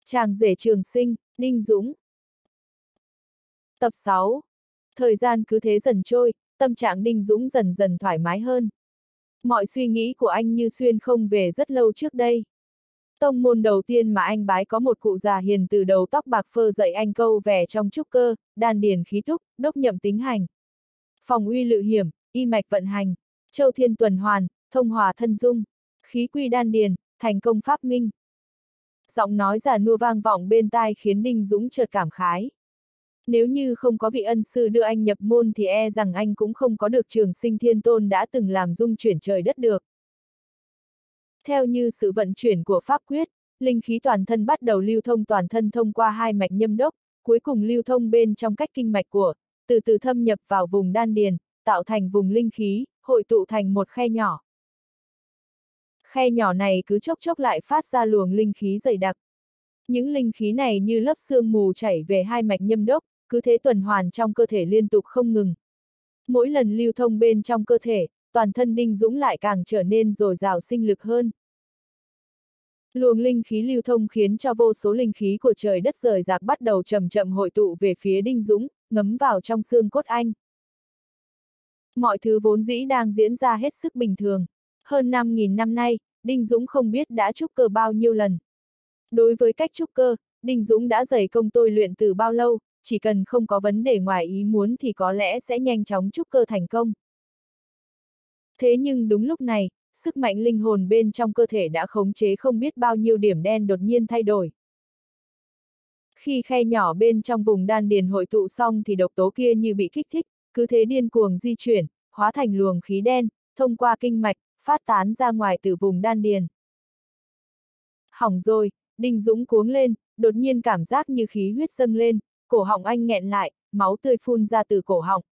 Chàng rể trường sinh, Đinh Dũng. Tập 6. Thời gian cứ thế dần trôi, tâm trạng Đinh Dũng dần dần thoải mái hơn. Mọi suy nghĩ của anh như xuyên không về rất lâu trước đây. Tông môn đầu tiên mà anh bái có một cụ già hiền từ đầu tóc bạc phơ dạy anh câu vẻ trong trúc cơ, đan điền khí túc, đốc nhậm tính hành. Phòng uy lự hiểm, y mạch vận hành, châu thiên tuần hoàn, thông hòa thân dung, khí quy đan điền, thành công pháp minh. Giọng nói già nua vang vọng bên tai khiến Đinh Dũng chợt cảm khái. Nếu như không có vị ân sư đưa anh nhập môn thì e rằng anh cũng không có được Trường Sinh Thiên Tôn đã từng làm dung chuyển trời đất được. Theo như sự vận chuyển của pháp quyết, linh khí toàn thân bắt đầu lưu thông toàn thân thông qua hai mạch nhâm đốc, cuối cùng lưu thông bên trong cách kinh mạch của, từ từ thâm nhập vào vùng đan điền, tạo thành vùng linh khí, hội tụ thành một khe nhỏ. Khe nhỏ này cứ chốc chốc lại phát ra luồng linh khí dày đặc. Những linh khí này như lớp sương mù chảy về hai mạch nhâm đốc, cứ thế tuần hoàn trong cơ thể liên tục không ngừng. Mỗi lần lưu thông bên trong cơ thể, toàn thân Đinh Dũng lại càng trở nên dồi dào sinh lực hơn. Luồng linh khí lưu thông khiến cho vô số linh khí của trời đất rời rạc bắt đầu chậm chậm hội tụ về phía Đinh Dũng, ngấm vào trong xương cốt anh. Mọi thứ vốn dĩ đang diễn ra hết sức bình thường. Hơn 5.000 năm nay, Đinh Dũng không biết đã trúc cơ bao nhiêu lần. Đối với cách trúc cơ, Đinh Dũng đã dày công tôi luyện từ bao lâu, chỉ cần không có vấn đề ngoài ý muốn thì có lẽ sẽ nhanh chóng trúc cơ thành công. Thế nhưng đúng lúc này, sức mạnh linh hồn bên trong cơ thể đã khống chế không biết bao nhiêu điểm đen đột nhiên thay đổi. Khi khe nhỏ bên trong vùng đan điền hội tụ xong thì độc tố kia như bị kích thích, cứ thế điên cuồng di chuyển, hóa thành luồng khí đen, thông qua kinh mạch, phát tán ra ngoài từ vùng đan điền. Hỏng rồi, Đinh Dũng cuống lên, đột nhiên cảm giác như khí huyết dâng lên, cổ họng anh nghẹn lại, máu tươi phun ra từ cổ họng.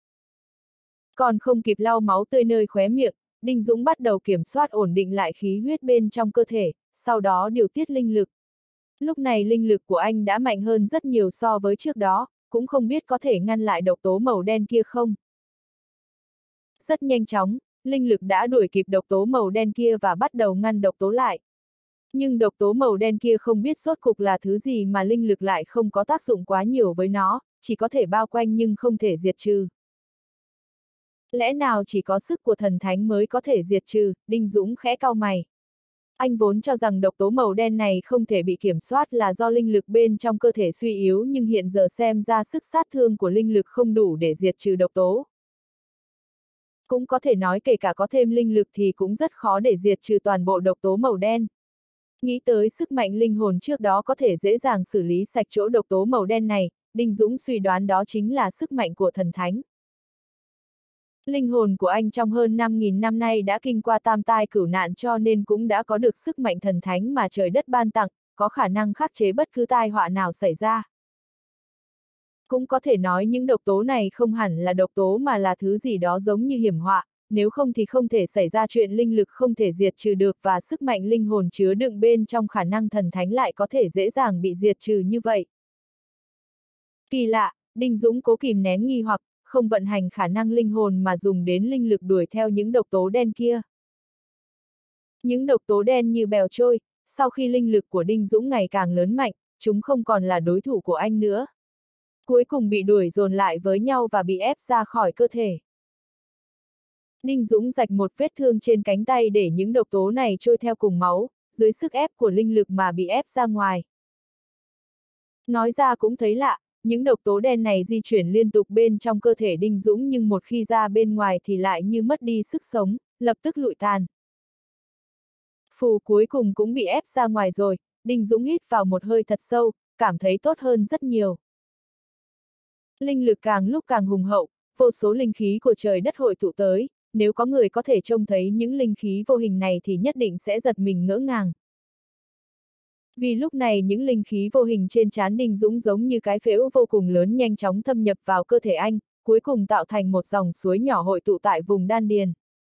Còn không kịp lau máu tươi nơi khóe miệng, Đinh Dũng bắt đầu kiểm soát ổn định lại khí huyết bên trong cơ thể, sau đó điều tiết linh lực. Lúc này linh lực của anh đã mạnh hơn rất nhiều so với trước đó, cũng không biết có thể ngăn lại độc tố màu đen kia không. Rất nhanh chóng, linh lực đã đuổi kịp độc tố màu đen kia và bắt đầu ngăn độc tố lại. Nhưng độc tố màu đen kia không biết rốt cục là thứ gì mà linh lực lại không có tác dụng quá nhiều với nó, chỉ có thể bao quanh nhưng không thể diệt trừ. Lẽ nào chỉ có sức của thần thánh mới có thể diệt trừ, Đinh Dũng khẽ cau mày. Anh vốn cho rằng độc tố màu đen này không thể bị kiểm soát là do linh lực bên trong cơ thể suy yếu, nhưng hiện giờ xem ra sức sát thương của linh lực không đủ để diệt trừ độc tố. Cũng có thể nói kể cả có thêm linh lực thì cũng rất khó để diệt trừ toàn bộ độc tố màu đen. Nghĩ tới sức mạnh linh hồn trước đó có thể dễ dàng xử lý sạch chỗ độc tố màu đen này, Đinh Dũng suy đoán đó chính là sức mạnh của thần thánh. Linh hồn của anh trong hơn 5.000 năm nay đã kinh qua tam tai cửu nạn cho nên cũng đã có được sức mạnh thần thánh mà trời đất ban tặng, có khả năng khắc chế bất cứ tai họa nào xảy ra. Cũng có thể nói những độc tố này không hẳn là độc tố mà là thứ gì đó giống như hiểm họa, nếu không thì không thể xảy ra chuyện linh lực không thể diệt trừ được và sức mạnh linh hồn chứa đựng bên trong khả năng thần thánh lại có thể dễ dàng bị diệt trừ như vậy. Kỳ lạ, Đinh Dũng cố kìm nén nghi hoặc, không vận hành khả năng linh hồn mà dùng đến linh lực đuổi theo những độc tố đen kia. Những độc tố đen như bèo trôi, sau khi linh lực của Đinh Dũng ngày càng lớn mạnh, chúng không còn là đối thủ của anh nữa. Cuối cùng bị đuổi dồn lại với nhau và bị ép ra khỏi cơ thể. Đinh Dũng rạch một vết thương trên cánh tay để những độc tố này trôi theo cùng máu, dưới sức ép của linh lực mà bị ép ra ngoài. Nói ra cũng thấy lạ, những độc tố đen này di chuyển liên tục bên trong cơ thể Đinh Dũng nhưng một khi ra bên ngoài thì lại như mất đi sức sống, lập tức lụi tàn. Phù cuối cùng cũng bị ép ra ngoài rồi, Đinh Dũng hít vào một hơi thật sâu, cảm thấy tốt hơn rất nhiều. Linh lực càng lúc càng hùng hậu, vô số linh khí của trời đất hội tụ tới, nếu có người có thể trông thấy những linh khí vô hình này thì nhất định sẽ giật mình ngỡ ngàng. Vì lúc này những linh khí vô hình trên trán Đinh Dũng giống như cái phễu vô cùng lớn nhanh chóng thâm nhập vào cơ thể anh, cuối cùng tạo thành một dòng suối nhỏ hội tụ tại vùng đan điền.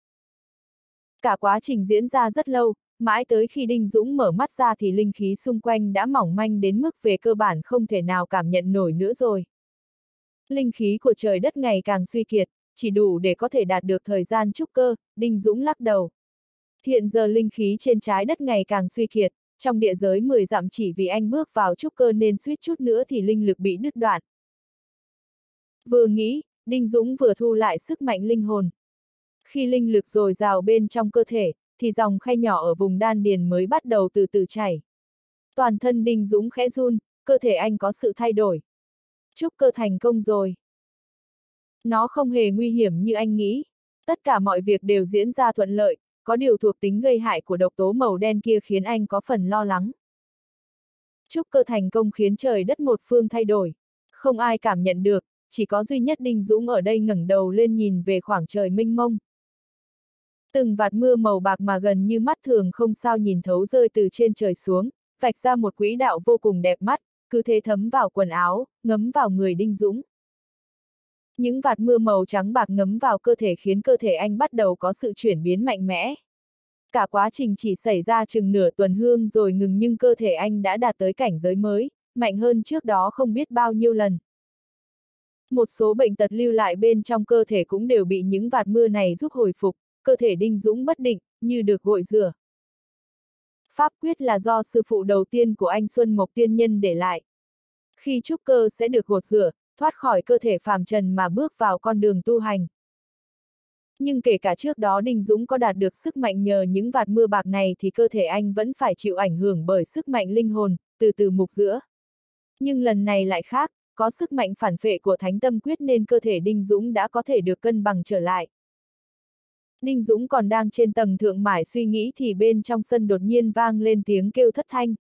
Cả quá trình diễn ra rất lâu, mãi tới khi Đinh Dũng mở mắt ra thì linh khí xung quanh đã mỏng manh đến mức về cơ bản không thể nào cảm nhận nổi nữa rồi. Linh khí của trời đất ngày càng suy kiệt, chỉ đủ để có thể đạt được thời gian trúc cơ, Đinh Dũng lắc đầu. Hiện giờ linh khí trên trái đất ngày càng suy kiệt, trong địa giới 10 dặm chỉ vì anh bước vào trúc cơ nên suýt chút nữa thì linh lực bị đứt đoạn. Vừa nghĩ, Đinh Dũng vừa thu lại sức mạnh linh hồn. Khi linh lực dồi dào bên trong cơ thể, thì dòng khe nhỏ ở vùng đan điền mới bắt đầu từ từ chảy. Toàn thân Đinh Dũng khẽ run, cơ thể anh có sự thay đổi. Trúc cơ thành công rồi. Nó không hề nguy hiểm như anh nghĩ. Tất cả mọi việc đều diễn ra thuận lợi, có điều thuộc tính gây hại của độc tố màu đen kia khiến anh có phần lo lắng. Trúc cơ thành công khiến trời đất một phương thay đổi. Không ai cảm nhận được, chỉ có duy nhất Đinh Dũng ở đây ngẩng đầu lên nhìn về khoảng trời mênh mông. Từng vạt mưa màu bạc mà gần như mắt thường không sao nhìn thấu rơi từ trên trời xuống, vạch ra một quỹ đạo vô cùng đẹp mắt, cứ thế thấm vào quần áo, ngấm vào người Đinh Dũng. Những vạt mưa màu trắng bạc ngấm vào cơ thể khiến cơ thể anh bắt đầu có sự chuyển biến mạnh mẽ. Cả quá trình chỉ xảy ra chừng nửa tuần hương rồi ngừng nhưng cơ thể anh đã đạt tới cảnh giới mới, mạnh hơn trước đó không biết bao nhiêu lần. Một số bệnh tật lưu lại bên trong cơ thể cũng đều bị những vạt mưa này giúp hồi phục, cơ thể Đinh Dũng bất định, như được gội rửa. Pháp quyết là do sư phụ đầu tiên của anh Xuân Mộc Tiên Nhân để lại. Khi trúc cơ sẽ được gột rửa, thoát khỏi cơ thể phàm trần mà bước vào con đường tu hành. Nhưng kể cả trước đó Đinh Dũng có đạt được sức mạnh nhờ những vạt mưa bạc này thì cơ thể anh vẫn phải chịu ảnh hưởng bởi sức mạnh linh hồn, từ từ mục giữa. Nhưng lần này lại khác, có sức mạnh phản phệ của Thánh Tâm Quyết nên cơ thể Đinh Dũng đã có thể được cân bằng trở lại. Đinh Dũng còn đang trên tầng thượng mải suy nghĩ thì bên trong sân đột nhiên vang lên tiếng kêu thất thanh.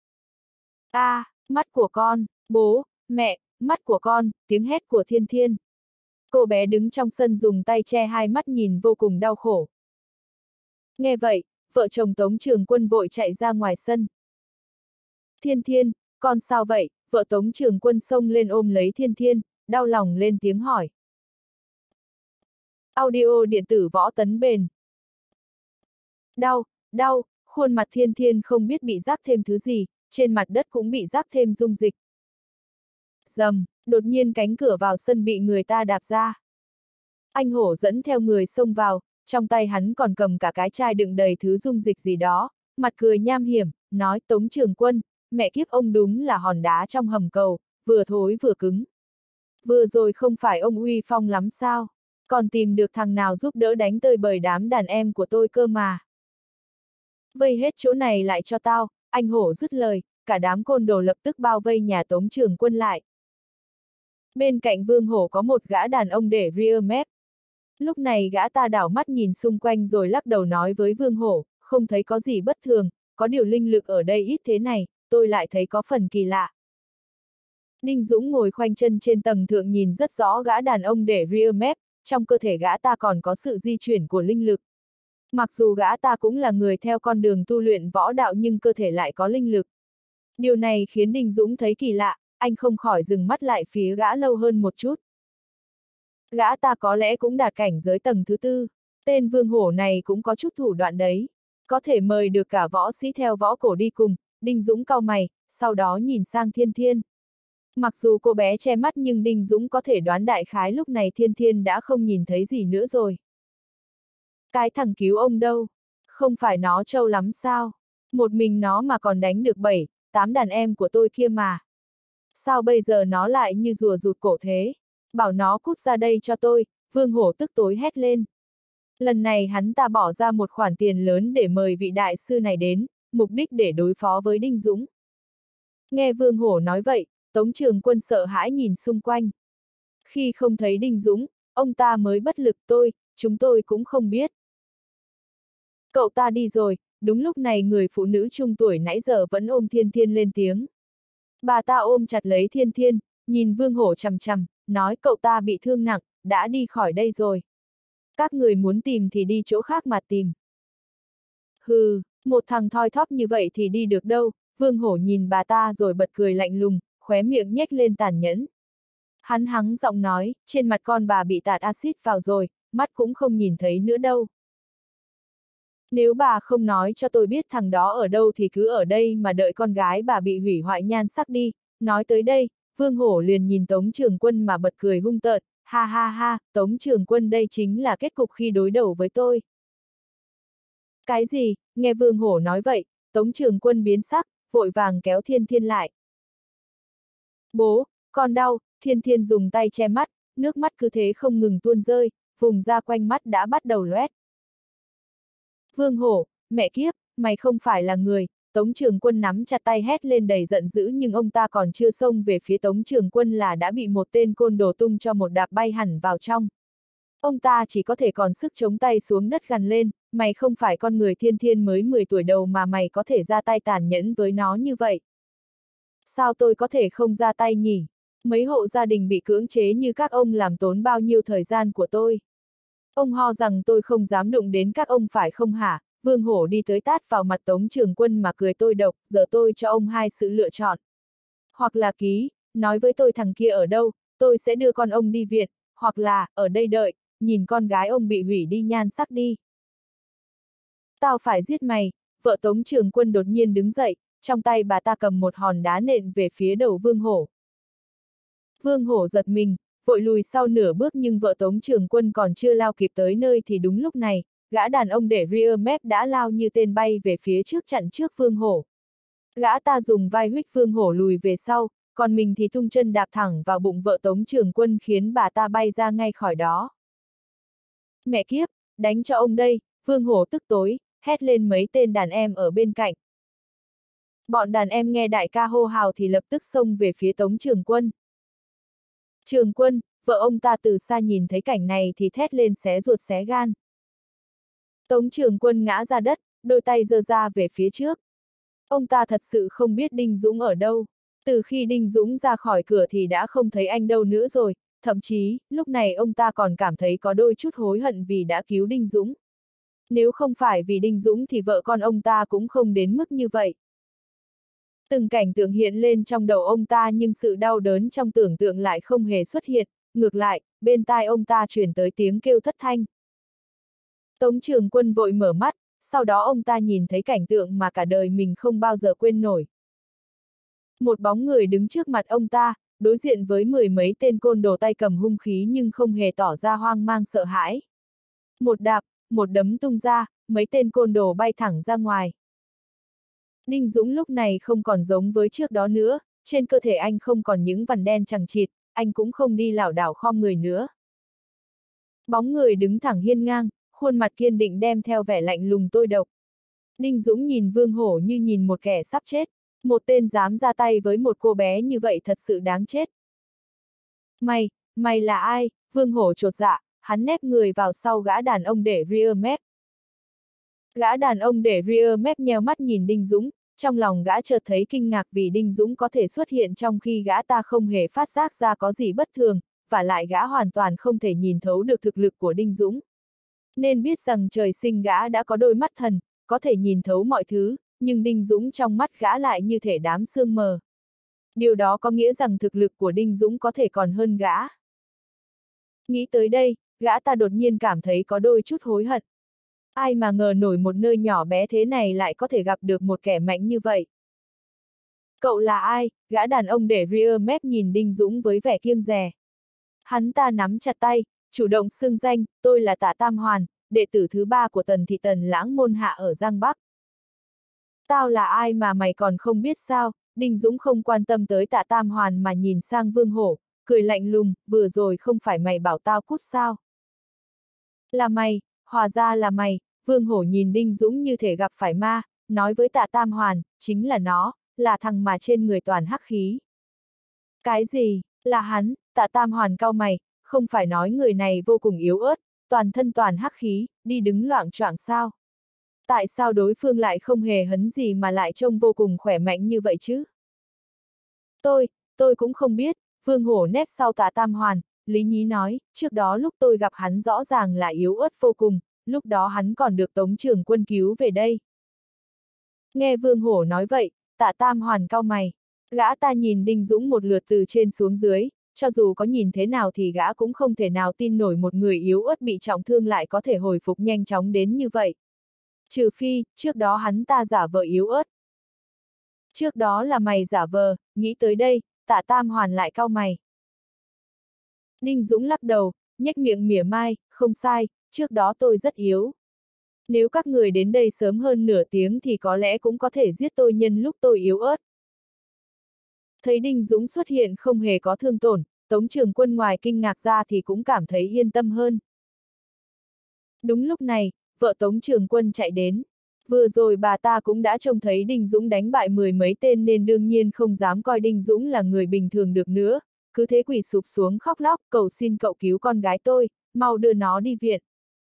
Mắt của con, bố, mẹ, mắt của con, tiếng hét của Thiên Thiên. Cô bé đứng trong sân dùng tay che hai mắt nhìn vô cùng đau khổ. Nghe vậy, vợ chồng Tống Trường Quân vội chạy ra ngoài sân. Thiên Thiên, con sao vậy? Vợ Tống Trường Quân xông lên ôm lấy Thiên Thiên, đau lòng lên tiếng hỏi. Audio điện tử Võ Tấn Bền. Đau, khuôn mặt Thiên Thiên không biết bị rác thêm thứ gì, trên mặt đất cũng bị rác thêm dung dịch. Rầm, đột nhiên cánh cửa vào sân bị người ta đạp ra. Anh Hổ dẫn theo người xông vào, trong tay hắn còn cầm cả cái chai đựng đầy thứ dung dịch gì đó, mặt cười nham hiểm, nói Tống Trường Quân, mẹ kiếp ông đúng là hòn đá trong hầm cầu, vừa thối vừa cứng. Vừa rồi không phải ông uy phong lắm sao, còn tìm được thằng nào giúp đỡ đánh tơi bời đám đàn em của tôi cơ mà. Vây hết chỗ này lại cho tao, anh Hổ dứt lời, cả đám côn đồ lập tức bao vây nhà Tống Trường Quân lại. Bên cạnh Vương Hổ có một gã đàn ông để rear mép. Lúc này gã ta đảo mắt nhìn xung quanh rồi lắc đầu nói với Vương Hổ, không thấy có gì bất thường, có điều linh lực ở đây ít thế này, tôi lại thấy có phần kỳ lạ. Đinh Dũng ngồi khoanh chân trên tầng thượng nhìn rất rõ gã đàn ông để rear mép, trong cơ thể gã ta còn có sự di chuyển của linh lực. Mặc dù gã ta cũng là người theo con đường tu luyện võ đạo nhưng cơ thể lại có linh lực. Điều này khiến Đinh Dũng thấy kỳ lạ, anh không khỏi dừng mắt lại phía gã lâu hơn một chút. Gã ta có lẽ cũng đạt cảnh giới tầng thứ tư, tên Vương Hổ này cũng có chút thủ đoạn đấy. Có thể mời được cả võ sĩ theo võ cổ đi cùng, Đinh Dũng cau mày, sau đó nhìn sang Thiên Thiên. Mặc dù cô bé che mắt nhưng Đinh Dũng có thể đoán đại khái lúc này Thiên Thiên đã không nhìn thấy gì nữa rồi. Cái thằng cứu ông đâu? Không phải nó trâu lắm sao? Một mình nó mà còn đánh được 7, 8 đàn em của tôi kia mà. Sao bây giờ nó lại như rùa rụt cổ thế? Bảo nó cút ra đây cho tôi, Vương Hổ tức tối hét lên. Lần này hắn ta bỏ ra một khoản tiền lớn để mời vị đại sư này đến, mục đích để đối phó với Đinh Dũng. Nghe Vương Hổ nói vậy, Tống Trường Quân sợ hãi nhìn xung quanh. Khi không thấy Đinh Dũng, ông ta mới bất lực chúng tôi cũng không biết. Cậu ta đi rồi, đúng lúc này người phụ nữ trung tuổi nãy giờ vẫn ôm Thiên Thiên lên tiếng. Bà ta ôm chặt lấy Thiên Thiên, nhìn Vương Hổ chằm chằm, nói cậu ta bị thương nặng, đã đi khỏi đây rồi. Các người muốn tìm thì đi chỗ khác mà tìm. Hừ, một thằng thoi thóp như vậy thì đi được đâu, Vương Hổ nhìn bà ta rồi bật cười lạnh lùng, khóe miệng nhếch lên tàn nhẫn. Hắn hắng giọng nói, trên mặt con bà bị tạt axit vào rồi, mắt cũng không nhìn thấy nữa đâu. Nếu bà không nói cho tôi biết thằng đó ở đâu thì cứ ở đây mà đợi con gái bà bị hủy hoại nhan sắc đi. Nói tới đây, Vương Hổ liền nhìn Tống Trường Quân mà bật cười hung tợn, ha ha ha, Tống Trường Quân đây chính là kết cục khi đối đầu với tôi. Cái gì? Nghe Vương Hổ nói vậy, Tống Trường Quân biến sắc, vội vàng kéo Thiên Thiên lại. Bố, con đau, Thiên Thiên dùng tay che mắt, nước mắt cứ thế không ngừng tuôn rơi, vùng da quanh mắt đã bắt đầu loét. Vương Hổ, mẹ kiếp, mày không phải là người, Tống Trường Quân nắm chặt tay hét lên đầy giận dữ, nhưng ông ta còn chưa xông về phía Tống Trường Quân là đã bị một tên côn đồ tung cho một đạp bay hẳn vào trong. Ông ta chỉ có thể còn sức chống tay xuống đất gằn lên, mày không phải con người, Thiên Thiên mới 10 tuổi đầu mà mày có thể ra tay tàn nhẫn với nó như vậy. Sao tôi có thể không ra tay nhỉ? Mấy hộ gia đình bị cưỡng chế như các ông làm tốn bao nhiêu thời gian của tôi. Ông ho rằng tôi không dám đụng đến các ông phải không hả? Vương Hổ đi tới tát vào mặt Tống Trường Quân mà cười tôi độc, giờ tôi cho ông hai sự lựa chọn. Hoặc là ký, nói với tôi thằng kia ở đâu, tôi sẽ đưa con ông đi viện, hoặc là, ở đây đợi, nhìn con gái ông bị hủy đi nhan sắc đi. Tao phải giết mày, vợ Tống Trường Quân đột nhiên đứng dậy, trong tay bà ta cầm một hòn đá nện về phía đầu Vương Hổ. Vương Hổ giật mình, vội lùi sau nửa bước, nhưng vợ Tống Trường Quân còn chưa lao kịp tới nơi thì đúng lúc này, gã đàn ông để rear map đã lao như tên bay về phía trước chặn trước Vương Hổ. Gã ta dùng vai huých Vương Hổ lùi về sau, còn mình thì tung chân đạp thẳng vào bụng vợ Tống Trường Quân khiến bà ta bay ra ngay khỏi đó. Mẹ kiếp, đánh cho ông đây, Vương Hổ tức tối, hét lên mấy tên đàn em ở bên cạnh. Bọn đàn em nghe đại ca hô hào thì lập tức xông về phía Tống Trường Quân. Trường Quân, vợ ông ta từ xa nhìn thấy cảnh này thì thét lên xé ruột xé gan. Tống Trường Quân ngã ra đất, đôi tay giơ ra về phía trước. Ông ta thật sự không biết Đinh Dũng ở đâu. Từ khi Đinh Dũng ra khỏi cửa thì đã không thấy anh đâu nữa rồi, thậm chí, lúc này ông ta còn cảm thấy có đôi chút hối hận vì đã cứu Đinh Dũng. Nếu không phải vì Đinh Dũng thì vợ con ông ta cũng không đến mức như vậy. Từng cảnh tượng hiện lên trong đầu ông ta, nhưng sự đau đớn trong tưởng tượng lại không hề xuất hiện, ngược lại, bên tai ông ta truyền tới tiếng kêu thất thanh. Tống Trường Quân vội mở mắt, sau đó ông ta nhìn thấy cảnh tượng mà cả đời mình không bao giờ quên nổi. Một bóng người đứng trước mặt ông ta, đối diện với mười mấy tên côn đồ tay cầm hung khí nhưng không hề tỏ ra hoang mang sợ hãi. Một đạp, một đấm tung ra, mấy tên côn đồ bay thẳng ra ngoài. Đinh Dũng lúc này không còn giống với trước đó nữa, trên cơ thể anh không còn những vằn đen chằng chịt, anh cũng không đi lảo đảo khom người nữa. Bóng người đứng thẳng hiên ngang, khuôn mặt kiên định đem theo vẻ lạnh lùng tôi độc. Đinh Dũng nhìn Vương Hổ như nhìn một kẻ sắp chết, một tên dám ra tay với một cô bé như vậy thật sự đáng chết. Mày là ai? Vương Hổ chột dạ, hắn nép người vào sau gã đàn ông để rear map. Gã đàn ông để rear map nheo mắt nhìn Đinh Dũng, trong lòng gã chợt thấy kinh ngạc vì Đinh Dũng có thể xuất hiện trong khi gã ta không hề phát giác ra có gì bất thường, và lại gã hoàn toàn không thể nhìn thấu được thực lực của Đinh Dũng. Nên biết rằng trời sinh gã đã có đôi mắt thần, có thể nhìn thấu mọi thứ, nhưng Đinh Dũng trong mắt gã lại như thể đám sương mờ. Điều đó có nghĩa rằng thực lực của Đinh Dũng có thể còn hơn gã. Nghĩ tới đây, gã ta đột nhiên cảm thấy có đôi chút hối hận. Ai mà ngờ nổi một nơi nhỏ bé thế này lại có thể gặp được một kẻ mạnh như vậy. Cậu là ai? Gã đàn ông để rear map nhìn Đinh Dũng với vẻ kiêng dè. Hắn ta nắm chặt tay, chủ động xưng danh, tôi là Tạ Tam Hoàn, đệ tử thứ 3 của Tần thị Tần Lãng môn hạ ở Giang Bắc. Tao là ai mà mày còn không biết sao? Đinh Dũng không quan tâm tới Tạ Tam Hoàn mà nhìn sang Vương Hổ, cười lạnh lùng, vừa rồi không phải mày bảo tao cút sao? Là mày, hóa ra là mày. Vương Hổ nhìn Đinh Dũng như thể gặp phải ma, nói với Tạ Tam Hoàn, chính là nó, là thằng mà trên người toàn hắc khí. Cái gì? Là hắn? Tạ Tam Hoàn cau mày, không phải nói người này vô cùng yếu ớt, toàn thân toàn hắc khí, đi đứng loạng choạng sao? Tại sao đối phương lại không hề hấn gì mà lại trông vô cùng khỏe mạnh như vậy chứ? Tôi cũng không biết, Vương Hổ nép sau Tạ Tam Hoàn, Lý Nhí nói, trước đó lúc tôi gặp hắn rõ ràng là yếu ớt vô cùng, lúc đó hắn còn được Tống Trường Quân cứu về đây. Nghe Vương Hổ nói vậy, Tạ Tam Hoàn cau mày. Gã ta nhìn Đinh Dũng một lượt từ trên xuống dưới, cho dù có nhìn thế nào thì gã cũng không thể nào tin nổi một người yếu ớt bị trọng thương lại có thể hồi phục nhanh chóng đến như vậy. Trừ phi, trước đó hắn ta giả vờ yếu ớt. Trước đó là mày giả vờ, nghĩ tới đây, Tạ Tam Hoàn lại cau mày. Đinh Dũng lắc đầu, nhếch miệng mỉa mai, không sai, trước đó tôi rất yếu. Nếu các người đến đây sớm hơn nửa tiếng thì có lẽ cũng có thể giết tôi nhân lúc tôi yếu ớt. Thấy Đinh Dũng xuất hiện không hề có thương tổn, Tống Trường Quân ngoài kinh ngạc ra thì cũng cảm thấy yên tâm hơn. Đúng lúc này, vợ Tống Trường Quân chạy đến. Vừa rồi bà ta cũng đã trông thấy Đinh Dũng đánh bại 10 mấy tên nên đương nhiên không dám coi Đinh Dũng là người bình thường được nữa, cứ thế quỳ sụp xuống khóc lóc cầu xin cậu cứu con gái tôi, mau đưa nó đi viện.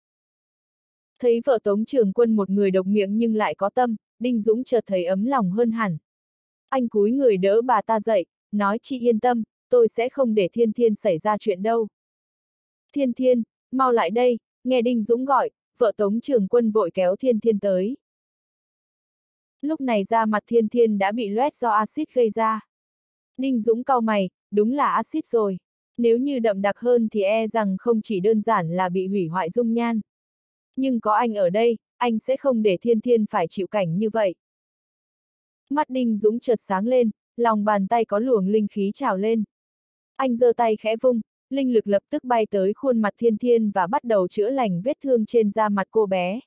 Thấy vợ Tống Trường Quân một người độc miệng nhưng lại có tâm, Đinh Dũng chợt thấy ấm lòng hơn hẳn. Anh cúi người đỡ bà ta dậy, nói chị yên tâm, tôi sẽ không để Thiên Thiên xảy ra chuyện đâu. Thiên Thiên, mau lại đây, nghe Đinh Dũng gọi, vợ Tống Trường Quân vội kéo Thiên Thiên tới. Lúc này da mặt Thiên Thiên đã bị loét do axit gây ra. Đinh Dũng cau mày, đúng là axit rồi. Nếu như đậm đặc hơn thì e rằng không chỉ đơn giản là bị hủy hoại dung nhan. Nhưng có anh ở đây, anh sẽ không để Thiên Thiên phải chịu cảnh như vậy. Mắt Đinh Dũng chợt sáng lên, lòng bàn tay có luồng linh khí trào lên. Anh giơ tay khẽ vung, linh lực lập tức bay tới khuôn mặt Thiên Thiên và bắt đầu chữa lành vết thương trên da mặt cô bé.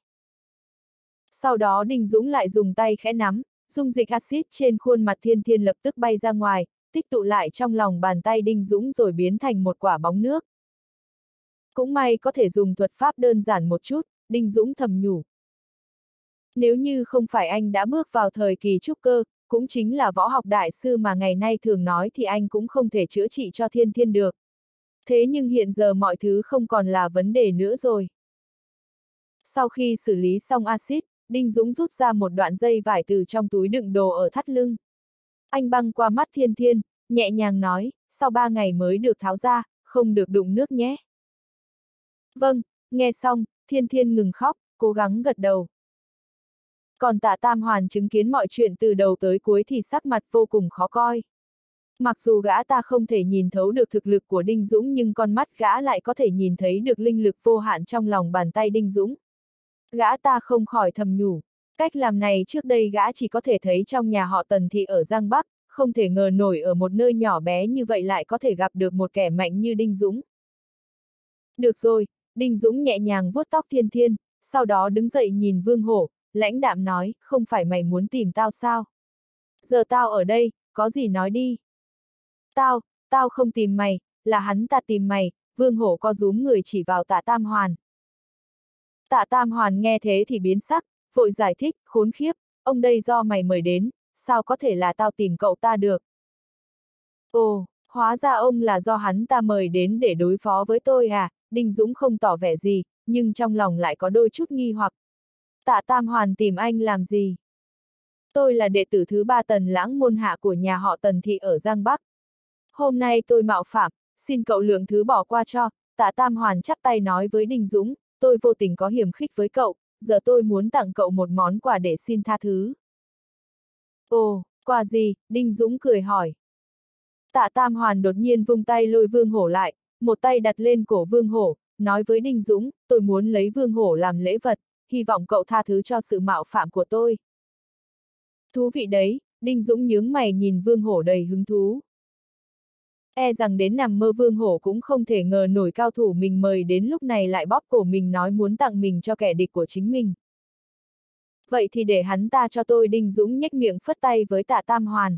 Sau đó Đinh Dũng lại dùng tay khẽ nắm, dung dịch axit trên khuôn mặt Thiên Thiên lập tức bay ra ngoài, tích tụ lại trong lòng bàn tay Đinh Dũng rồi biến thành một quả bóng nước. Cũng may có thể dùng thuật pháp đơn giản một chút, Đinh Dũng thầm nhủ. Nếu như không phải anh đã bước vào thời kỳ trúc cơ, cũng chính là võ học đại sư mà ngày nay thường nói thì anh cũng không thể chữa trị cho Thiên Thiên được. Thế nhưng hiện giờ mọi thứ không còn là vấn đề nữa rồi. Sau khi xử lý xong axit, Đinh Dũng rút ra một đoạn dây vải từ trong túi đựng đồ ở thắt lưng. Anh băng qua mắt Thiên Thiên, nhẹ nhàng nói, sau 3 ngày mới được tháo ra, không được đụng nước nhé. Vâng, nghe xong, Thiên Thiên ngừng khóc, cố gắng gật đầu. Còn Tạ Tam Hoàn chứng kiến mọi chuyện từ đầu tới cuối thì sắc mặt vô cùng khó coi. Mặc dù gã ta không thể nhìn thấu được thực lực của Đinh Dũng nhưng con mắt gã lại có thể nhìn thấy được linh lực vô hạn trong lòng bàn tay Đinh Dũng. Gã ta không khỏi thầm nhủ, cách làm này trước đây gã chỉ có thể thấy trong nhà họ Tần Thị ở Giang Bắc, không thể ngờ nổi ở một nơi nhỏ bé như vậy lại có thể gặp được một kẻ mạnh như Đinh Dũng. Được rồi, Đinh Dũng nhẹ nhàng vuốt tóc Thiên Thiên, sau đó đứng dậy nhìn Vương Hổ, lãnh đạm nói, không phải mày muốn tìm tao sao? Giờ tao ở đây, có gì nói đi. Tao không tìm mày, là hắn ta tìm mày, Vương Hổ co rúm người chỉ vào Tạ Tam Hoàn. Tạ Tam Hoàn nghe thế thì biến sắc, vội giải thích, khốn khiếp, ông đây do mày mời đến, sao có thể là tao tìm cậu ta được. Ồ, hóa ra ông là do hắn ta mời đến để đối phó với tôi à, Đinh Dũng không tỏ vẻ gì, nhưng trong lòng lại có đôi chút nghi hoặc. Tạ Tam Hoàn tìm anh làm gì? Tôi là đệ tử thứ 3 Tần Lãng môn hạ của nhà họ Tần Thị ở Giang Bắc. Hôm nay tôi mạo phạm, xin cậu lượng thứ bỏ qua cho, Tạ Tam Hoàn chắp tay nói với Đinh Dũng, tôi vô tình có hiềm khích với cậu, giờ tôi muốn tặng cậu một món quà để xin tha thứ. Ồ, quà gì? Đinh Dũng cười hỏi. Tạ Tam Hoàn đột nhiên vung tay lôi Vương Hổ lại, một tay đặt lên cổ Vương Hổ, nói với Đinh Dũng, tôi muốn lấy Vương Hổ làm lễ vật, hy vọng cậu tha thứ cho sự mạo phạm của tôi. Thú vị đấy, Đinh Dũng nhướng mày nhìn Vương Hổ đầy hứng thú. E rằng đến nằm mơ Vương Hổ cũng không thể ngờ nổi cao thủ mình mời đến lúc này lại bóp cổ mình nói muốn tặng mình cho kẻ địch của chính mình. Vậy thì để hắn ta cho tôi. Đinh Dũng nhếch miệng phất tay với Tạ Tam Hoàn.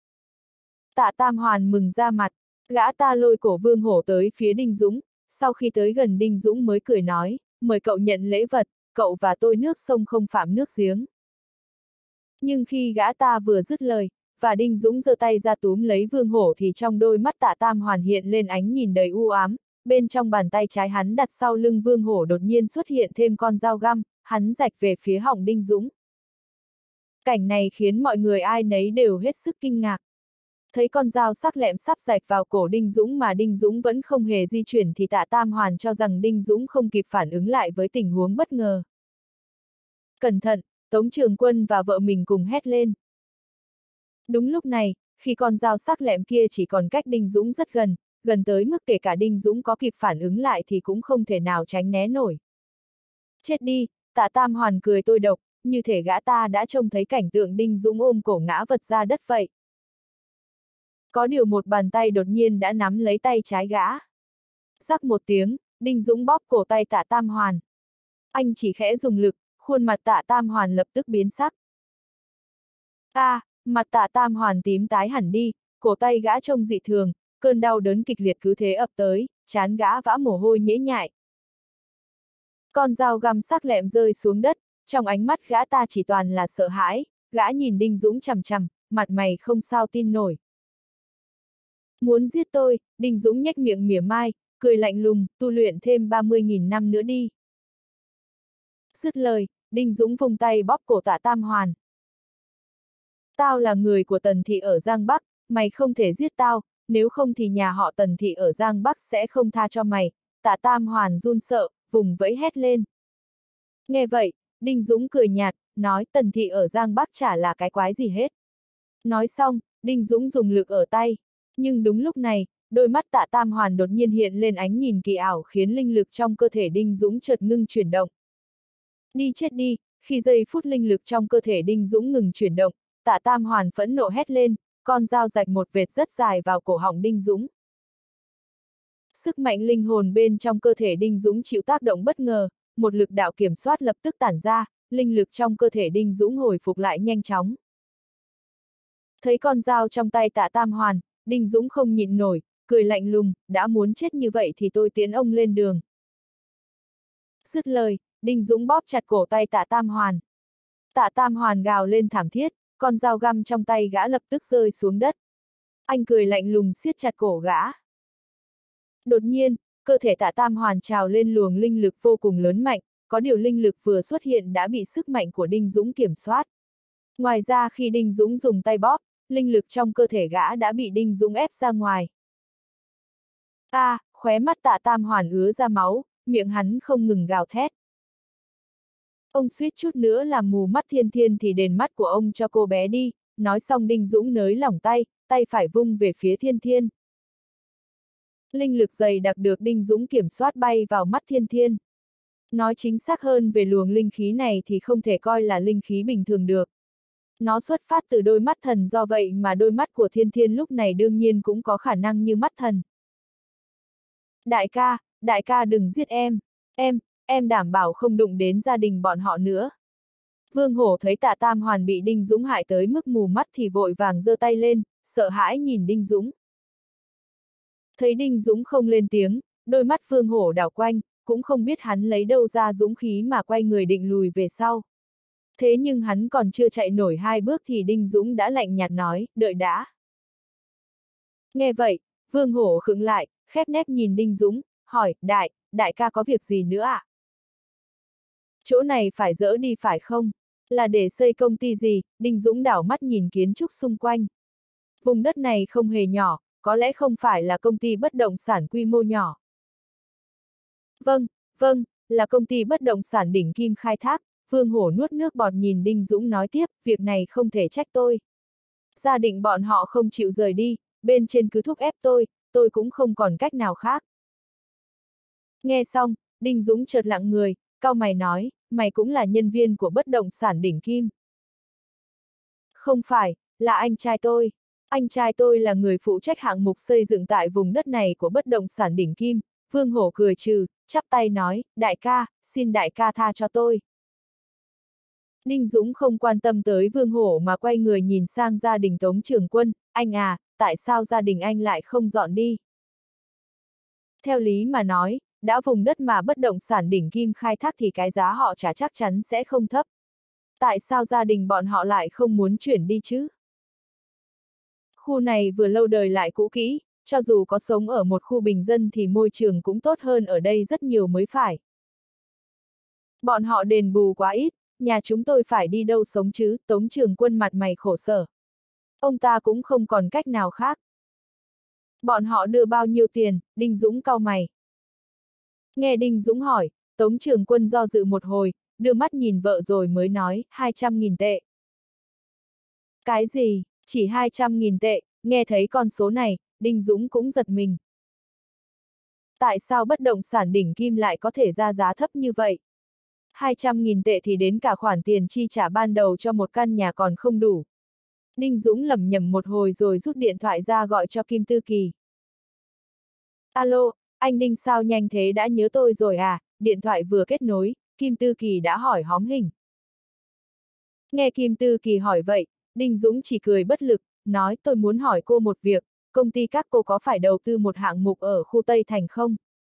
Tạ Tam Hoàn mừng ra mặt, gã ta lôi cổ Vương Hổ tới phía Đinh Dũng, sau khi tới gần Đinh Dũng mới cười nói, mời cậu nhận lễ vật, cậu và tôi nước sông không phạm nước giếng. Nhưng khi gã ta vừa dứt lời, và Đinh Dũng giơ tay ra túm lấy Vương Hổ thì trong đôi mắt Tạ Tam Hoàn hiện lên ánh nhìn đầy u ám, bên trong bàn tay trái hắn đặt sau lưng Vương Hổ đột nhiên xuất hiện thêm con dao găm, hắn rạch về phía họng Đinh Dũng. Cảnh này khiến mọi người ai nấy đều hết sức kinh ngạc. Thấy con dao sắc lẹm sắp rạch vào cổ Đinh Dũng mà Đinh Dũng vẫn không hề di chuyển thì Tạ Tam Hoàn cho rằng Đinh Dũng không kịp phản ứng lại với tình huống bất ngờ. Cẩn thận, Tống Trường Quân và vợ mình cùng hét lên. Đúng lúc này, khi con dao sắc lẹm kia chỉ còn cách Đinh Dũng rất gần, gần tới mức kể cả Đinh Dũng có kịp phản ứng lại thì cũng không thể nào tránh né nổi. Chết đi, Tạ Tam Hoàn cười tôi độc, như thể gã ta đã trông thấy cảnh tượng Đinh Dũng ôm cổ ngã vật ra đất vậy. Có điều một bàn tay đột nhiên đã nắm lấy tay trái gã. Rắc một tiếng, Đinh Dũng bóp cổ tay Tạ Tam Hoàn. Anh chỉ khẽ dùng lực, khuôn mặt Tạ Tam Hoàn lập tức biến sắc. Mặt Tạ Tam Hoàn tím tái hẳn đi, cổ tay gã trông dị thường, cơn đau đớn kịch liệt cứ thế ập tới, trán gã vã mồ hôi nhễ nhại. Con dao găm sắc lẹm rơi xuống đất, trong ánh mắt gã ta chỉ toàn là sợ hãi, gã nhìn Đinh Dũng chằm chằm, mặt mày không sao tin nổi. Muốn giết tôi, Đinh Dũng nhếch miệng mỉa mai, cười lạnh lùng, tu luyện thêm 30.000 năm nữa đi. Dứt lời, Đinh Dũng vung tay bóp cổ Tạ Tam Hoàn. Tao là người của Tần Thị ở Giang Bắc, mày không thể giết tao, nếu không thì nhà họ Tần Thị ở Giang Bắc sẽ không tha cho mày. Tạ Tam Hoàn run sợ, vùng vẫy hét lên. Nghe vậy, Đinh Dũng cười nhạt, nói Tần Thị ở Giang Bắc chả là cái quái gì hết. Nói xong, Đinh Dũng dùng lực ở tay. Nhưng đúng lúc này, đôi mắt Tạ Tam Hoàn đột nhiên hiện lên ánh nhìn kỳ ảo khiến linh lực trong cơ thể Đinh Dũng chợt ngưng chuyển động. Đi chết đi, khi giây phút linh lực trong cơ thể Đinh Dũng ngừng chuyển động, Tạ Tam Hoàn phẫn nộ hét lên, con dao rạch một vệt rất dài vào cổ họng Đinh Dũng. Sức mạnh linh hồn bên trong cơ thể Đinh Dũng chịu tác động bất ngờ, một lực đạo kiểm soát lập tức tản ra, linh lực trong cơ thể Đinh Dũng hồi phục lại nhanh chóng. Thấy con dao trong tay Tạ Tam Hoàn, Đinh Dũng không nhịn nổi, cười lạnh lùng, đã muốn chết như vậy thì tôi tiễn ông lên đường. Dứt lời, Đinh Dũng bóp chặt cổ tay Tạ Tam Hoàn. Tạ Tam Hoàn gào lên thảm thiết, con dao găm trong tay gã lập tức rơi xuống đất. Anh cười lạnh lùng siết chặt cổ gã. Đột nhiên, cơ thể Tạ Tam Hoàn trào lên luồng linh lực vô cùng lớn mạnh, có điều linh lực vừa xuất hiện đã bị sức mạnh của Đinh Dũng kiểm soát. Ngoài ra khi Đinh Dũng dùng tay bóp, linh lực trong cơ thể gã đã bị Đinh Dũng ép ra ngoài. Khóe mắt Tạ Tam Hoàn ứa ra máu, miệng hắn không ngừng gào thét. Ông suýt chút nữa làm mù mắt Thiên Thiên thì đền mắt của ông cho cô bé đi, nói xong Đinh Dũng nới lỏng tay, tay phải vung về phía Thiên Thiên. Linh lực dày đặc được Đinh Dũng kiểm soát bay vào mắt Thiên Thiên. Nói chính xác hơn về luồng linh khí này thì không thể coi là linh khí bình thường được. Nó xuất phát từ đôi mắt thần, do vậy mà đôi mắt của Thiên Thiên lúc này đương nhiên cũng có khả năng như mắt thần. Đại ca đừng giết em đảm bảo không đụng đến gia đình bọn họ nữa. Vương Hổ thấy Tạ Tam Hoàn bị Đinh Dũng hại tới mức mù mắt thì vội vàng giơ tay lên, sợ hãi nhìn Đinh Dũng. Thấy Đinh Dũng không lên tiếng, đôi mắt Vương Hổ đảo quanh, cũng không biết hắn lấy đâu ra dũng khí mà quay người định lùi về sau. Thế nhưng hắn còn chưa chạy nổi 2 bước thì Đinh Dũng đã lạnh nhạt nói, đợi đã. Nghe vậy, Vương Hổ khựng lại, khép nép nhìn Đinh Dũng, hỏi, đại ca có việc gì nữa ạ? Chỗ này phải dỡ đi phải không? Là để xây công ty gì? Đinh Dũng đảo mắt nhìn kiến trúc xung quanh. Vùng đất này không hề nhỏ, có lẽ không phải là công ty bất động sản quy mô nhỏ. Vâng, là công ty bất động sản đỉnh kim khai thác. Vương Hổ nuốt nước bọt nhìn Đinh Dũng nói tiếp, việc này không thể trách tôi. Gia đình bọn họ không chịu rời đi, bên trên cứ thúc ép tôi cũng không còn cách nào khác. Nghe xong, Đinh Dũng chợt lặng người, cau mày nói, mày cũng là nhân viên của bất động sản đỉnh kim. Không phải, là anh trai tôi. Anh trai tôi là người phụ trách hạng mục xây dựng tại vùng đất này của bất động sản đỉnh kim. Vương Hổ cười trừ, chắp tay nói, đại ca, xin đại ca tha cho tôi. Đinh Dũng không quan tâm tới Vương Hổ mà quay người nhìn sang gia đình Tống Trường Quân, anh à, tại sao gia đình anh lại không dọn đi? Theo lý mà nói, đã vùng đất mà bất động sản đỉnh kim khai thác thì cái giá họ trả chắc chắn sẽ không thấp. Tại sao gia đình bọn họ lại không muốn chuyển đi chứ? Khu này vừa lâu đời lại cũ kỹ, cho dù có sống ở một khu bình dân thì môi trường cũng tốt hơn ở đây rất nhiều mới phải. Bọn họ đền bù quá ít, nhà chúng tôi phải đi đâu sống chứ? Tống Trường Quân mặt mày khổ sở. Ông ta cũng không còn cách nào khác. Bọn họ đưa bao nhiêu tiền? Đinh Dũng cau mày. Nghe Đinh Dũng hỏi, Tống Trường Quân do dự một hồi, đưa mắt nhìn vợ rồi mới nói, 200.000 tệ. Cái gì? Chỉ 200.000 tệ, nghe thấy con số này, Đinh Dũng cũng giật mình. Tại sao bất động sản đỉnh kim lại có thể ra giá thấp như vậy? 200.000 tệ thì đến cả khoản tiền chi trả ban đầu cho một căn nhà còn không đủ. Đinh Dũng lẩm nhẩm một hồi rồi rút điện thoại ra gọi cho Kim Tư Kỳ. Alo, anh Đinh sao nhanh thế đã nhớ tôi rồi à? Điện thoại vừa kết nối, Kim Tư Kỳ đã hỏi hóm hỉnh. Nghe Kim Tư Kỳ hỏi vậy, Đinh Dũng chỉ cười bất lực, nói tôi muốn hỏi cô một việc, công ty các cô có phải đầu tư một hạng mục ở khu Tây Thành không?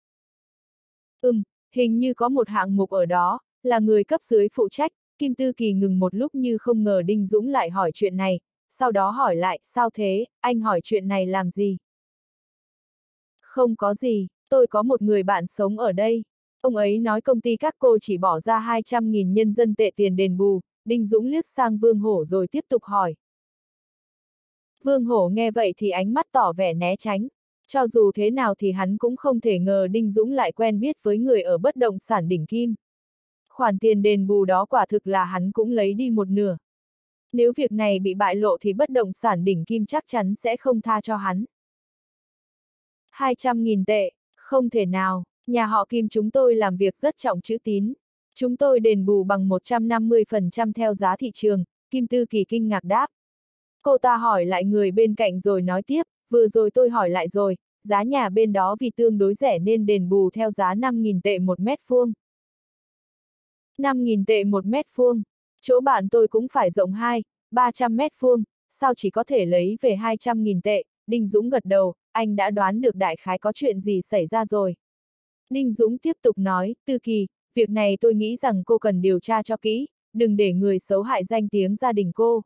Hình như có một hạng mục ở đó, là người cấp dưới phụ trách. Kim Tư Kỳ ngừng một lúc như không ngờ Đinh Dũng lại hỏi chuyện này, sau đó hỏi lại, sao thế, anh hỏi chuyện này làm gì? Không có gì, tôi có một người bạn sống ở đây. Ông ấy nói công ty các cô chỉ bỏ ra 200.000 nhân dân tệ tiền đền bù. Đinh Dũng liếc sang Vương Hổ rồi tiếp tục hỏi. Vương Hổ nghe vậy thì ánh mắt tỏ vẻ né tránh. Cho dù thế nào thì hắn cũng không thể ngờ Đinh Dũng lại quen biết với người ở bất động sản đỉnh kim. Khoản tiền đền bù đó quả thực là hắn cũng lấy đi một nửa. Nếu việc này bị bại lộ thì bất động sản đỉnh kim chắc chắn sẽ không tha cho hắn. 200.000 tệ, không thể nào, nhà họ Kim chúng tôi làm việc rất trọng chữ tín. Chúng tôi đền bù bằng 150% theo giá thị trường, Kim Tư Kỳ kinh ngạc đáp. Cô ta hỏi lại người bên cạnh rồi nói tiếp, vừa rồi tôi hỏi lại rồi, giá nhà bên đó vì tương đối rẻ nên đền bù theo giá 5.000 tệ một mét vuông. 5.000 tệ một mét vuông, chỗ bạn tôi cũng phải rộng 300 mét vuông, sao chỉ có thể lấy về 200.000 tệ, Đinh Dũng gật đầu, anh đã đoán được đại khái có chuyện gì xảy ra rồi. Đinh Dũng tiếp tục nói, Tư Kỳ, việc này tôi nghĩ rằng cô cần điều tra cho kỹ, đừng để người xấu hại danh tiếng gia đình cô.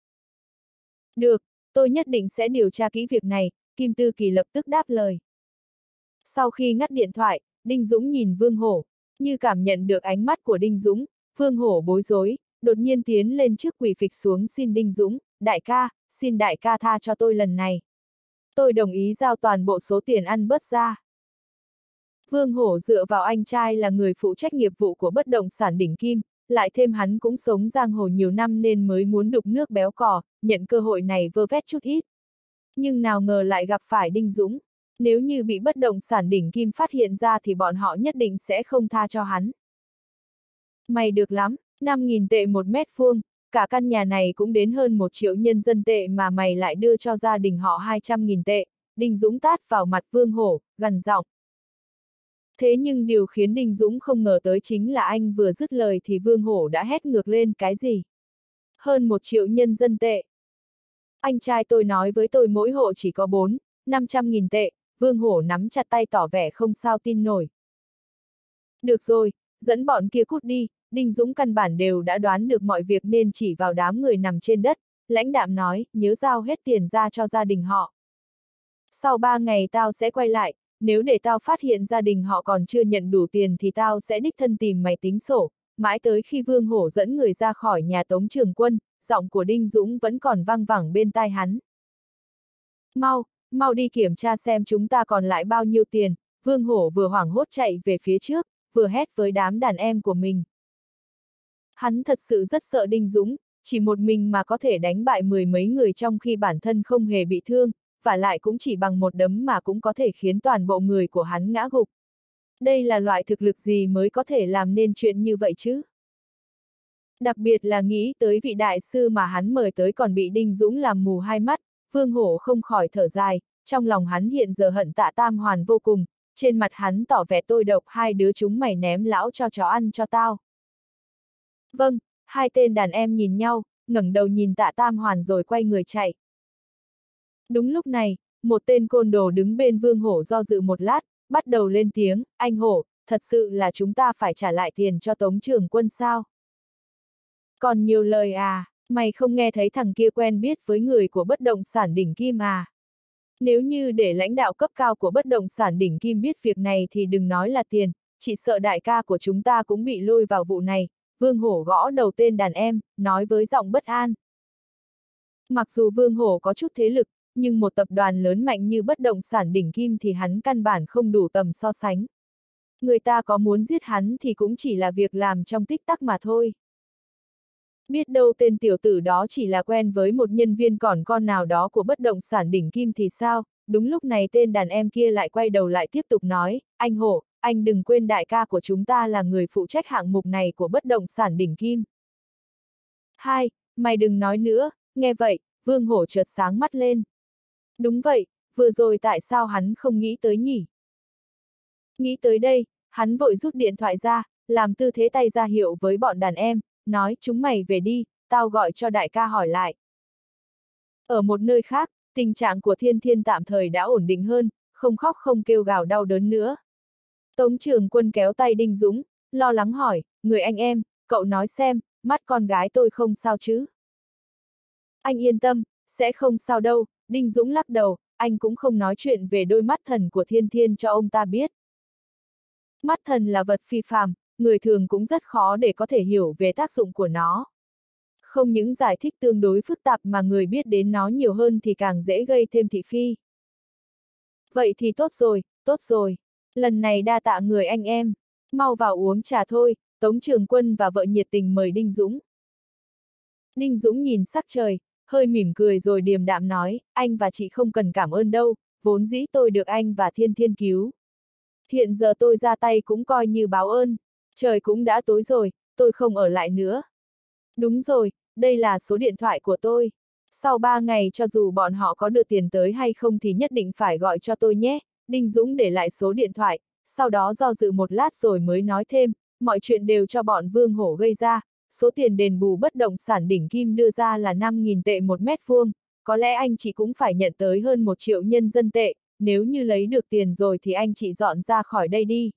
Được, tôi nhất định sẽ điều tra kỹ việc này, Kim Tư Kỳ lập tức đáp lời. Sau khi ngắt điện thoại, Đinh Dũng nhìn Vương Hổ, như cảm nhận được ánh mắt của Đinh Dũng, Vương Hổ bối rối, đột nhiên tiến lên trước quỳ phịch xuống xin Đinh Dũng, đại ca, xin đại ca tha cho tôi lần này. Tôi đồng ý giao toàn bộ số tiền ăn bớt ra. Vương Hổ dựa vào anh trai là người phụ trách nghiệp vụ của bất động sản đỉnh kim, lại thêm hắn cũng sống giang hồ nhiều năm nên mới muốn đục nước béo cò, nhận cơ hội này vơ vét chút ít. Nhưng nào ngờ lại gặp phải Đinh Dũng. Nếu như bị bất động sản đỉnh kim phát hiện ra thì bọn họ nhất định sẽ không tha cho hắn. Mày được lắm, 5.000 tệ một mét vuông, cả căn nhà này cũng đến hơn 1 triệu nhân dân tệ mà mày lại đưa cho gia đình họ 200.000 tệ. Đinh Dũng tát vào mặt Vương Hổ, gằn giọng. Thế nhưng điều khiến Đinh Dũng không ngờ tới chính là anh vừa dứt lời thì Vương Hổ đã hét ngược lên, cái gì? Hơn 1 triệu nhân dân tệ. Anh trai tôi nói với tôi mỗi hộ chỉ có 500.000 tệ, Vương Hổ nắm chặt tay tỏ vẻ không sao tin nổi. Được rồi, dẫn bọn kia cút đi, Đinh Dũng căn bản đều đã đoán được mọi việc nên chỉ vào đám người nằm trên đất, lãnh đạm nói, nhớ giao hết tiền ra cho gia đình họ. Sau 3 ngày tao sẽ quay lại, nếu để tao phát hiện gia đình họ còn chưa nhận đủ tiền thì tao sẽ đích thân tìm mày tính sổ. Mãi tới khi Vương Hổ dẫn người ra khỏi nhà Tống Trường Quân, giọng của Đinh Dũng vẫn còn vang vẳng bên tai hắn. Mau đi kiểm tra xem chúng ta còn lại bao nhiêu tiền. Vương Hổ vừa hoảng hốt chạy về phía trước, vừa hét với đám đàn em của mình. Hắn thật sự rất sợ Đinh Dũng, chỉ một mình mà có thể đánh bại 10 mấy người trong khi bản thân không hề bị thương, và lại cũng chỉ bằng một đấm mà cũng có thể khiến toàn bộ người của hắn ngã gục. Đây là loại thực lực gì mới có thể làm nên chuyện như vậy chứ? Đặc biệt là nghĩ tới vị đại sư mà hắn mời tới còn bị Đinh Dũng làm mù hai mắt, Vương Hổ không khỏi thở dài, trong lòng hắn hiện giờ hận Tạ Tam Hoàn vô cùng, trên mặt hắn tỏ vẻ tôi độc, hai đứa chúng mày ném lão cho chó ăn cho tao. Vâng, hai tên đàn em nhìn nhau, ngẩng đầu nhìn Tạ Tam Hoàn rồi quay người chạy. Đúng lúc này, một tên côn đồ đứng bên Vương Hổ do dự một lát, bắt đầu lên tiếng, anh Hổ, thật sự là chúng ta phải trả lại tiền cho Tống Trường Quân sao? Còn nhiều lời à, mày không nghe thấy thằng kia quen biết với người của bất động sản đỉnh kim à? Nếu như để lãnh đạo cấp cao của bất động sản đỉnh kim biết việc này thì đừng nói là tiền, chỉ sợ đại ca của chúng ta cũng bị lôi vào vụ này. Vương Hổ gõ đầu tên đàn em, nói với giọng bất an. Mặc dù Vương Hổ có chút thế lực, nhưng một tập đoàn lớn mạnh như bất động sản đỉnh kim thì hắn căn bản không đủ tầm so sánh. Người ta có muốn giết hắn thì cũng chỉ là việc làm trong tích tắc mà thôi. Biết đâu tên tiểu tử đó chỉ là quen với một nhân viên còn con nào đó của bất động sản đỉnh kim thì sao? Đúng lúc này tên đàn em kia lại quay đầu lại tiếp tục nói, anh Hổ, anh đừng quên đại ca của chúng ta là người phụ trách hạng mục này của bất động sản đỉnh kim. Mày đừng nói nữa, nghe vậy, Vương Hổ chợt sáng mắt lên. Đúng vậy, vừa rồi tại sao hắn không nghĩ tới nhỉ? Nghĩ tới đây, hắn vội rút điện thoại ra, làm tư thế tay ra hiệu với bọn đàn em, nói chúng mày về đi, tao gọi cho đại ca hỏi lại. Ở một nơi khác, tình trạng của Thiên Thiên tạm thời đã ổn định hơn, không khóc không kêu gào đau đớn nữa. Tống Trường Quân kéo tay Đinh Dũng, lo lắng hỏi, người anh em, cậu nói xem, mắt con gái tôi không sao chứ? Anh yên tâm, sẽ không sao đâu, Đinh Dũng lắc đầu, anh cũng không nói chuyện về đôi mắt thần của Thiên Thiên cho ông ta biết. Mắt thần là vật phi phàm, người thường cũng rất khó để có thể hiểu về tác dụng của nó. Không những giải thích tương đối phức tạp mà người biết đến nó nhiều hơn thì càng dễ gây thêm thị phi. Vậy thì tốt rồi. Lần này đa tạ người anh em. Mau vào uống trà thôi, Tống Trường Quân và vợ nhiệt tình mời Đinh Dũng. Đinh Dũng nhìn sắc trời, hơi mỉm cười rồi điềm đạm nói, anh và chị không cần cảm ơn đâu, vốn dĩ tôi được anh và Thiên Thiên cứu. Hiện giờ tôi ra tay cũng coi như báo ơn. Trời cũng đã tối rồi, tôi không ở lại nữa. Đúng rồi, đây là số điện thoại của tôi. Sau 3 ngày cho dù bọn họ có đưa tiền tới hay không thì nhất định phải gọi cho tôi nhé. Đinh Dũng để lại số điện thoại, sau đó do dự một lát rồi mới nói thêm, mọi chuyện đều cho bọn Vương Hổ gây ra, số tiền đền bù bất động sản đỉnh kim đưa ra là 5.000 tệ một mét vuông, có lẽ anh chị cũng phải nhận tới hơn 1 triệu nhân dân tệ, nếu như lấy được tiền rồi thì anh chị dọn ra khỏi đây đi.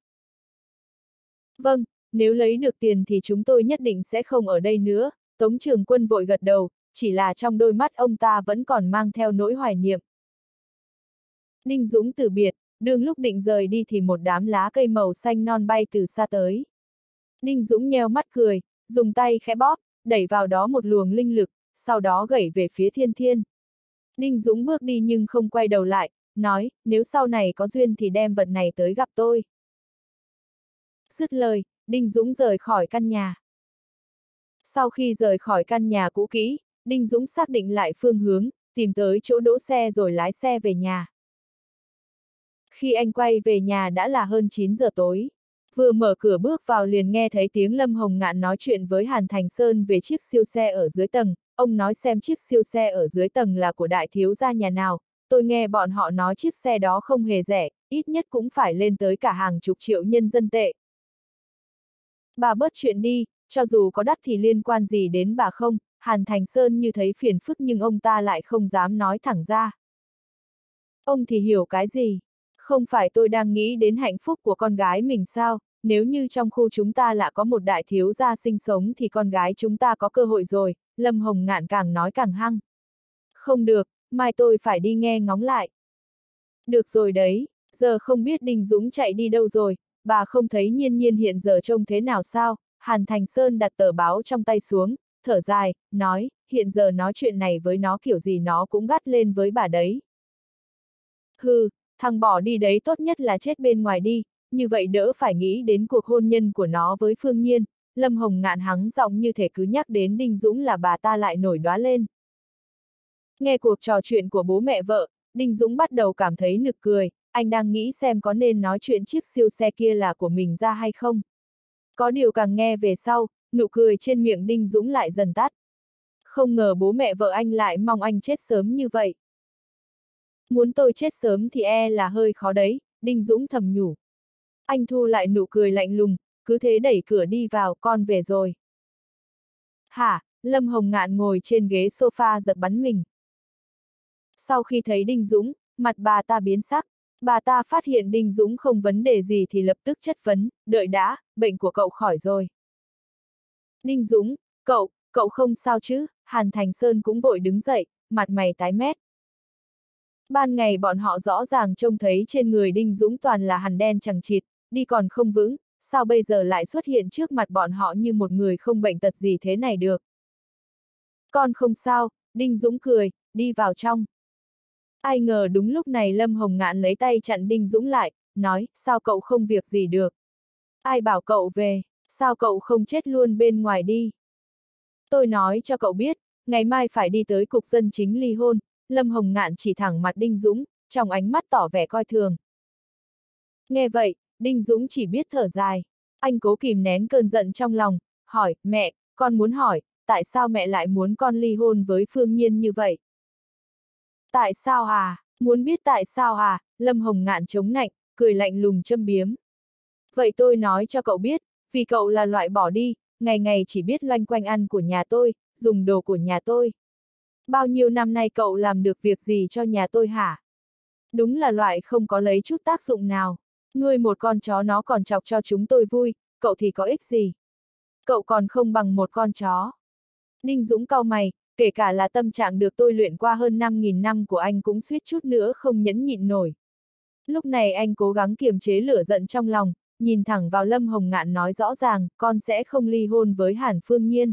Vâng, nếu lấy được tiền thì chúng tôi nhất định sẽ không ở đây nữa, Tống Trường Quân vội gật đầu, chỉ là trong đôi mắt ông ta vẫn còn mang theo nỗi hoài niệm. Đinh Dũng từ biệt, đường lúc định rời đi thì một đám lá cây màu xanh non bay từ xa tới. Đinh Dũng nheo mắt cười, dùng tay khẽ bóp, đẩy vào đó một luồng linh lực, sau đó gẩy về phía Thiên Thiên. Đinh Dũng bước đi nhưng không quay đầu lại, nói, nếu sau này có duyên thì đem vật này tới gặp tôi. Dứt lời, Đinh Dũng rời khỏi căn nhà. Sau khi rời khỏi căn nhà cũ kỹ, Đinh Dũng xác định lại phương hướng, tìm tới chỗ đỗ xe rồi lái xe về nhà. Khi anh quay về nhà đã là hơn 9 giờ tối. Vừa mở cửa bước vào liền nghe thấy tiếng Lâm Hồng Ngạn nói chuyện với Hàn Thành Sơn về chiếc siêu xe ở dưới tầng. Ông nói xem chiếc siêu xe ở dưới tầng là của đại thiếu gia nhà nào. Tôi nghe bọn họ nói chiếc xe đó không hề rẻ, ít nhất cũng phải lên tới cả hàng chục triệu nhân dân tệ. Bà bớt chuyện đi, cho dù có đắt thì liên quan gì đến bà không, Hàn Thành Sơn như thấy phiền phức nhưng ông ta lại không dám nói thẳng ra. Ông thì hiểu cái gì? Không phải tôi đang nghĩ đến hạnh phúc của con gái mình sao, nếu như trong khu chúng ta lại có một đại thiếu gia sinh sống thì con gái chúng ta có cơ hội rồi, Lâm Hồng Ngạn càng nói càng hăng. Không được, mai tôi phải đi nghe ngóng lại. Được rồi đấy, giờ không biết Đinh Dũng chạy đi đâu rồi, bà không thấy Nhiên Nhiên hiện giờ trông thế nào sao? Hàn Thành Sơn đặt tờ báo trong tay xuống, thở dài, nói, hiện giờ nói chuyện này với nó kiểu gì nó cũng gắt lên với bà đấy. Hừ, thằng bỏ đi đấy tốt nhất là chết bên ngoài đi, như vậy đỡ phải nghĩ đến cuộc hôn nhân của nó với Phương Nhiên. Lâm Hồng Ngạn hắng giọng như thể cứ nhắc đến Đinh Dũng là bà ta lại nổi đoá lên. Nghe cuộc trò chuyện của bố mẹ vợ, Đinh Dũng bắt đầu cảm thấy nực cười, anh đang nghĩ xem có nên nói chuyện chiếc siêu xe kia là của mình ra hay không. Có điều càng nghe về sau, nụ cười trên miệng Đinh Dũng lại dần tắt. Không ngờ bố mẹ vợ anh lại mong anh chết sớm như vậy. Muốn tôi chết sớm thì e là hơi khó đấy, Đinh Dũng thầm nhủ. Anh thu lại nụ cười lạnh lùng, cứ thế đẩy cửa đi vào, con về rồi. Hả, Lâm Hồng Ngạn ngồi trên ghế sofa giật bắn mình. Sau khi thấy Đinh Dũng, mặt bà ta biến sắc, bà ta phát hiện Đinh Dũng không vấn đề gì thì lập tức chất vấn, đợi đã, bệnh của cậu khỏi rồi. Đinh Dũng, cậu không sao chứ? Hàn Thành Sơn cũng vội đứng dậy, mặt mày tái mét. Ban ngày bọn họ rõ ràng trông thấy trên người Đinh Dũng toàn là hằn đen chằng chịt, đi còn không vững, sao bây giờ lại xuất hiện trước mặt bọn họ như một người không bệnh tật gì thế này được. Con không sao, Đinh Dũng cười, đi vào trong. Ai ngờ đúng lúc này Lâm Hồng Ngạn lấy tay chặn Đinh Dũng lại, nói, sao cậu không việc gì được? Ai bảo cậu về, sao cậu không chết luôn bên ngoài đi? Tôi nói cho cậu biết, ngày mai phải đi tới cục dân chính ly hôn. Lâm Hồng Ngạn chỉ thẳng mặt Đinh Dũng, trong ánh mắt tỏ vẻ coi thường. Nghe vậy, Đinh Dũng chỉ biết thở dài. Anh cố kìm nén cơn giận trong lòng, hỏi, mẹ, con muốn hỏi, tại sao mẹ lại muốn con ly hôn với Phương Nhiên như vậy? Tại sao à? Muốn biết tại sao à? Lâm Hồng Ngạn chống nạnh, cười lạnh lùng châm biếm. Vậy tôi nói cho cậu biết, vì cậu là loại bỏ đi, ngày ngày chỉ biết loanh quanh ăn của nhà tôi, dùng đồ của nhà tôi. Bao nhiêu năm nay cậu làm được việc gì cho nhà tôi hả? Đúng là loại không có lấy chút tác dụng nào. Nuôi một con chó nó còn chọc cho chúng tôi vui, cậu thì có ích gì? Cậu còn không bằng một con chó. Đinh Dũng cau mày, kể cả là tâm trạng được tôi luyện qua hơn 5.000 năm của anh cũng suýt chút nữa không nhẫn nhịn nổi. Lúc này anh cố gắng kiềm chế lửa giận trong lòng, nhìn thẳng vào Lâm Hồng Ngạn nói rõ ràng, con sẽ không ly hôn với Hàn Phương Nhiên.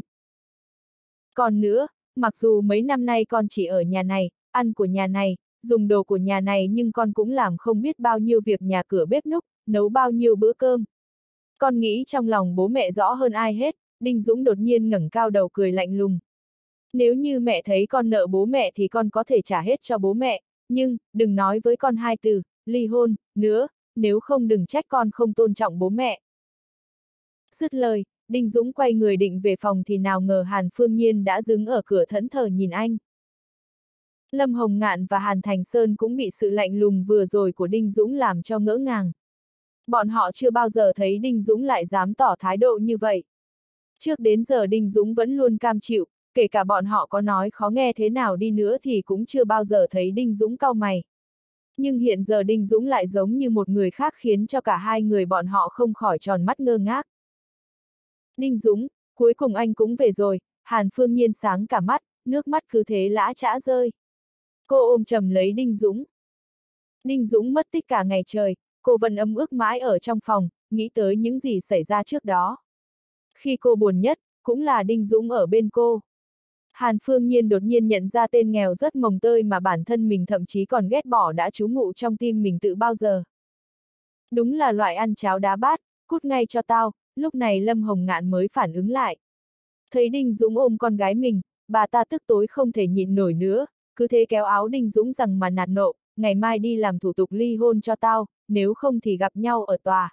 Còn nữa, mặc dù mấy năm nay con chỉ ở nhà này, ăn của nhà này, dùng đồ của nhà này nhưng con cũng làm không biết bao nhiêu việc nhà cửa bếp núc, nấu bao nhiêu bữa cơm. Con nghĩ trong lòng bố mẹ rõ hơn ai hết. Đinh Dũng đột nhiên ngẩng cao đầu cười lạnh lùng. Nếu như mẹ thấy con nợ bố mẹ thì con có thể trả hết cho bố mẹ, nhưng, đừng nói với con hai từ, ly hôn, nữa, nếu không đừng trách con không tôn trọng bố mẹ. Dứt lời, Đinh Dũng quay người định về phòng thì nào ngờ Hàn Phương Nhiên đã đứng ở cửa thẫn thờ nhìn anh. Lâm Hồng Ngạn và Hàn Thành Sơn cũng bị sự lạnh lùng vừa rồi của Đinh Dũng làm cho ngỡ ngàng. Bọn họ chưa bao giờ thấy Đinh Dũng lại dám tỏ thái độ như vậy. Trước đến giờ Đinh Dũng vẫn luôn cam chịu, kể cả bọn họ có nói khó nghe thế nào đi nữa thì cũng chưa bao giờ thấy Đinh Dũng cau mày. Nhưng hiện giờ Đinh Dũng lại giống như một người khác khiến cho cả hai người bọn họ không khỏi tròn mắt ngơ ngác. Đinh Dũng, cuối cùng anh cũng về rồi. Hàn Phương Nhiên sáng cả mắt, nước mắt cứ thế lã chã rơi. Cô ôm chầm lấy Đinh Dũng. Đinh Dũng mất tích cả ngày trời, cô vẫn ấm ức mãi ở trong phòng, nghĩ tới những gì xảy ra trước đó. Khi cô buồn nhất, cũng là Đinh Dũng ở bên cô. Hàn Phương Nhiên đột nhiên nhận ra tên nghèo rất mồng tơi mà bản thân mình thậm chí còn ghét bỏ đã trú ngụ trong tim mình từ bao giờ. Đúng là loại ăn cháo đá bát, cút ngay cho tao. Lúc này Lâm Hồng Ngạn mới phản ứng lại. Thấy Đinh Dũng ôm con gái mình, bà ta tức tối không thể nhịn nổi nữa, cứ thế kéo áo Đinh Dũng rằng mà nạt nộ, ngày mai đi làm thủ tục ly hôn cho tao, nếu không thì gặp nhau ở tòa.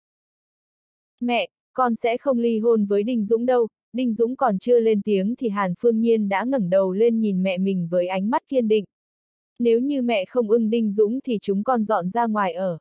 Mẹ, con sẽ không ly hôn với Đinh Dũng đâu. Đinh Dũng còn chưa lên tiếng thì Hàn Phương Nhiên đã ngẩng đầu lên nhìn mẹ mình với ánh mắt kiên định. Nếu như mẹ không ưng Đinh Dũng thì chúng con dọn ra ngoài ở.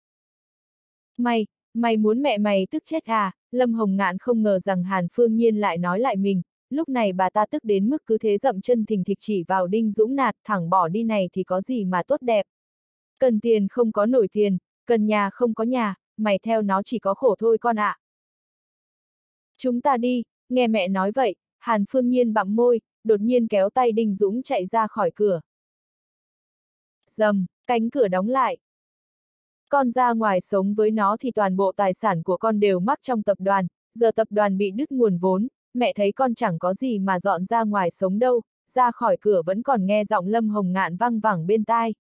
Mày muốn mẹ mày tức chết à? Lâm Hồng Ngạn không ngờ rằng Hàn Phương Nhiên lại nói lại mình, lúc này bà ta tức đến mức cứ thế dậm chân thình thịch chỉ vào Đinh Dũng nạt, thẳng bỏ đi này thì có gì mà tốt đẹp. Cần tiền không có nổi tiền, cần nhà không có nhà, mày theo nó chỉ có khổ thôi con ạ. Chúng ta đi, nghe mẹ nói vậy, Hàn Phương Nhiên bặm môi, đột nhiên kéo tay Đinh Dũng chạy ra khỏi cửa. Rầm, cánh cửa đóng lại. Con ra ngoài sống với nó thì toàn bộ tài sản của con đều mắc trong tập đoàn, giờ tập đoàn bị đứt nguồn vốn, mẹ thấy con chẳng có gì mà dọn ra ngoài sống đâu, ra khỏi cửa vẫn còn nghe giọng Lâm Hồng Ngạn văng vẳng bên tai.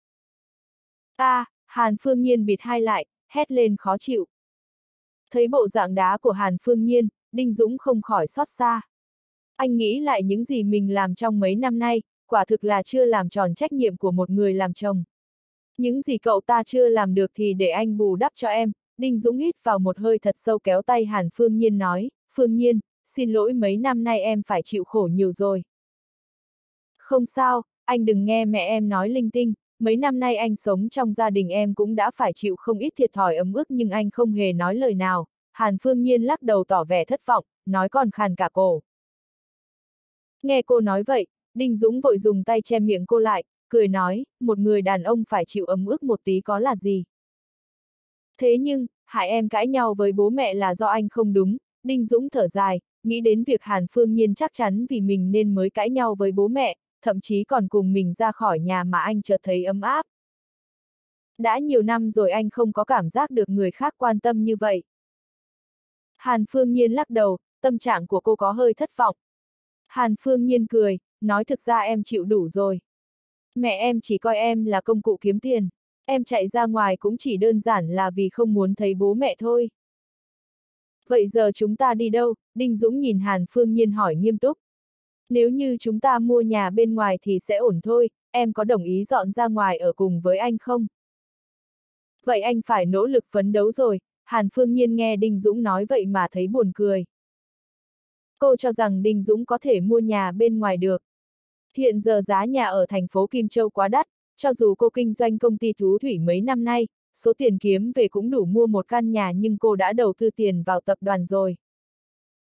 Hàn Phương Nhiên bịt hai lại, hét lên khó chịu. Thấy bộ dạng đá của Hàn Phương Nhiên, Đinh Dũng không khỏi xót xa. Anh nghĩ lại những gì mình làm trong mấy năm nay, quả thực là chưa làm tròn trách nhiệm của một người làm chồng. Những gì cậu ta chưa làm được thì để anh bù đắp cho em. Đinh Dũng hít vào một hơi thật sâu kéo tay Hàn Phương Nhiên nói, Phương Nhiên, xin lỗi mấy năm nay em phải chịu khổ nhiều rồi. Không sao, anh đừng nghe mẹ em nói linh tinh, mấy năm nay anh sống trong gia đình em cũng đã phải chịu không ít thiệt thòi ấm ức nhưng anh không hề nói lời nào. Hàn Phương Nhiên lắc đầu tỏ vẻ thất vọng, nói còn khàn cả cổ. Nghe cô nói vậy, Đinh Dũng vội dùng tay che miệng cô lại, cười nói, một người đàn ông phải chịu ấm ức một tí có là gì. Thế nhưng, hại em cãi nhau với bố mẹ là do anh không đúng. Đinh Dũng thở dài, nghĩ đến việc Hàn Phương Nhiên chắc chắn vì mình nên mới cãi nhau với bố mẹ, thậm chí còn cùng mình ra khỏi nhà mà anh chợt thấy ấm áp. Đã nhiều năm rồi anh không có cảm giác được người khác quan tâm như vậy. Hàn Phương Nhiên lắc đầu, tâm trạng của cô có hơi thất vọng. Hàn Phương Nhiên cười, nói thực ra em chịu đủ rồi. Mẹ em chỉ coi em là công cụ kiếm tiền. Em chạy ra ngoài cũng chỉ đơn giản là vì không muốn thấy bố mẹ thôi. Vậy giờ chúng ta đi đâu? Đinh Dũng nhìn Hàn Phương Nhiên hỏi nghiêm túc. Nếu như chúng ta mua nhà bên ngoài thì sẽ ổn thôi, em có đồng ý dọn ra ngoài ở cùng với anh không? Vậy anh phải nỗ lực phấn đấu rồi. Hàn Phương Nhiên nghe Đinh Dũng nói vậy mà thấy buồn cười. Cô cho rằng Đinh Dũng có thể mua nhà bên ngoài được. Hiện giờ giá nhà ở thành phố Kim Châu quá đắt, cho dù cô kinh doanh công ty thú thủy mấy năm nay, số tiền kiếm về cũng đủ mua một căn nhà nhưng cô đã đầu tư tiền vào tập đoàn rồi.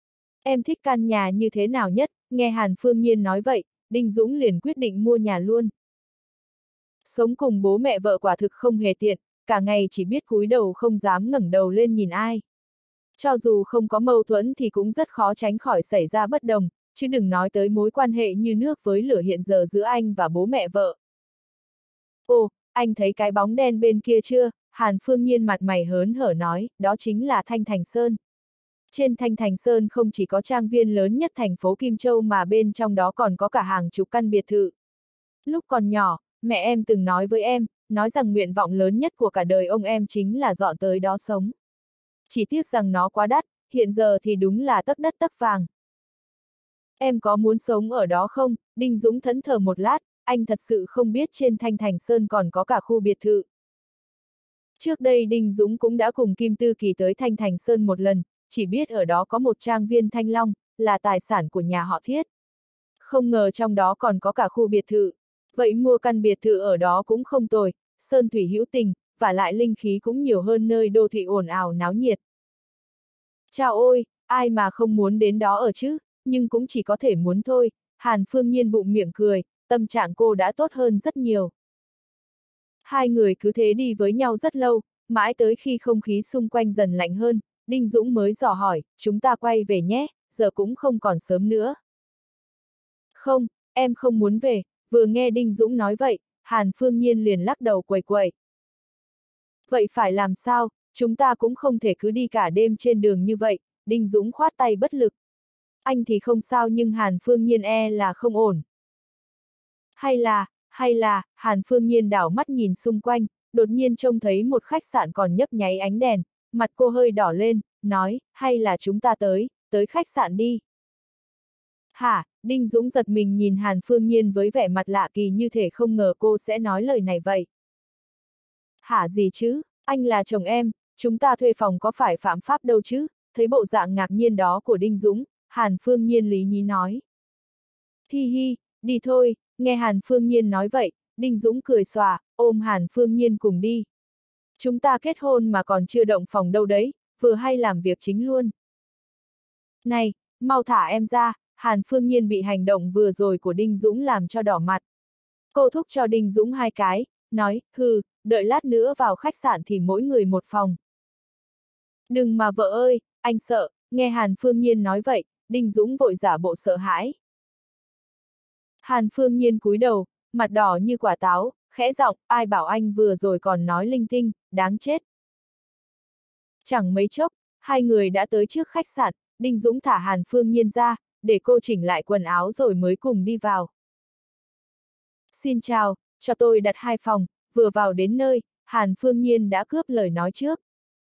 Em thích căn nhà như thế nào nhất? Nghe Hàn Phương Nhiên nói vậy, Đinh Dũng liền quyết định mua nhà luôn. Sống cùng bố mẹ vợ quả thực không hề tiện, cả ngày chỉ biết cúi đầu không dám ngẩng đầu lên nhìn ai. Cho dù không có mâu thuẫn thì cũng rất khó tránh khỏi xảy ra bất đồng, chứ đừng nói tới mối quan hệ như nước với lửa hiện giờ giữa anh và bố mẹ vợ. Ồ, anh thấy cái bóng đen bên kia chưa? Hàn Phương Nhiên mặt mày hớn hở nói, đó chính là Thanh Thành Sơn. Trên Thanh Thành Sơn không chỉ có trang viên lớn nhất thành phố Kim Châu mà bên trong đó còn có cả hàng chục căn biệt thự. Lúc còn nhỏ, mẹ em từng nói với em, nói rằng nguyện vọng lớn nhất của cả đời ông em chính là dọn tới đó sống. Chỉ tiếc rằng nó quá đắt, hiện giờ thì đúng là tấc đất tấc vàng. Em có muốn sống ở đó không? Đinh Dũng thẫn thờ một lát, anh thật sự không biết trên Thanh Thành Sơn còn có cả khu biệt thự. Trước đây Đinh Dũng cũng đã cùng Kim Tư Kỳ tới Thanh Thành Sơn một lần, chỉ biết ở đó có một trang viên Thanh Long, là tài sản của nhà họ Thiết. Không ngờ trong đó còn có cả khu biệt thự. Vậy mua căn biệt thự ở đó cũng không tồi, sơn thủy hữu tình, và lại linh khí cũng nhiều hơn nơi đô thị ồn ào náo nhiệt. Chao ôi, ai mà không muốn đến đó ở chứ, nhưng cũng chỉ có thể muốn thôi. Hàn Phương Nhiên bụng miệng cười, tâm trạng cô đã tốt hơn rất nhiều. Hai người cứ thế đi với nhau rất lâu, mãi tới khi không khí xung quanh dần lạnh hơn, Đinh Dũng mới dò hỏi, chúng ta quay về nhé, giờ cũng không còn sớm nữa. Không, em không muốn về. Vừa nghe Đinh Dũng nói vậy, Hàn Phương Nhiên liền lắc đầu quẩy quẩy. Vậy phải làm sao, chúng ta cũng không thể cứ đi cả đêm trên đường như vậy, Đinh Dũng khoát tay bất lực. Anh thì không sao nhưng Hàn Phương Nhiên là không ổn. Hay là, Hàn Phương Nhiên đảo mắt nhìn xung quanh, đột nhiên trông thấy một khách sạn còn nhấp nháy ánh đèn, mặt cô hơi đỏ lên, nói, hay là chúng ta tới khách sạn đi. Hả, Đinh Dũng giật mình nhìn Hàn Phương Nhiên với vẻ mặt lạ kỳ như thể không ngờ cô sẽ nói lời này vậy. Hả gì chứ, anh là chồng em, chúng ta thuê phòng có phải phạm pháp đâu chứ, thấy bộ dạng ngạc nhiên đó của Đinh Dũng, Hàn Phương Nhiên lý nhí nói. Hi hi, đi thôi, nghe Hàn Phương Nhiên nói vậy, Đinh Dũng cười xòa, ôm Hàn Phương Nhiên cùng đi. Chúng ta kết hôn mà còn chưa động phòng đâu đấy, vừa hay làm việc chính luôn. Này, mau thả em ra, Hàn Phương Nhiên bị hành động vừa rồi của Đinh Dũng làm cho đỏ mặt. Cô thúc cho Đinh Dũng hai cái, nói, hừ, đợi lát nữa vào khách sạn thì mỗi người một phòng. Đừng mà vợ ơi, anh sợ, nghe Hàn Phương Nhiên nói vậy, Đinh Dũng vội giả bộ sợ hãi. Hàn Phương Nhiên cúi đầu, mặt đỏ như quả táo, khẽ giọng, ai bảo anh vừa rồi còn nói linh tinh, đáng chết. Chẳng mấy chốc, hai người đã tới trước khách sạn, Đinh Dũng thả Hàn Phương Nhiên ra, để cô chỉnh lại quần áo rồi mới cùng đi vào. Xin chào, cho tôi đặt 2 phòng, vừa vào đến nơi, Hàn Phương Nhiên đã cướp lời nói trước.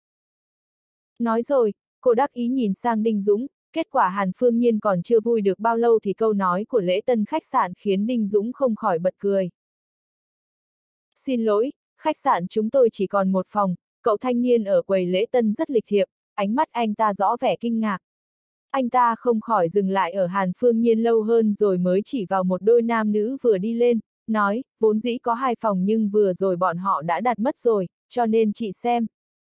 Nói rồi, cô đắc ý nhìn sang Đinh Dũng, kết quả Hàn Phương Nhiên còn chưa vui được bao lâu thì câu nói của lễ tân khách sạn khiến Đinh Dũng không khỏi bật cười. Xin lỗi, khách sạn chúng tôi chỉ còn 1 phòng, cậu thanh niên ở quầy lễ tân rất lịch thiệp, ánh mắt anh ta rõ vẻ kinh ngạc. Anh ta không khỏi dừng lại ở Hàn Phương Nhiên lâu hơn rồi mới chỉ vào một đôi nam nữ vừa đi lên, nói, vốn dĩ có 2 phòng nhưng vừa rồi bọn họ đã đặt mất rồi, cho nên chị xem.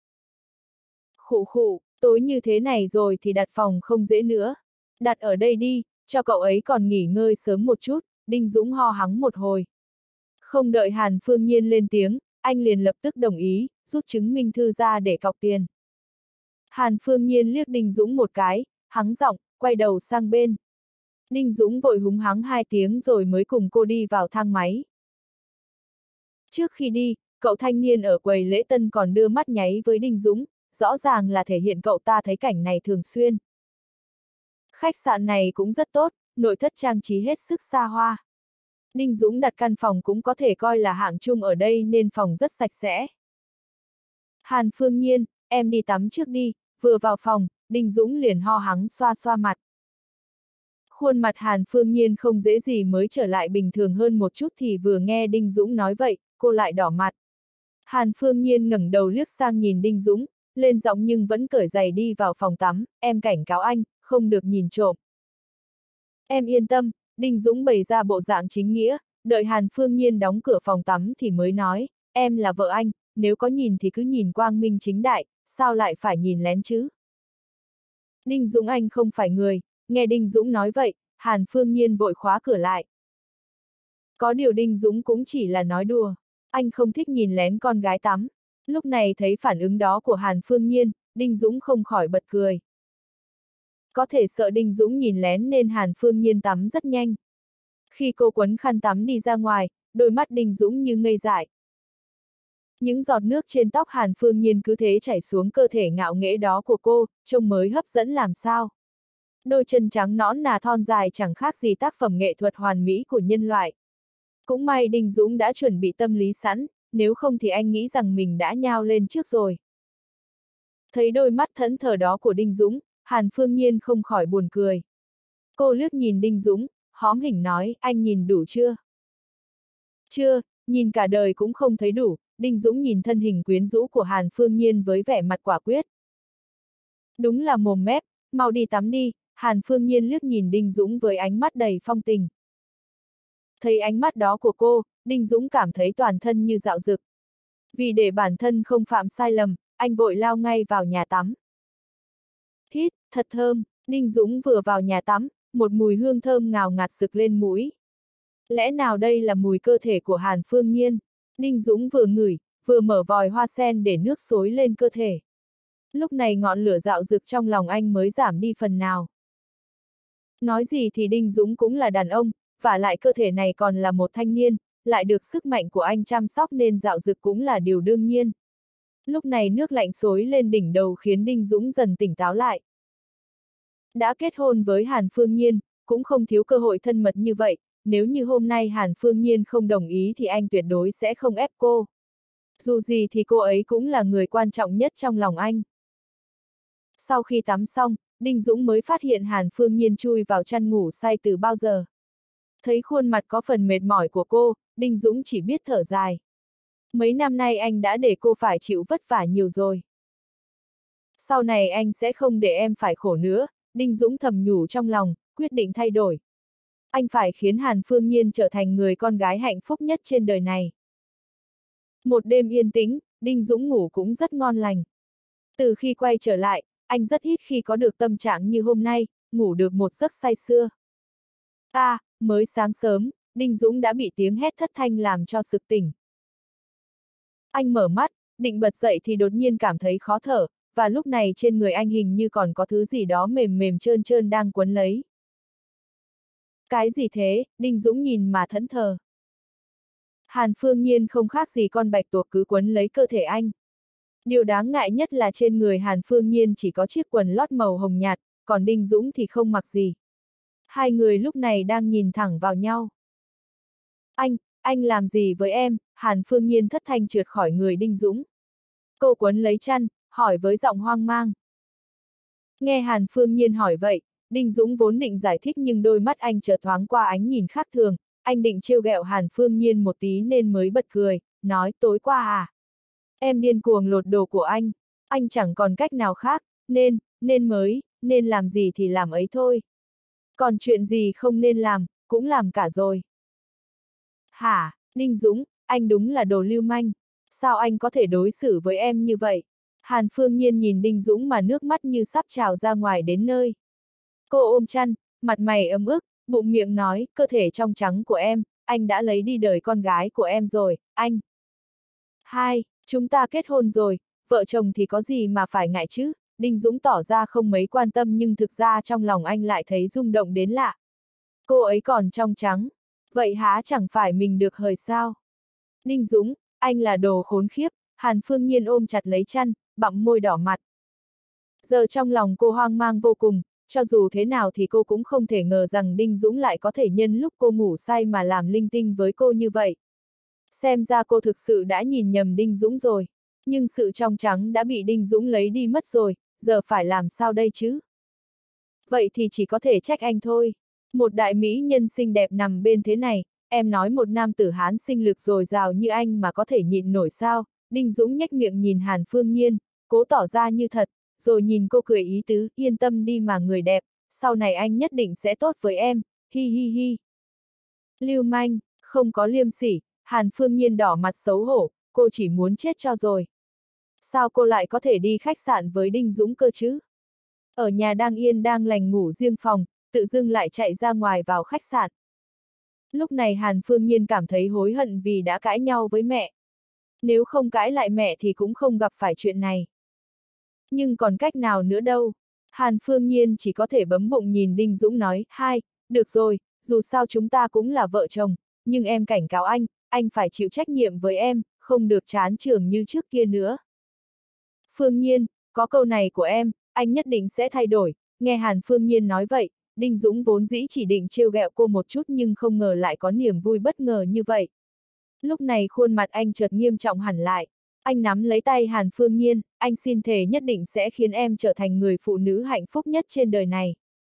Khụ khụ, tối như thế này rồi thì đặt phòng không dễ nữa. Đặt ở đây đi, cho cậu ấy còn nghỉ ngơi sớm một chút, Đinh Dũng ho hắng một hồi. Không đợi Hàn Phương Nhiên lên tiếng, anh liền lập tức đồng ý, rút chứng minh thư ra để cọc tiền. Hàn Phương Nhiên liếc Đinh Dũng một cái, hắng giọng, quay đầu sang bên. Đinh Dũng vội húng hắng 2 tiếng rồi mới cùng cô đi vào thang máy. Trước khi đi, cậu thanh niên ở quầy lễ tân còn đưa mắt nháy với Đinh Dũng, rõ ràng là thể hiện cậu ta thấy cảnh này thường xuyên. Khách sạn này cũng rất tốt, nội thất trang trí hết sức xa hoa. Đinh Dũng đặt căn phòng cũng có thể coi là hạng chung ở đây nên phòng rất sạch sẽ. Hàn Phương Nhiên, em đi tắm trước đi, vừa vào phòng, Đinh Dũng liền ho hắng xoa xoa mặt. Khuôn mặt Hàn Phương Nhiên không dễ gì mới trở lại bình thường hơn một chút thì vừa nghe Đinh Dũng nói vậy, cô lại đỏ mặt. Hàn Phương Nhiên ngẩng đầu liếc sang nhìn Đinh Dũng, lên giọng nhưng vẫn cởi giày đi vào phòng tắm, em cảnh cáo anh, không được nhìn trộm. Em yên tâm, Đinh Dũng bày ra bộ dạng chính nghĩa, đợi Hàn Phương Nhiên đóng cửa phòng tắm thì mới nói, em là vợ anh, nếu có nhìn thì cứ nhìn quang minh chính đại, sao lại phải nhìn lén chứ? Đinh Dũng anh không phải người, nghe Đinh Dũng nói vậy, Hàn Phương Nhiên vội khóa cửa lại. Có điều Đinh Dũng cũng chỉ là nói đùa, anh không thích nhìn lén con gái tắm. Lúc này thấy phản ứng đó của Hàn Phương Nhiên, Đinh Dũng không khỏi bật cười. Có thể sợ Đinh Dũng nhìn lén nên Hàn Phương Nhiên tắm rất nhanh. Khi cô quấn khăn tắm đi ra ngoài, đôi mắt Đinh Dũng như ngây dại. Những giọt nước trên tóc Hàn Phương Nhiên cứ thế chảy xuống cơ thể ngạo nghễ đó của cô, trông mới hấp dẫn làm sao. Đôi chân trắng nõn nà thon dài chẳng khác gì tác phẩm nghệ thuật hoàn mỹ của nhân loại. Cũng may Đinh Dũng đã chuẩn bị tâm lý sẵn, nếu không thì anh nghĩ rằng mình đã nhao lên trước rồi. Thấy đôi mắt thẫn thờ đó của Đinh Dũng, Hàn Phương Nhiên không khỏi buồn cười. Cô liếc nhìn Đinh Dũng, hóm hỉnh nói, anh nhìn đủ chưa? Chưa, nhìn cả đời cũng không thấy đủ. Đinh Dũng nhìn thân hình quyến rũ của Hàn Phương Nhiên với vẻ mặt quả quyết. Đúng là mồm mép, mau đi tắm đi. Hàn Phương Nhiên liếc nhìn Đinh Dũng với ánh mắt đầy phong tình. Thấy ánh mắt đó của cô, Đinh Dũng cảm thấy toàn thân như dạo dực. Vì để bản thân không phạm sai lầm, anh vội lao ngay vào nhà tắm. Hít, thật thơm. Đinh Dũng vừa vào nhà tắm, một mùi hương thơm ngào ngạt sực lên mũi. Lẽ nào đây là mùi cơ thể của Hàn Phương Nhiên? Đinh Dũng vừa ngửi, vừa mở vòi hoa sen để nước xối lên cơ thể. Lúc này ngọn lửa dạo dực trong lòng anh mới giảm đi phần nào. Nói gì thì Đinh Dũng cũng là đàn ông, vả lại cơ thể này còn là một thanh niên, lại được sức mạnh của anh chăm sóc nên dạo dực cũng là điều đương nhiên. Lúc này nước lạnh xối lên đỉnh đầu khiến Đinh Dũng dần tỉnh táo lại. Đã kết hôn với Hàn Phương Nhiên, cũng không thiếu cơ hội thân mật như vậy. Nếu như hôm nay Hàn Phương Nhiên không đồng ý thì anh tuyệt đối sẽ không ép cô. Dù gì thì cô ấy cũng là người quan trọng nhất trong lòng anh. Sau khi tắm xong, Đinh Dũng mới phát hiện Hàn Phương Nhiên chui vào chăn ngủ say từ bao giờ. Thấy khuôn mặt có phần mệt mỏi của cô, Đinh Dũng chỉ biết thở dài. Mấy năm nay anh đã để cô phải chịu vất vả nhiều rồi. Sau này anh sẽ không để em phải khổ nữa, Đinh Dũng thầm nhủ trong lòng, quyết định thay đổi. Anh phải khiến Hàn Phương Nhiên trở thành người con gái hạnh phúc nhất trên đời này. Một đêm yên tĩnh, Đinh Dũng ngủ cũng rất ngon lành. Từ khi quay trở lại, anh rất ít khi có được tâm trạng như hôm nay, ngủ được một giấc say sưa. Mới sáng sớm, Đinh Dũng đã bị tiếng hét thất thanh làm cho sực tỉnh. Anh mở mắt, định bật dậy thì đột nhiên cảm thấy khó thở, và lúc này trên người anh hình như còn có thứ gì đó mềm mềm trơn trơn đang quấn lấy. Cái gì thế? Đinh Dũng nhìn mà thẫn thờ. Hàn Phương Nhiên không khác gì con bạch tuộc cứ quấn lấy cơ thể anh. Điều đáng ngại nhất là trên người Hàn Phương Nhiên chỉ có chiếc quần lót màu hồng nhạt, còn Đinh Dũng thì không mặc gì. Hai người lúc này đang nhìn thẳng vào nhau. Anh làm gì với em? Hàn Phương Nhiên thất thanh trượt khỏi người Đinh Dũng. Cô quấn lấy chăn, hỏi với giọng hoang mang. Nghe Hàn Phương Nhiên hỏi vậy, Đinh Dũng vốn định giải thích nhưng đôi mắt anh chợt thoáng qua ánh nhìn khác thường, anh định trêu ghẹo Hàn Phương Nhiên một tí nên mới bật cười, nói tối qua à? Em điên cuồng lột đồ của anh chẳng còn cách nào khác, nên làm gì thì làm ấy thôi. Còn chuyện gì không nên làm, cũng làm cả rồi. Hả, Đinh Dũng, anh đúng là đồ lưu manh. Sao anh có thể đối xử với em như vậy? Hàn Phương Nhiên nhìn Đinh Dũng mà nước mắt như sắp trào ra ngoài đến nơi. Cô ôm chăn, mặt mày ấm ức, bụng miệng nói, cơ thể trong trắng của em, anh đã lấy đi đời con gái của em rồi, anh. Chúng ta kết hôn rồi, vợ chồng thì có gì mà phải ngại chứ? Đinh Dũng tỏ ra không mấy quan tâm nhưng thực ra trong lòng anh lại thấy rung động đến lạ. Cô ấy còn trong trắng, vậy há chẳng phải mình được hời sao? Đinh Dũng, anh là đồ khốn khiếp. Hàn Phương Nhiên ôm chặt lấy chăn, bặm môi đỏ mặt. Giờ trong lòng cô hoang mang vô cùng, cho dù thế nào thì cô cũng không thể ngờ rằng Đinh Dũng lại có thể nhân lúc cô ngủ say mà làm linh tinh với cô như vậy. Xem ra cô thực sự đã nhìn nhầm Đinh Dũng rồi. Nhưng sự trong trắng đã bị Đinh Dũng lấy đi mất rồi, giờ phải làm sao đây chứ? Vậy thì chỉ có thể trách anh thôi. Một đại mỹ nhân xinh đẹp nằm bên thế này, em nói một nam tử Hán sinh lực dồi dào như anh mà có thể nhịn nổi sao? Đinh Dũng nhếch miệng nhìn Hàn Phương Nhiên, cố tỏ ra như thật, rồi nhìn cô cười ý tứ, yên tâm đi mà người đẹp, sau này anh nhất định sẽ tốt với em, hi hi hi. Lưu manh, không có liêm sỉ. Hàn Phương Nhiên đỏ mặt xấu hổ, cô chỉ muốn chết cho rồi. Sao cô lại có thể đi khách sạn với Đinh Dũng cơ chứ? Ở nhà đang yên đang lành ngủ riêng phòng, tự dưng lại chạy ra ngoài vào khách sạn. Lúc này Hàn Phương Nhiên cảm thấy hối hận vì đã cãi nhau với mẹ. Nếu không cãi lại mẹ thì cũng không gặp phải chuyện này. Nhưng còn cách nào nữa đâu. Hàn Phương Nhiên chỉ có thể bấm bụng nhìn Đinh Dũng nói, được rồi, dù sao chúng ta cũng là vợ chồng, nhưng em cảnh cáo anh phải chịu trách nhiệm với em, không được chán trường như trước kia nữa. Phương Nhiên, có câu này của em, anh nhất định sẽ thay đổi. Nghe Hàn Phương Nhiên nói vậy, Đinh Dũng vốn dĩ chỉ định trêu ghẹo cô một chút nhưng không ngờ lại có niềm vui bất ngờ như vậy. Lúc này khuôn mặt anh chợt nghiêm trọng hẳn lại. Anh nắm lấy tay Hàn Phương Nhiên, anh xin thề nhất định sẽ khiến em trở thành người phụ nữ hạnh phúc nhất trên đời này.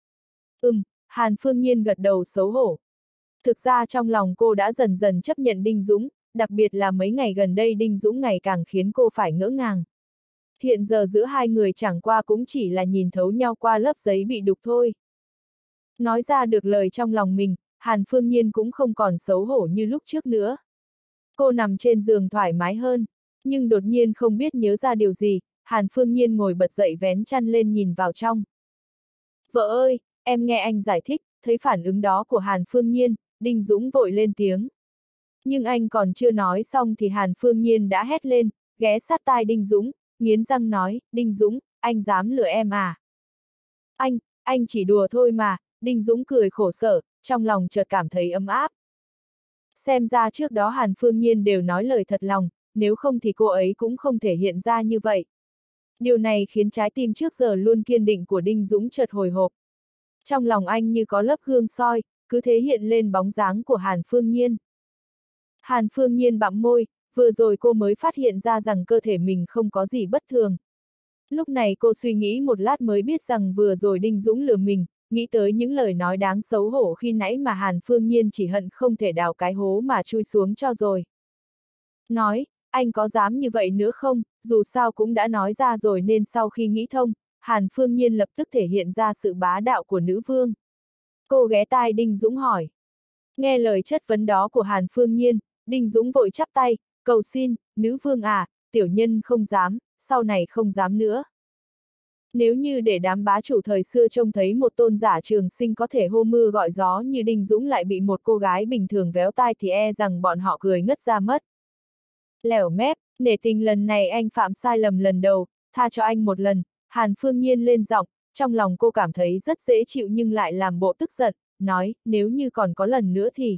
Hàn Phương Nhiên gật đầu xấu hổ. Thực ra trong lòng cô đã dần dần chấp nhận Đinh Dũng, đặc biệt là mấy ngày gần đây Đinh Dũng ngày càng khiến cô phải ngỡ ngàng. Hiện giờ giữa hai người chẳng qua cũng chỉ là nhìn thấu nhau qua lớp giấy bị đục thôi. Nói ra được lời trong lòng mình, Hàn Phương Nhiên cũng không còn xấu hổ như lúc trước nữa. Cô nằm trên giường thoải mái hơn, nhưng đột nhiên không biết nhớ ra điều gì, Hàn Phương Nhiên ngồi bật dậy vén chăn lên nhìn vào trong. Vợ ơi, em nghe anh giải thích, thấy phản ứng đó của Hàn Phương Nhiên, Đinh Dũng vội lên tiếng. Nhưng anh còn chưa nói xong thì Hàn Phương Nhiên đã hét lên, ghé sát tai Đinh Dũng, nghiến răng nói, Đinh Dũng, anh dám lừa em à? Anh chỉ đùa thôi mà, Đinh Dũng cười khổ sở, trong lòng chợt cảm thấy ấm áp. Xem ra trước đó Hàn Phương Nhiên đều nói lời thật lòng, nếu không thì cô ấy cũng không thể hiện ra như vậy. Điều này khiến trái tim trước giờ luôn kiên định của Đinh Dũng chợt hồi hộp. Trong lòng anh như có lớp gương soi, cứ thế hiện lên bóng dáng của Hàn Phương Nhiên. Hàn Phương Nhiên bặm môi, vừa rồi cô mới phát hiện ra rằng cơ thể mình không có gì bất thường. Lúc này cô suy nghĩ một lát mới biết rằng vừa rồi Đinh Dũng lừa mình, nghĩ tới những lời nói đáng xấu hổ khi nãy mà Hàn Phương Nhiên chỉ hận không thể đào cái hố mà chui xuống cho rồi. Nói, anh có dám như vậy nữa không, dù sao cũng đã nói ra rồi nên sau khi nghĩ thông, Hàn Phương Nhiên lập tức thể hiện ra sự bá đạo của nữ vương. Cô ghé tai Đinh Dũng hỏi. Nghe lời chất vấn đó của Hàn Phương Nhiên, Đinh Dũng vội chắp tay, cầu xin, nữ vương à, tiểu nhân không dám, sau này không dám nữa. Nếu như để đám bá chủ thời xưa trông thấy một tôn giả trường sinh có thể hô mưa gọi gió như Đinh Dũng lại bị một cô gái bình thường véo tai thì e rằng bọn họ cười ngất ra mất. Lẻo mép, nể tình lần này anh phạm sai lầm lần đầu, tha cho anh một lần, Hàn Phương Nhiên lên giọng, trong lòng cô cảm thấy rất dễ chịu nhưng lại làm bộ tức giận, nói, nếu như còn có lần nữa thì...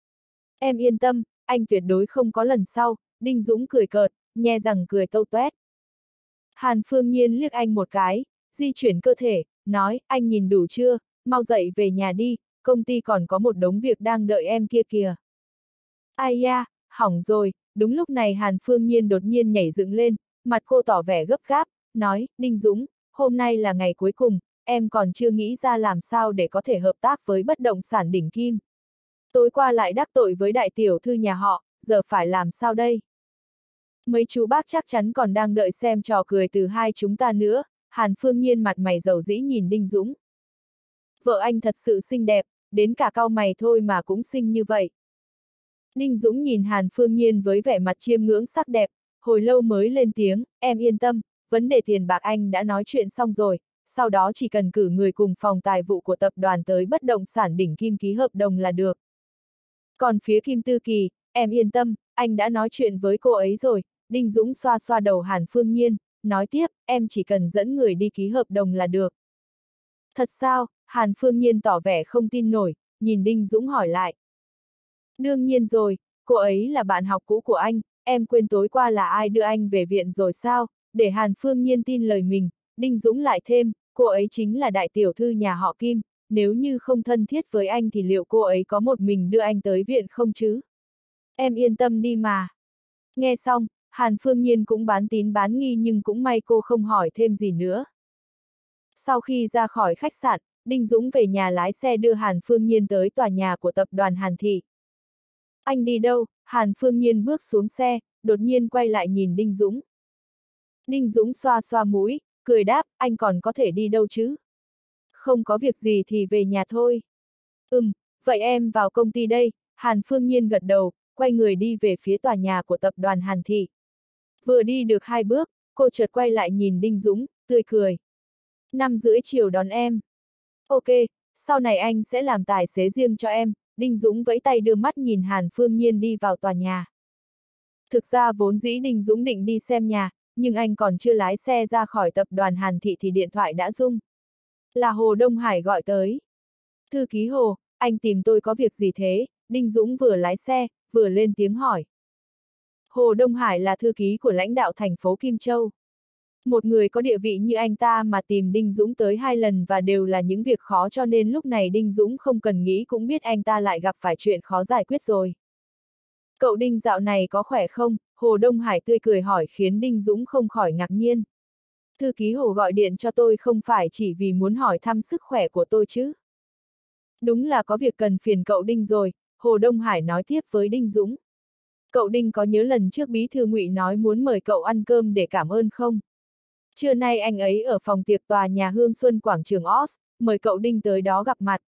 Em yên tâm, anh tuyệt đối không có lần sau, Đinh Dũng cười cợt, nhe răng cười tâu toét. Hàn Phương Nhiên liếc anh một cái, di chuyển cơ thể, nói, anh nhìn đủ chưa, mau dậy về nhà đi, công ty còn có một đống việc đang đợi em kia kìa. Ai da, hỏng rồi, đúng lúc này Hàn Phương Nhiên đột nhiên nhảy dựng lên, mặt cô tỏ vẻ gấp gáp, nói, Đinh Dũng, hôm nay là ngày cuối cùng, em còn chưa nghĩ ra làm sao để có thể hợp tác với bất động sản đỉnh kim. Tối qua lại đắc tội với đại tiểu thư nhà họ, giờ phải làm sao đây? Mấy chú bác chắc chắn còn đang đợi xem trò cười từ hai chúng ta nữa, Hàn Phương Nhiên mặt mày dầu dĩ nhìn Đinh Dũng. Vợ anh thật sự xinh đẹp, đến cả cau mày thôi mà cũng xinh như vậy. Đinh Dũng nhìn Hàn Phương Nhiên với vẻ mặt chiêm ngưỡng sắc đẹp, hồi lâu mới lên tiếng, em yên tâm, vấn đề tiền bạc anh đã nói chuyện xong rồi, sau đó chỉ cần cử người cùng phòng tài vụ của tập đoàn tới bất động sản đỉnh kim ký hợp đồng là được. Còn phía Kim Tư Kỳ, em yên tâm, anh đã nói chuyện với cô ấy rồi, Đinh Dũng xoa xoa đầu Hàn Phương Nhiên, nói tiếp, em chỉ cần dẫn người đi ký hợp đồng là được. Thật sao? Hàn Phương Nhiên tỏ vẻ không tin nổi, nhìn Đinh Dũng hỏi lại. Đương nhiên rồi, cô ấy là bạn học cũ của anh, em quên tối qua là ai đưa anh về viện rồi sao? Để Hàn Phương Nhiên tin lời mình, Đinh Dũng lại thêm, cô ấy chính là đại tiểu thư nhà họ Kim, nếu như không thân thiết với anh thì liệu cô ấy có một mình đưa anh tới viện không chứ? Em yên tâm đi mà. Nghe xong, Hàn Phương Nhiên cũng bán tín bán nghi nhưng cũng may cô không hỏi thêm gì nữa. Sau khi ra khỏi khách sạn, Đinh Dũng về nhà lái xe đưa Hàn Phương Nhiên tới tòa nhà của tập đoàn Hàn Thị. Anh đi đâu? Hàn Phương Nhiên bước xuống xe, đột nhiên quay lại nhìn Đinh Dũng. Đinh Dũng xoa xoa mũi, cười đáp, anh còn có thể đi đâu chứ? Không có việc gì thì về nhà thôi. Vậy em vào công ty đây, Hàn Phương Nhiên gật đầu, quay người đi về phía tòa nhà của tập đoàn Hàn Thị. Vừa đi được 2 bước, cô chợt quay lại nhìn Đinh Dũng, tươi cười. 5 rưỡi chiều đón em. Ok, sau này anh sẽ làm tài xế riêng cho em. Đinh Dũng vẫy tay đưa mắt nhìn Hàn Phương Nhiên đi vào tòa nhà. Thực ra vốn dĩ Đinh Dũng định đi xem nhà, nhưng anh còn chưa lái xe ra khỏi tập đoàn Hàn Thị thì điện thoại đã rung. Là Hồ Đông Hải gọi tới. Thư ký Hồ, anh tìm tôi có việc gì thế? Đinh Dũng vừa lái xe, vừa lên tiếng hỏi. Hồ Đông Hải là thư ký của lãnh đạo thành phố Kim Châu. Một người có địa vị như anh ta mà tìm Đinh Dũng tới 2 lần và đều là những việc khó, cho nên lúc này Đinh Dũng không cần nghĩ cũng biết anh ta lại gặp phải chuyện khó giải quyết rồi. Cậu Đinh dạo này có khỏe không? Hồ Đông Hải tươi cười hỏi khiến Đinh Dũng không khỏi ngạc nhiên. Thư ký Hồ gọi điện cho tôi không phải chỉ vì muốn hỏi thăm sức khỏe của tôi chứ. Đúng là có việc cần phiền cậu Đinh rồi, Hồ Đông Hải nói tiếp với Đinh Dũng. Cậu Đinh có nhớ lần trước bí thư Ngụy nói muốn mời cậu ăn cơm để cảm ơn không? Trưa nay anh ấy ở phòng tiệc tòa nhà Hương Xuân quảng trường Oz, mời cậu Đinh tới đó gặp mặt.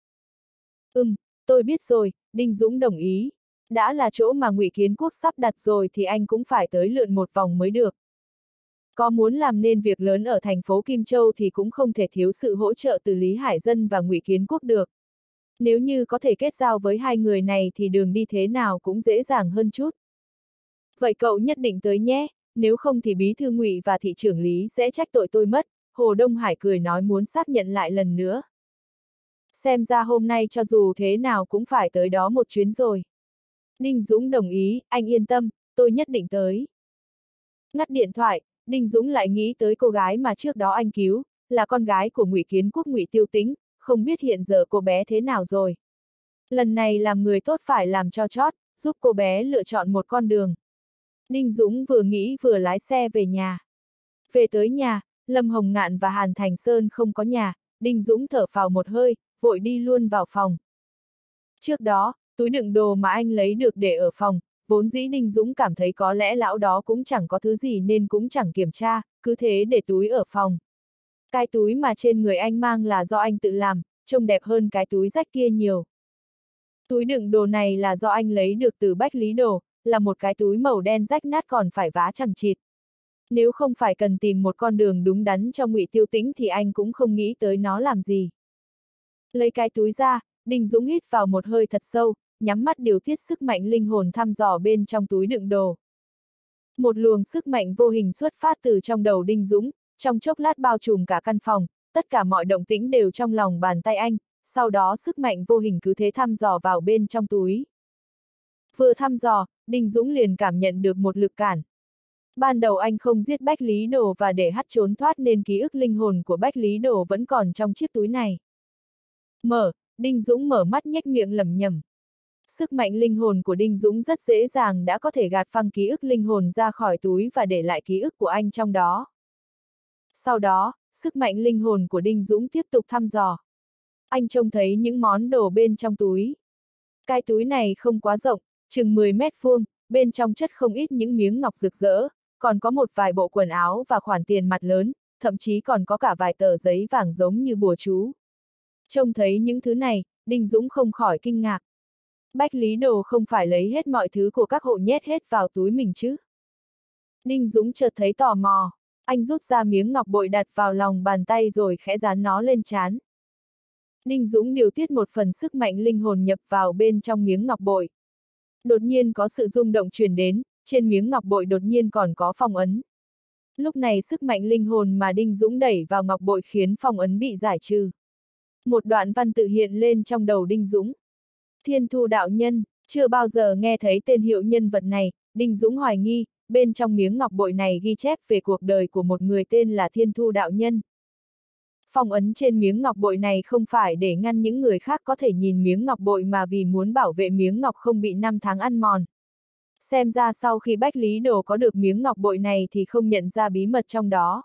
Tôi biết rồi, Đinh Dũng đồng ý. Đã là chỗ mà Ngụy Kiến Quốc sắp đặt rồi thì anh cũng phải tới lượn một vòng mới được. Có muốn làm nên việc lớn ở thành phố Kim Châu thì cũng không thể thiếu sự hỗ trợ từ Lý Hải Dân và Ngụy Kiến Quốc được. Nếu như có thể kết giao với hai người này thì đường đi thế nào cũng dễ dàng hơn chút. Vậy cậu nhất định tới nhé, nếu không thì bí thư Ngụy và thị trưởng Lý sẽ trách tội tôi mất. Hồ Đông Hải cười nói muốn xác nhận lại lần nữa. Xem ra hôm nay cho dù thế nào cũng phải tới đó một chuyến rồi. Đinh Dũng đồng ý, anh yên tâm, tôi nhất định tới. Ngắt điện thoại, Đinh Dũng lại nghĩ tới cô gái mà trước đó anh cứu, là con gái của Ngụy Kiến Quốc Ngụy Tiêu Tĩnh, không biết hiện giờ cô bé thế nào rồi. Lần này làm người tốt phải làm cho chót, giúp cô bé lựa chọn một con đường. Đinh Dũng vừa nghĩ vừa lái xe về nhà. Về tới nhà, Lâm Hồng Ngạn và Hàn Thành Sơn không có nhà, Đinh Dũng thở phào một hơi, vội đi luôn vào phòng. Trước đó, túi đựng đồ mà anh lấy được để ở phòng, vốn dĩ Đinh Dũng cảm thấy có lẽ lão đó cũng chẳng có thứ gì nên cũng chẳng kiểm tra, cứ thế để túi ở phòng. Cái túi mà trên người anh mang là do anh tự làm, trông đẹp hơn cái túi rách kia nhiều. Túi đựng đồ này là do anh lấy được từ Bách Lý Đồ, là một cái túi màu đen rách nát còn phải vá chằng chịt. Nếu không phải cần tìm một con đường đúng đắn cho Ngụy Tiêu Tĩnh thì anh cũng không nghĩ tới nó làm gì. Lấy cái túi ra, Đinh Dũng hít vào một hơi thật sâu, nhắm mắt điều tiết sức mạnh linh hồn thăm dò bên trong túi đựng đồ. Một luồng sức mạnh vô hình xuất phát từ trong đầu Đinh Dũng, trong chốc lát bao trùm cả căn phòng, tất cả mọi động tĩnh đều trong lòng bàn tay anh, sau đó sức mạnh vô hình cứ thế thăm dò vào bên trong túi. Vừa thăm dò, Đinh Dũng liền cảm nhận được một lực cản. Ban đầu anh không giết Bách Lý Đồ và để hắt trốn thoát nên ký ức linh hồn của Bách Lý Đồ vẫn còn trong chiếc túi này. Đinh Dũng mở mắt nhếch miệng lẩm nhẩm. Sức mạnh linh hồn của Đinh Dũng rất dễ dàng đã có thể gạt phăng ký ức linh hồn ra khỏi túi và để lại ký ức của anh trong đó. Sau đó, sức mạnh linh hồn của Đinh Dũng tiếp tục thăm dò. Anh trông thấy những món đồ bên trong túi. Cái túi này không quá rộng, chừng 10 mét vuông, bên trong chất không ít những miếng ngọc rực rỡ, còn có một vài bộ quần áo và khoản tiền mặt lớn, thậm chí còn có cả vài tờ giấy vàng giống như bùa chú. Trông thấy những thứ này, Đinh Dũng không khỏi kinh ngạc. Bách Lý Đồ không phải lấy hết mọi thứ của các hộ nhét hết vào túi mình chứ? Đinh Dũng chợt thấy tò mò, anh rút ra miếng ngọc bội đặt vào lòng bàn tay rồi khẽ dán nó lên trán. Đinh Dũng điều tiết một phần sức mạnh linh hồn nhập vào bên trong miếng ngọc bội. Đột nhiên có sự rung động truyền đến, trên miếng ngọc bội đột nhiên còn có phong ấn. Lúc này sức mạnh linh hồn mà Đinh Dũng đẩy vào ngọc bội khiến phong ấn bị giải trừ. Một đoạn văn tự hiện lên trong đầu Đinh Dũng. Thiên Thu đạo nhân, chưa bao giờ nghe thấy tên hiệu nhân vật này, Đinh Dũng hoài nghi, bên trong miếng ngọc bội này ghi chép về cuộc đời của một người tên là Thiên Thu đạo nhân. Phong ấn trên miếng ngọc bội này không phải để ngăn những người khác có thể nhìn miếng ngọc bội mà vì muốn bảo vệ miếng ngọc không bị năm tháng ăn mòn. Xem ra sau khi Bách Lý Đồ có được miếng ngọc bội này thì không nhận ra bí mật trong đó.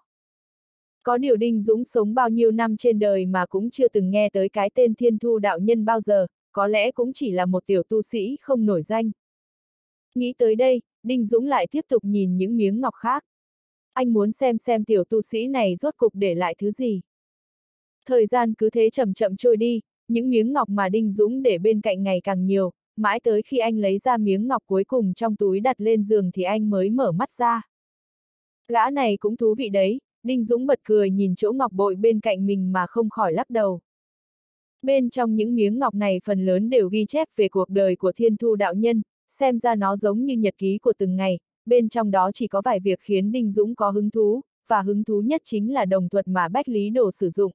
Có điều Đinh Dũng sống bao nhiêu năm trên đời mà cũng chưa từng nghe tới cái tên Thiên Thu đạo nhân bao giờ, có lẽ cũng chỉ là một tiểu tu sĩ không nổi danh. Nghĩ tới đây, Đinh Dũng lại tiếp tục nhìn những miếng ngọc khác. Anh muốn xem tiểu tu sĩ này rốt cục để lại thứ gì. Thời gian cứ thế chậm chậm trôi đi, những miếng ngọc mà Đinh Dũng để bên cạnh ngày càng nhiều, mãi tới khi anh lấy ra miếng ngọc cuối cùng trong túi đặt lên giường thì anh mới mở mắt ra. Gã này cũng thú vị đấy, Đinh Dũng bật cười nhìn chỗ ngọc bội bên cạnh mình mà không khỏi lắc đầu. Bên trong những miếng ngọc này phần lớn đều ghi chép về cuộc đời của Thiên Thu đạo nhân, xem ra nó giống như nhật ký của từng ngày, bên trong đó chỉ có vài việc khiến Đinh Dũng có hứng thú, và hứng thú nhất chính là đồng thuật mà Bách Lý Đồ sử dụng.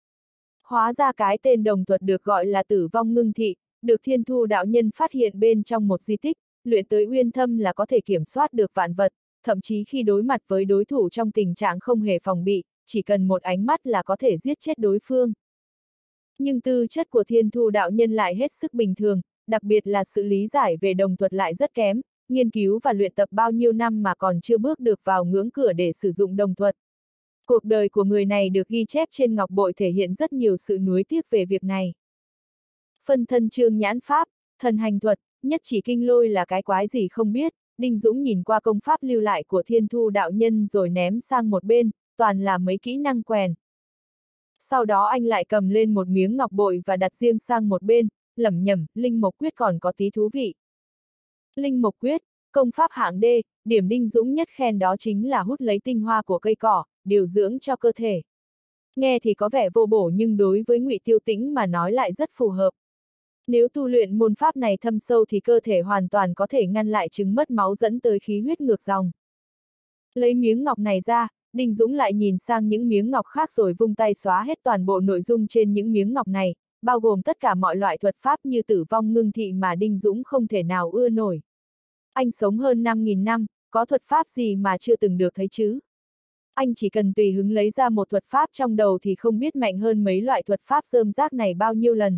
Hóa ra cái tên đồng thuật được gọi là Tử Vong Ngưng Thị, được Thiên Thu đạo nhân phát hiện bên trong một di tích, luyện tới uyên thâm là có thể kiểm soát được vạn vật, thậm chí khi đối mặt với đối thủ trong tình trạng không hề phòng bị, chỉ cần một ánh mắt là có thể giết chết đối phương. Nhưng tư chất của Thiên Thu đạo nhân lại hết sức bình thường, đặc biệt là sự lý giải về đồng thuật lại rất kém, nghiên cứu và luyện tập bao nhiêu năm mà còn chưa bước được vào ngưỡng cửa để sử dụng đồng thuật. Cuộc đời của người này được ghi chép trên ngọc bội thể hiện rất nhiều sự nuối tiếc về việc này. Phân thân trương nhãn pháp, thần hành thuật, nhất chỉ kinh lôi là cái quái gì không biết, Đinh Dũng nhìn qua công pháp lưu lại của Thiên Thu đạo nhân rồi ném sang một bên, toàn là mấy kỹ năng quèn. Sau đó anh lại cầm lên một miếng ngọc bội và đặt riêng sang một bên, lẩm nhẩm, Linh Mộc Quyết còn có tí thú vị. Linh Mộc Quyết, công pháp hạng D, điểm Đinh Dũng nhất khen đó chính là hút lấy tinh hoa của cây cỏ, điều dưỡng cho cơ thể. Nghe thì có vẻ vô bổ nhưng đối với Ngụy Tiêu Tĩnh mà nói lại rất phù hợp. Nếu tu luyện môn pháp này thâm sâu thì cơ thể hoàn toàn có thể ngăn lại chứng mất máu dẫn tới khí huyết ngược dòng. Lấy miếng ngọc này ra, Đinh Dũng lại nhìn sang những miếng ngọc khác rồi vung tay xóa hết toàn bộ nội dung trên những miếng ngọc này, bao gồm tất cả mọi loại thuật pháp như Tử Vong Ngưng Thị mà Đinh Dũng không thể nào ưa nổi. Anh sống hơn 5.000 năm, có thuật pháp gì mà chưa từng được thấy chứ? Anh chỉ cần tùy hứng lấy ra một thuật pháp trong đầu thì không biết mạnh hơn mấy loại thuật pháp rơm rác này bao nhiêu lần.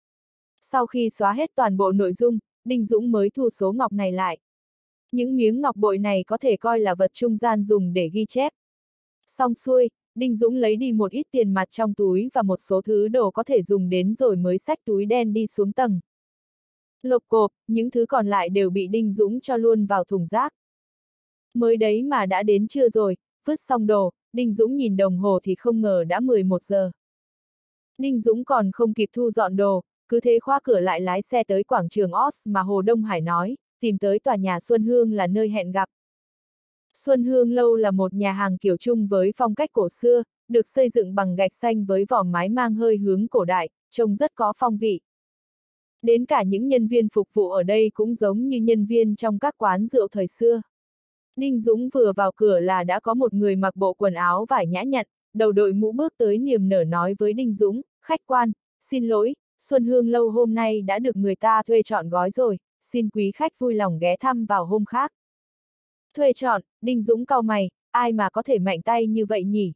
Sau khi xóa hết toàn bộ nội dung, Đinh Dũng mới thu số ngọc này lại. Những miếng ngọc bội này có thể coi là vật trung gian dùng để ghi chép. Xong xuôi, Đinh Dũng lấy đi một ít tiền mặt trong túi và một số thứ đồ có thể dùng đến rồi mới xách túi đen đi xuống tầng. Lộp cộp, những thứ còn lại đều bị Đinh Dũng cho luôn vào thùng rác. Mới đấy mà đã đến trưa rồi, vứt xong đồ, Đinh Dũng nhìn đồng hồ thì không ngờ đã 11 giờ. Đinh Dũng còn không kịp thu dọn đồ, cứ thế khóa cửa lại lái xe tới quảng trường Oz mà Hồ Đông Hải nói, tìm tới tòa nhà Xuân Hương là nơi hẹn gặp. Xuân Hương Lâu là một nhà hàng kiểu chung với phong cách cổ xưa, được xây dựng bằng gạch xanh với vòm mái mang hơi hướng cổ đại, trông rất có phong vị. Đến cả những nhân viên phục vụ ở đây cũng giống như nhân viên trong các quán rượu thời xưa. Đinh Dũng vừa vào cửa là đã có một người mặc bộ quần áo vải nhã nhặn, đầu đội mũ bước tới niềm nở nói với Đinh Dũng, khách quan, xin lỗi, Xuân Hương Lâu hôm nay đã được người ta thuê trọn gói rồi, xin quý khách vui lòng ghé thăm vào hôm khác. Thuê trọn, Đinh Dũng cau mày, ai mà có thể mạnh tay như vậy nhỉ?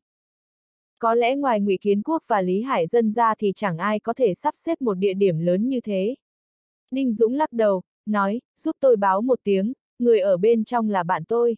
Có lẽ ngoài Ngụy Kiến Quốc và Lý Hải Dân ra thì chẳng ai có thể sắp xếp một địa điểm lớn như thế. Đinh Dũng lắc đầu, nói, giúp tôi báo một tiếng, người ở bên trong là bạn tôi.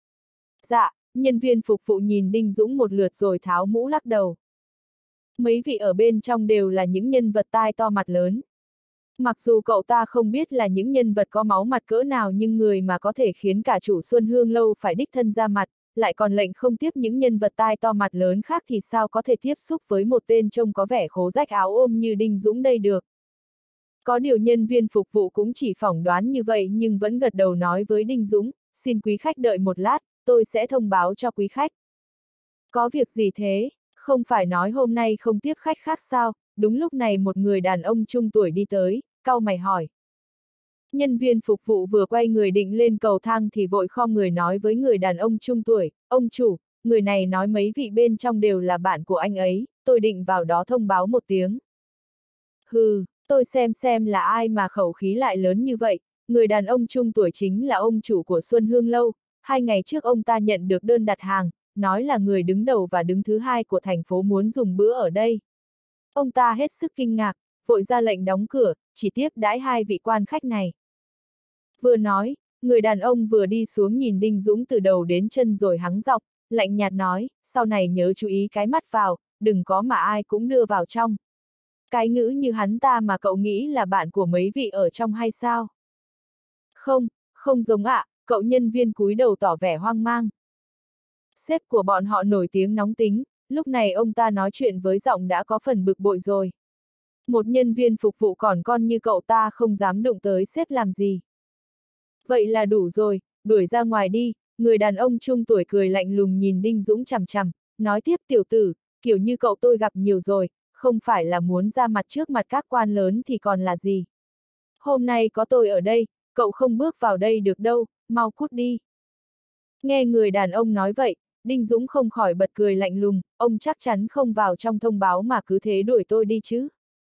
Dạ, nhân viên phục vụ nhìn Đinh Dũng một lượt rồi tháo mũ lắc đầu. Mấy vị ở bên trong đều là những nhân vật tai to mặt lớn. Mặc dù cậu ta không biết là những nhân vật có máu mặt cỡ nào nhưng người mà có thể khiến cả chủ Xuân Hương Lâu phải đích thân ra mặt, lại còn lệnh không tiếp những nhân vật tai to mặt lớn khác thì sao có thể tiếp xúc với một tên trông có vẻ khố rách áo ôm như Đinh Dũng đây được. Có điều nhân viên phục vụ cũng chỉ phỏng đoán như vậy nhưng vẫn gật đầu nói với Đinh Dũng, xin quý khách đợi một lát, tôi sẽ thông báo cho quý khách. Có việc gì thế? Không phải nói hôm nay không tiếp khách khác sao? Đúng lúc này một người đàn ông trung tuổi đi tới, cau mày hỏi. Nhân viên phục vụ vừa quay người định lên cầu thang thì vội khom người nói với người đàn ông trung tuổi, ông chủ, người này nói mấy vị bên trong đều là bạn của anh ấy, tôi định vào đó thông báo một tiếng. Hừ, tôi xem là ai mà khẩu khí lại lớn như vậy, người đàn ông trung tuổi chính là ông chủ của Xuân Hương Lâu, 2 ngày trước ông ta nhận được đơn đặt hàng, nói là người đứng đầu và đứng thứ hai của thành phố muốn dùng bữa ở đây. Ông ta hết sức kinh ngạc, vội ra lệnh đóng cửa, chỉ tiếp đãi 2 vị quan khách này. Vừa nói, người đàn ông vừa đi xuống nhìn Đinh Dũng từ đầu đến chân rồi hắng giọng, lạnh nhạt nói, sau này nhớ chú ý cái mắt vào, đừng có mà ai cũng đưa vào trong. Cái ngữ như hắn ta mà cậu nghĩ là bạn của mấy vị ở trong hay sao? Không, không giống ạ, cậu nhân viên cúi đầu tỏ vẻ hoang mang. Sếp của bọn họ nổi tiếng nóng tính, lúc này ông ta nói chuyện với giọng đã có phần bực bội rồi. Một nhân viên phục vụ còn con như cậu ta không dám đụng tới sếp làm gì. Vậy là đủ rồi, đuổi ra ngoài đi, người đàn ông trung tuổi cười lạnh lùng nhìn Đinh Dũng chằm chằm, nói tiếp tiểu tử, kiểu như cậu tôi gặp nhiều rồi, không phải là muốn ra mặt trước mặt các quan lớn thì còn là gì. Hôm nay có tôi ở đây, cậu không bước vào đây được đâu, mau cút đi. Nghe người đàn ông nói vậy, Đinh Dũng không khỏi bật cười lạnh lùng, ông chắc chắn không vào trong thông báo mà cứ thế đuổi tôi đi chứ.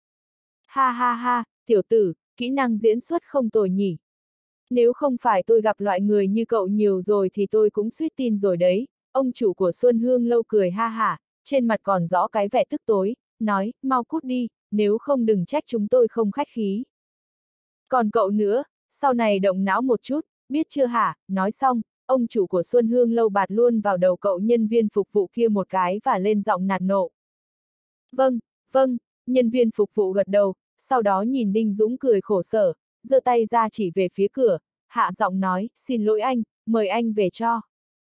Ha ha ha, tiểu tử, kỹ năng diễn xuất không tồi nhỉ. Nếu không phải tôi gặp loại người như cậu nhiều rồi thì tôi cũng suýt tin rồi đấy. Ông chủ của Xuân Hương Lâu cười ha hả, trên mặt còn rõ cái vẻ tức tối, nói, mau cút đi, nếu không đừng trách chúng tôi không khách khí. Còn cậu nữa, sau này động não một chút, biết chưa hả? Nói xong, ông chủ của Xuân Hương Lâu bạt luôn vào đầu cậu nhân viên phục vụ kia một cái và lên giọng nạt nộ. Vâng, vâng, nhân viên phục vụ gật đầu, sau đó nhìn Đinh Dũng cười khổ sở, giơ tay ra chỉ về phía cửa, hạ giọng nói, xin lỗi anh, mời anh về cho.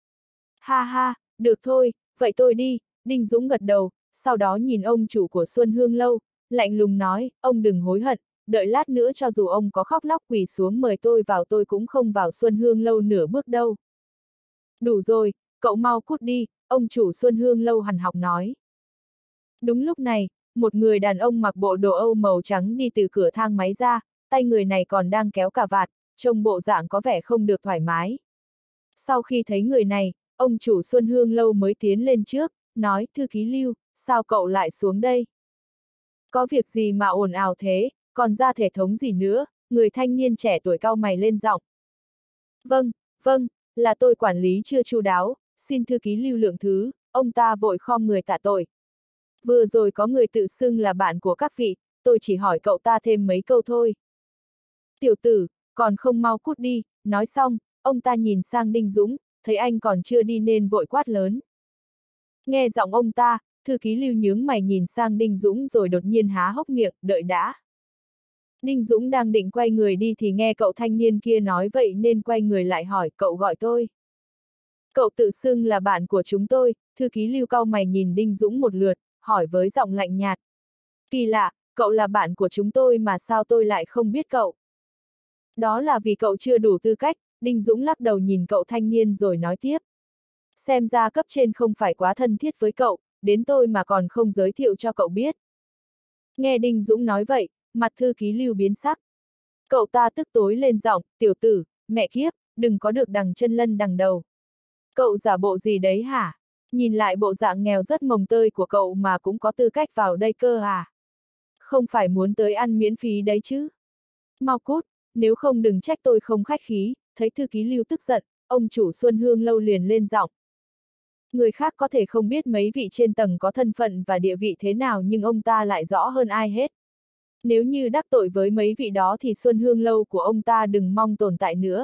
Ha ha, được thôi, vậy tôi đi, Đinh Dũng gật đầu, sau đó nhìn ông chủ của Xuân Hương Lâu, lạnh lùng nói, ông đừng hối hận, đợi lát nữa cho dù ông có khóc lóc quỳ xuống mời tôi vào tôi cũng không vào Xuân Hương Lâu nửa bước đâu. Đủ rồi, cậu mau cút đi, ông chủ Xuân Hương Lâu hằn học nói. Đúng lúc này, một người đàn ông mặc bộ đồ Âu màu trắng đi từ cửa thang máy ra, tay người này còn đang kéo cà vạt, trông bộ dạng có vẻ không được thoải mái. Sau khi thấy người này, ông chủ Xuân Hương Lâu mới tiến lên trước, nói, thư ký Lưu, sao cậu lại xuống đây? Có việc gì mà ồn ào thế, còn ra thể thống gì nữa, người thanh niên trẻ tuổi cau mày lên giọng. Vâng, vâng, là tôi quản lý chưa chu đáo, xin thư ký Lưu lượng thứ, ông ta vội khom người tạ tội. Vừa rồi có người tự xưng là bạn của các vị, tôi chỉ hỏi cậu ta thêm mấy câu thôi. Tiểu tử, còn không mau cút đi, nói xong, ông ta nhìn sang Đinh Dũng, thấy anh còn chưa đi nên vội quát lớn. Nghe giọng ông ta, thư ký Lưu nhướng mày nhìn sang Đinh Dũng rồi đột nhiên há hốc miệng, đợi đã. Đinh Dũng đang định quay người đi thì nghe cậu thanh niên kia nói vậy nên quay người lại hỏi, cậu gọi tôi. Cậu tự xưng là bạn của chúng tôi, thư ký Lưu cau mày nhìn Đinh Dũng một lượt, hỏi với giọng lạnh nhạt. Kỳ lạ, cậu là bạn của chúng tôi mà sao tôi lại không biết cậu? Đó là vì cậu chưa đủ tư cách, Đinh Dũng lắc đầu nhìn cậu thanh niên rồi nói tiếp. Xem ra cấp trên không phải quá thân thiết với cậu, đến tôi mà còn không giới thiệu cho cậu biết. Nghe Đinh Dũng nói vậy, mặt thư ký Lưu biến sắc. Cậu ta tức tối lên giọng, tiểu tử, mẹ kiếp, đừng có được đằng chân lân đằng đầu. Cậu giả bộ gì đấy hả? Nhìn lại bộ dạng nghèo rất mồng tơi của cậu mà cũng có tư cách vào đây cơ à? Không phải muốn tới ăn miễn phí đấy chứ? Mau cút, nếu không đừng trách tôi không khách khí, thấy thư ký Lưu tức giận, ông chủ Xuân Hương Lâu liền lên giọng. Người khác có thể không biết mấy vị trên tầng có thân phận và địa vị thế nào nhưng ông ta lại rõ hơn ai hết. Nếu như đắc tội với mấy vị đó thì Xuân Hương Lâu của ông ta đừng mong tồn tại nữa.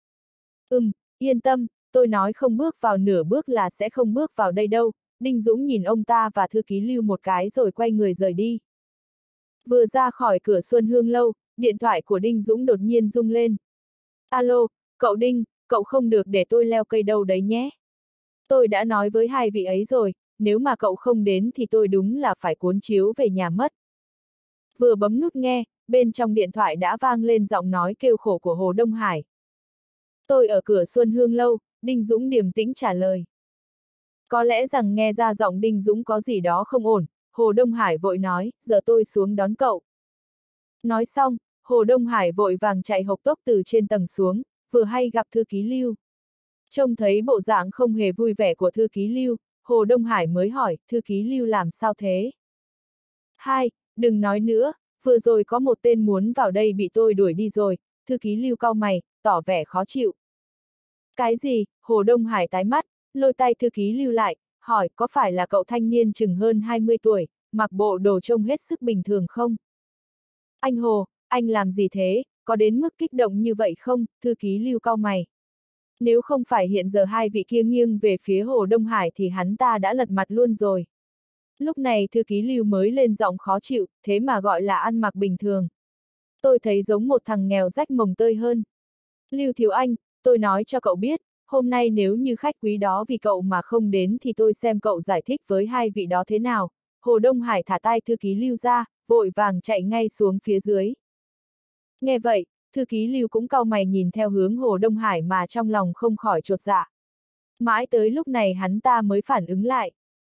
Yên tâm, tôi nói không bước vào nửa bước là sẽ không bước vào đây đâu, Đinh Dũng nhìn ông ta và thư ký Lưu một cái rồi quay người rời đi. Vừa ra khỏi cửa Xuân Hương Lâu, điện thoại của Đinh Dũng đột nhiên rung lên. Alo, cậu Đinh, cậu không được để tôi leo cây đâu đấy nhé. Tôi đã nói với hai vị ấy rồi, nếu mà cậu không đến thì tôi đúng là phải cuốn chiếu về nhà mất. Vừa bấm nút nghe, bên trong điện thoại đã vang lên giọng nói kêu khổ của Hồ Đông Hải. Tôi ở cửa Xuân Hương Lâu, Đinh Dũng điềm tĩnh trả lời. Có lẽ rằng nghe ra giọng Đinh Dũng có gì đó không ổn, Hồ Đông Hải vội nói, giờ tôi xuống đón cậu. Nói xong, Hồ Đông Hải vội vàng chạy hộc tốc từ trên tầng xuống, vừa hay gặp thư ký Lưu. Trông thấy bộ dạng không hề vui vẻ của thư ký Lưu, Hồ Đông Hải mới hỏi, thư ký Lưu làm sao thế? Hai, đừng nói nữa, vừa rồi có một tên muốn vào đây bị tôi đuổi đi rồi, thư ký Lưu cau mày, tỏ vẻ khó chịu. Cái gì? Hồ Đông Hải tái mắt, lôi tay thư ký Lưu lại, hỏi có phải là cậu thanh niên chừng hơn 20 tuổi, mặc bộ đồ trông hết sức bình thường không? Anh Hồ, anh làm gì thế, có đến mức kích động như vậy không? Thư ký Lưu cau mày. Nếu không phải hiện giờ hai vị kia nghiêng về phía Hồ Đông Hải thì hắn ta đã lật mặt luôn rồi. Lúc này thư ký Lưu mới lên giọng khó chịu, thế mà gọi là ăn mặc bình thường. Tôi thấy giống một thằng nghèo rách mồng tơi hơn. Lưu Thiếu Anh, tôi nói cho cậu biết, hôm nay nếu như khách quý đó vì cậu mà không đến thì tôi xem cậu giải thích với hai vị đó thế nào. Hồ Đông Hải thả tay thư ký Lưu ra, vội vàng chạy ngay xuống phía dưới. Nghe vậy, thư ký Lưu cũng cau mày nhìn theo hướng Hồ Đông Hải mà trong lòng không khỏi chột dạ. Mãi tới lúc này hắn ta mới phản ứng lại.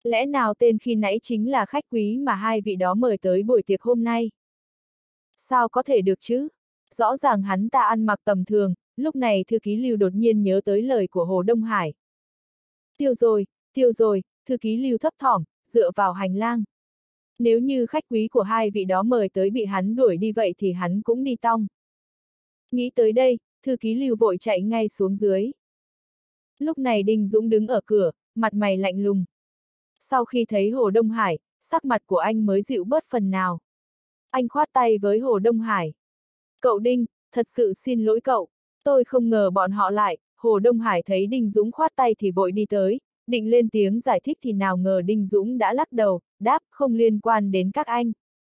Lẽ nào tên khi nãy chính là khách quý mà hai vị đó mời tới buổi tiệc hôm nay? Sao có thể được chứ? Rõ ràng hắn ta ăn mặc tầm thường, lúc này thư ký Lưu đột nhiên nhớ tới lời của Hồ Đông Hải. Tiêu rồi, thư ký Lưu thấp thỏm, dựa vào hành lang. Nếu như khách quý của hai vị đó mời tới bị hắn đuổi đi vậy thì hắn cũng đi tong. Nghĩ tới đây, thư ký Lưu vội chạy ngay xuống dưới. Lúc này Đinh Dũng đứng ở cửa, mặt mày lạnh lùng. Sau khi thấy Hồ Đông Hải, sắc mặt của anh mới dịu bớt phần nào. Anh khoát tay với Hồ Đông Hải. Cậu Đinh, thật sự xin lỗi cậu, tôi không ngờ bọn họ lại. Hồ Đông Hải thấy Đinh Dũng khoát tay thì vội đi tới, định lên tiếng giải thích thì nào ngờ Đinh Dũng đã lắc đầu, đáp không liên quan đến các anh.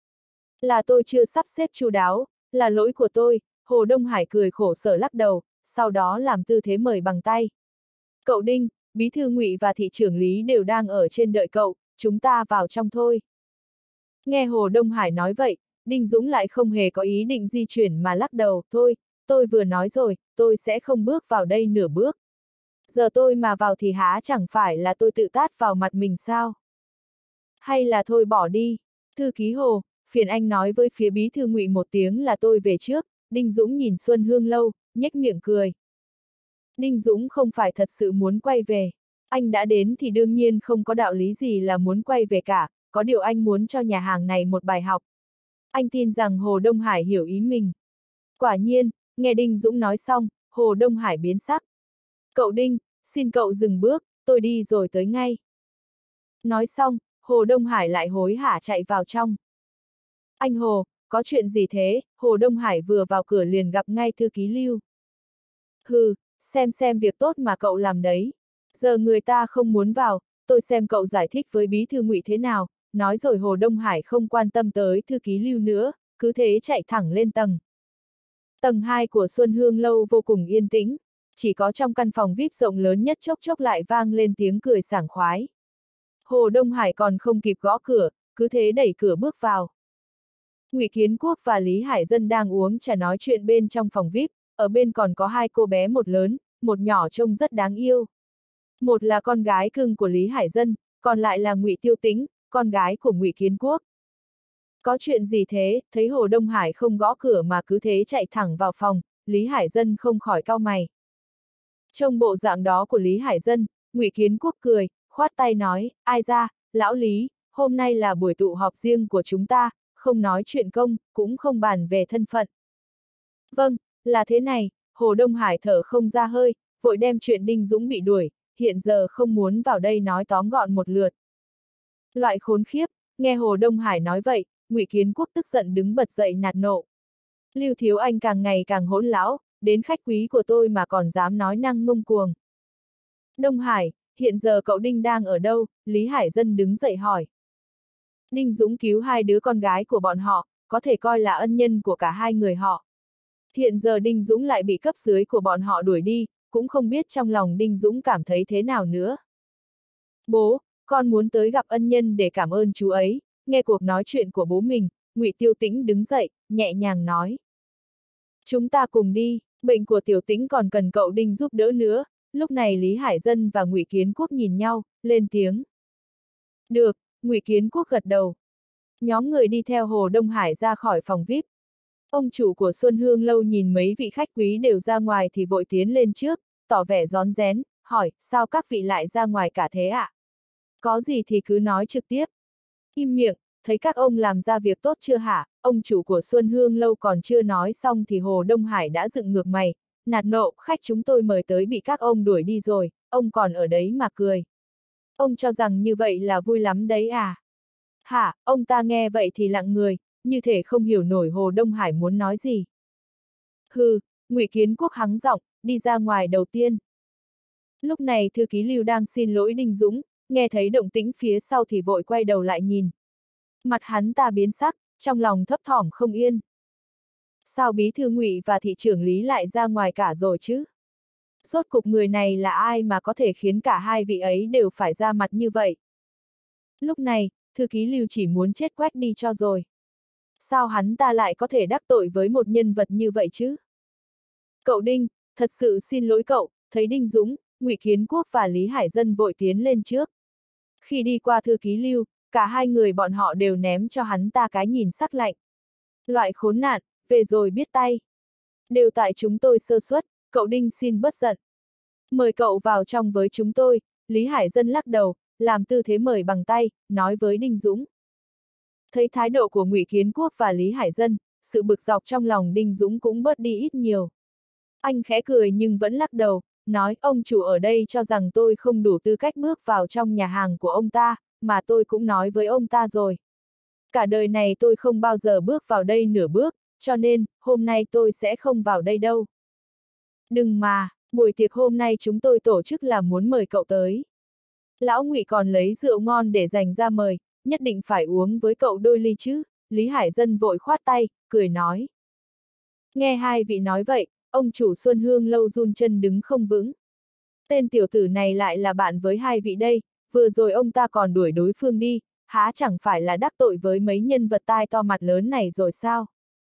Là tôi chưa sắp xếp chu đáo, là lỗi của tôi. Hồ Đông Hải cười khổ sở lắc đầu, sau đó làm tư thế mời bằng tay. Cậu Đinh, bí thư Ngụy và thị trưởng Lý đều đang ở trên đợi cậu, chúng ta vào trong thôi. Nghe Hồ Đông Hải nói vậy, Đinh Dũng lại không hề có ý định di chuyển mà lắc đầu, thôi, tôi vừa nói rồi, tôi sẽ không bước vào đây nửa bước. Giờ tôi mà vào thì há chẳng phải là tôi tự tát vào mặt mình sao? Hay là thôi bỏ đi, thư ký Hồ, phiền anh nói với phía bí thư Ngụy một tiếng là tôi về trước. Đinh Dũng nhìn Xuân Hương Lâu, nhếch miệng cười. Đinh Dũng không phải thật sự muốn quay về. Anh đã đến thì đương nhiên không có đạo lý gì là muốn quay về cả, có điều anh muốn cho nhà hàng này một bài học. Anh tin rằng Hồ Đông Hải hiểu ý mình. Quả nhiên, nghe Đinh Dũng nói xong, Hồ Đông Hải biến sắc. Cậu Đinh, xin cậu dừng bước, tôi đi rồi tới ngay. Nói xong, Hồ Đông Hải lại hối hả chạy vào trong. Anh Hồ, có chuyện gì thế? Hồ Đông Hải vừa vào cửa liền gặp ngay thư ký Lưu. Hừ, xem việc tốt mà cậu làm đấy. Giờ người ta không muốn vào, tôi xem cậu giải thích với bí thư Ngụy thế nào. Nói rồi Hồ Đông Hải không quan tâm tới thư ký Lưu nữa, cứ thế chạy thẳng lên tầng. Tầng 2 của Xuân Hương Lâu vô cùng yên tĩnh, chỉ có trong căn phòng VIP rộng lớn nhất chốc chốc lại vang lên tiếng cười sảng khoái. Hồ Đông Hải còn không kịp gõ cửa, cứ thế đẩy cửa bước vào. Ngụy Kiến Quốc và Lý Hải Dân đang uống trà nói chuyện bên trong phòng VIP, ở bên còn có hai cô bé một lớn, một nhỏ trông rất đáng yêu. Một là con gái cưng của Lý Hải Dân, còn lại là Ngụy Tiêu Tĩnh, con gái của Ngụy Kiến Quốc. Có chuyện gì thế? Thấy Hồ Đông Hải không gõ cửa mà cứ thế chạy thẳng vào phòng, Lý Hải Dân không khỏi cau mày. Trông bộ dạng đó của Lý Hải Dân, Ngụy Kiến Quốc cười, khoát tay nói, ai ra, lão Lý, hôm nay là buổi tụ họp riêng của chúng ta, không nói chuyện công, cũng không bàn về thân phận. Vâng, là thế này, Hồ Đông Hải thở không ra hơi, vội đem chuyện Đinh Dũng bị đuổi, hiện giờ không muốn vào đây nói tóm gọn một lượt. Loại khốn khiếp, nghe Hồ Đông Hải nói vậy, Ngụy Kiến Quốc tức giận đứng bật dậy nạt nộ. Lưu Thiếu Anh càng ngày càng hỗn láo, đến khách quý của tôi mà còn dám nói năng ngông cuồng. Đông Hải, hiện giờ cậu Đinh đang ở đâu? Lý Hải Dân đứng dậy hỏi. Đinh Dũng cứu hai đứa con gái của bọn họ, có thể coi là ân nhân của cả hai người họ. Hiện giờ Đinh Dũng lại bị cấp dưới của bọn họ đuổi đi, cũng không biết trong lòng Đinh Dũng cảm thấy thế nào nữa. Bố, con muốn tới gặp ân nhân để cảm ơn chú ấy. Nghe cuộc nói chuyện của bố mình, Ngụy Tiêu Tĩnh đứng dậy, nhẹ nhàng nói. Chúng ta cùng đi, bệnh của Tiểu Tĩnh còn cần cậu Đinh giúp đỡ nữa. Lúc này Lý Hải Dân và Ngụy Kiến Quốc nhìn nhau, lên tiếng. Được, Ngụy Kiến Quốc gật đầu. Nhóm người đi theo Hồ Đông Hải ra khỏi phòng VIP. Ông chủ của Xuân Hương Lâu nhìn mấy vị khách quý đều ra ngoài thì vội tiến lên trước, tỏ vẻ rón rén, hỏi, sao các vị lại ra ngoài cả thế ạ? Có gì thì cứ nói trực tiếp. Im miệng, thấy các ông làm ra việc tốt chưa hả? Ông chủ của Xuân Hương Lâu còn chưa nói xong thì Hồ Đông Hải đã dựng ngược mày, nạt nộ, khách chúng tôi mời tới bị các ông đuổi đi rồi, ông còn ở đấy mà cười. Ông cho rằng như vậy là vui lắm đấy à? Hả, ông ta nghe vậy thì lặng người, như thể không hiểu nổi Hồ Đông Hải muốn nói gì. Hừ, Ngụy Kiến Quốc hắng giọng, đi ra ngoài đầu tiên. Lúc này thư ký Lưu đang xin lỗi Đinh Dũng, nghe thấy động tĩnh phía sau thì vội quay đầu lại nhìn. Mặt hắn ta biến sắc, trong lòng thấp thỏm không yên. Sao bí thư Ngụy và thị trưởng Lý lại ra ngoài cả rồi chứ? Rốt cục người này là ai mà có thể khiến cả hai vị ấy đều phải ra mặt như vậy? Lúc này, thư ký Lưu chỉ muốn chết quách đi cho rồi. Sao hắn ta lại có thể đắc tội với một nhân vật như vậy chứ? Cậu Đinh, thật sự xin lỗi cậu, thấy Đinh Dũng, Ngụy Kiến Quốc và Lý Hải Dân vội tiến lên trước. Khi đi qua thư ký Lưu, cả hai người bọn họ đều ném cho hắn ta cái nhìn sắc lạnh. Loại khốn nạn, về rồi biết tay. Đều tại chúng tôi sơ suất, cậu Đinh xin bớt giận. Mời cậu vào trong với chúng tôi, Lý Hải Dân lắc đầu, làm tư thế mời bằng tay, nói với Đinh Dũng. Thấy thái độ của Ngụy Kiến Quốc và Lý Hải Dân, sự bực dọc trong lòng Đinh Dũng cũng bớt đi ít nhiều. Anh khẽ cười nhưng vẫn lắc đầu, nói ông chủ ở đây cho rằng tôi không đủ tư cách bước vào trong nhà hàng của ông ta, mà tôi cũng nói với ông ta rồi. Cả đời này tôi không bao giờ bước vào đây nửa bước, cho nên, hôm nay tôi sẽ không vào đây đâu. Đừng mà, buổi tiệc hôm nay chúng tôi tổ chức là muốn mời cậu tới. Lão Ngụy còn lấy rượu ngon để dành ra mời, nhất định phải uống với cậu đôi ly chứ, Lý Hải Dân vội khoát tay, cười nói. Nghe hai vị nói vậy, ông chủ Xuân Hương Lâu run chân đứng không vững. Tên tiểu tử này lại là bạn với hai vị đây, vừa rồi ông ta còn đuổi đối phương đi, há chẳng phải là đắc tội với mấy nhân vật tai to mặt lớn này rồi sao?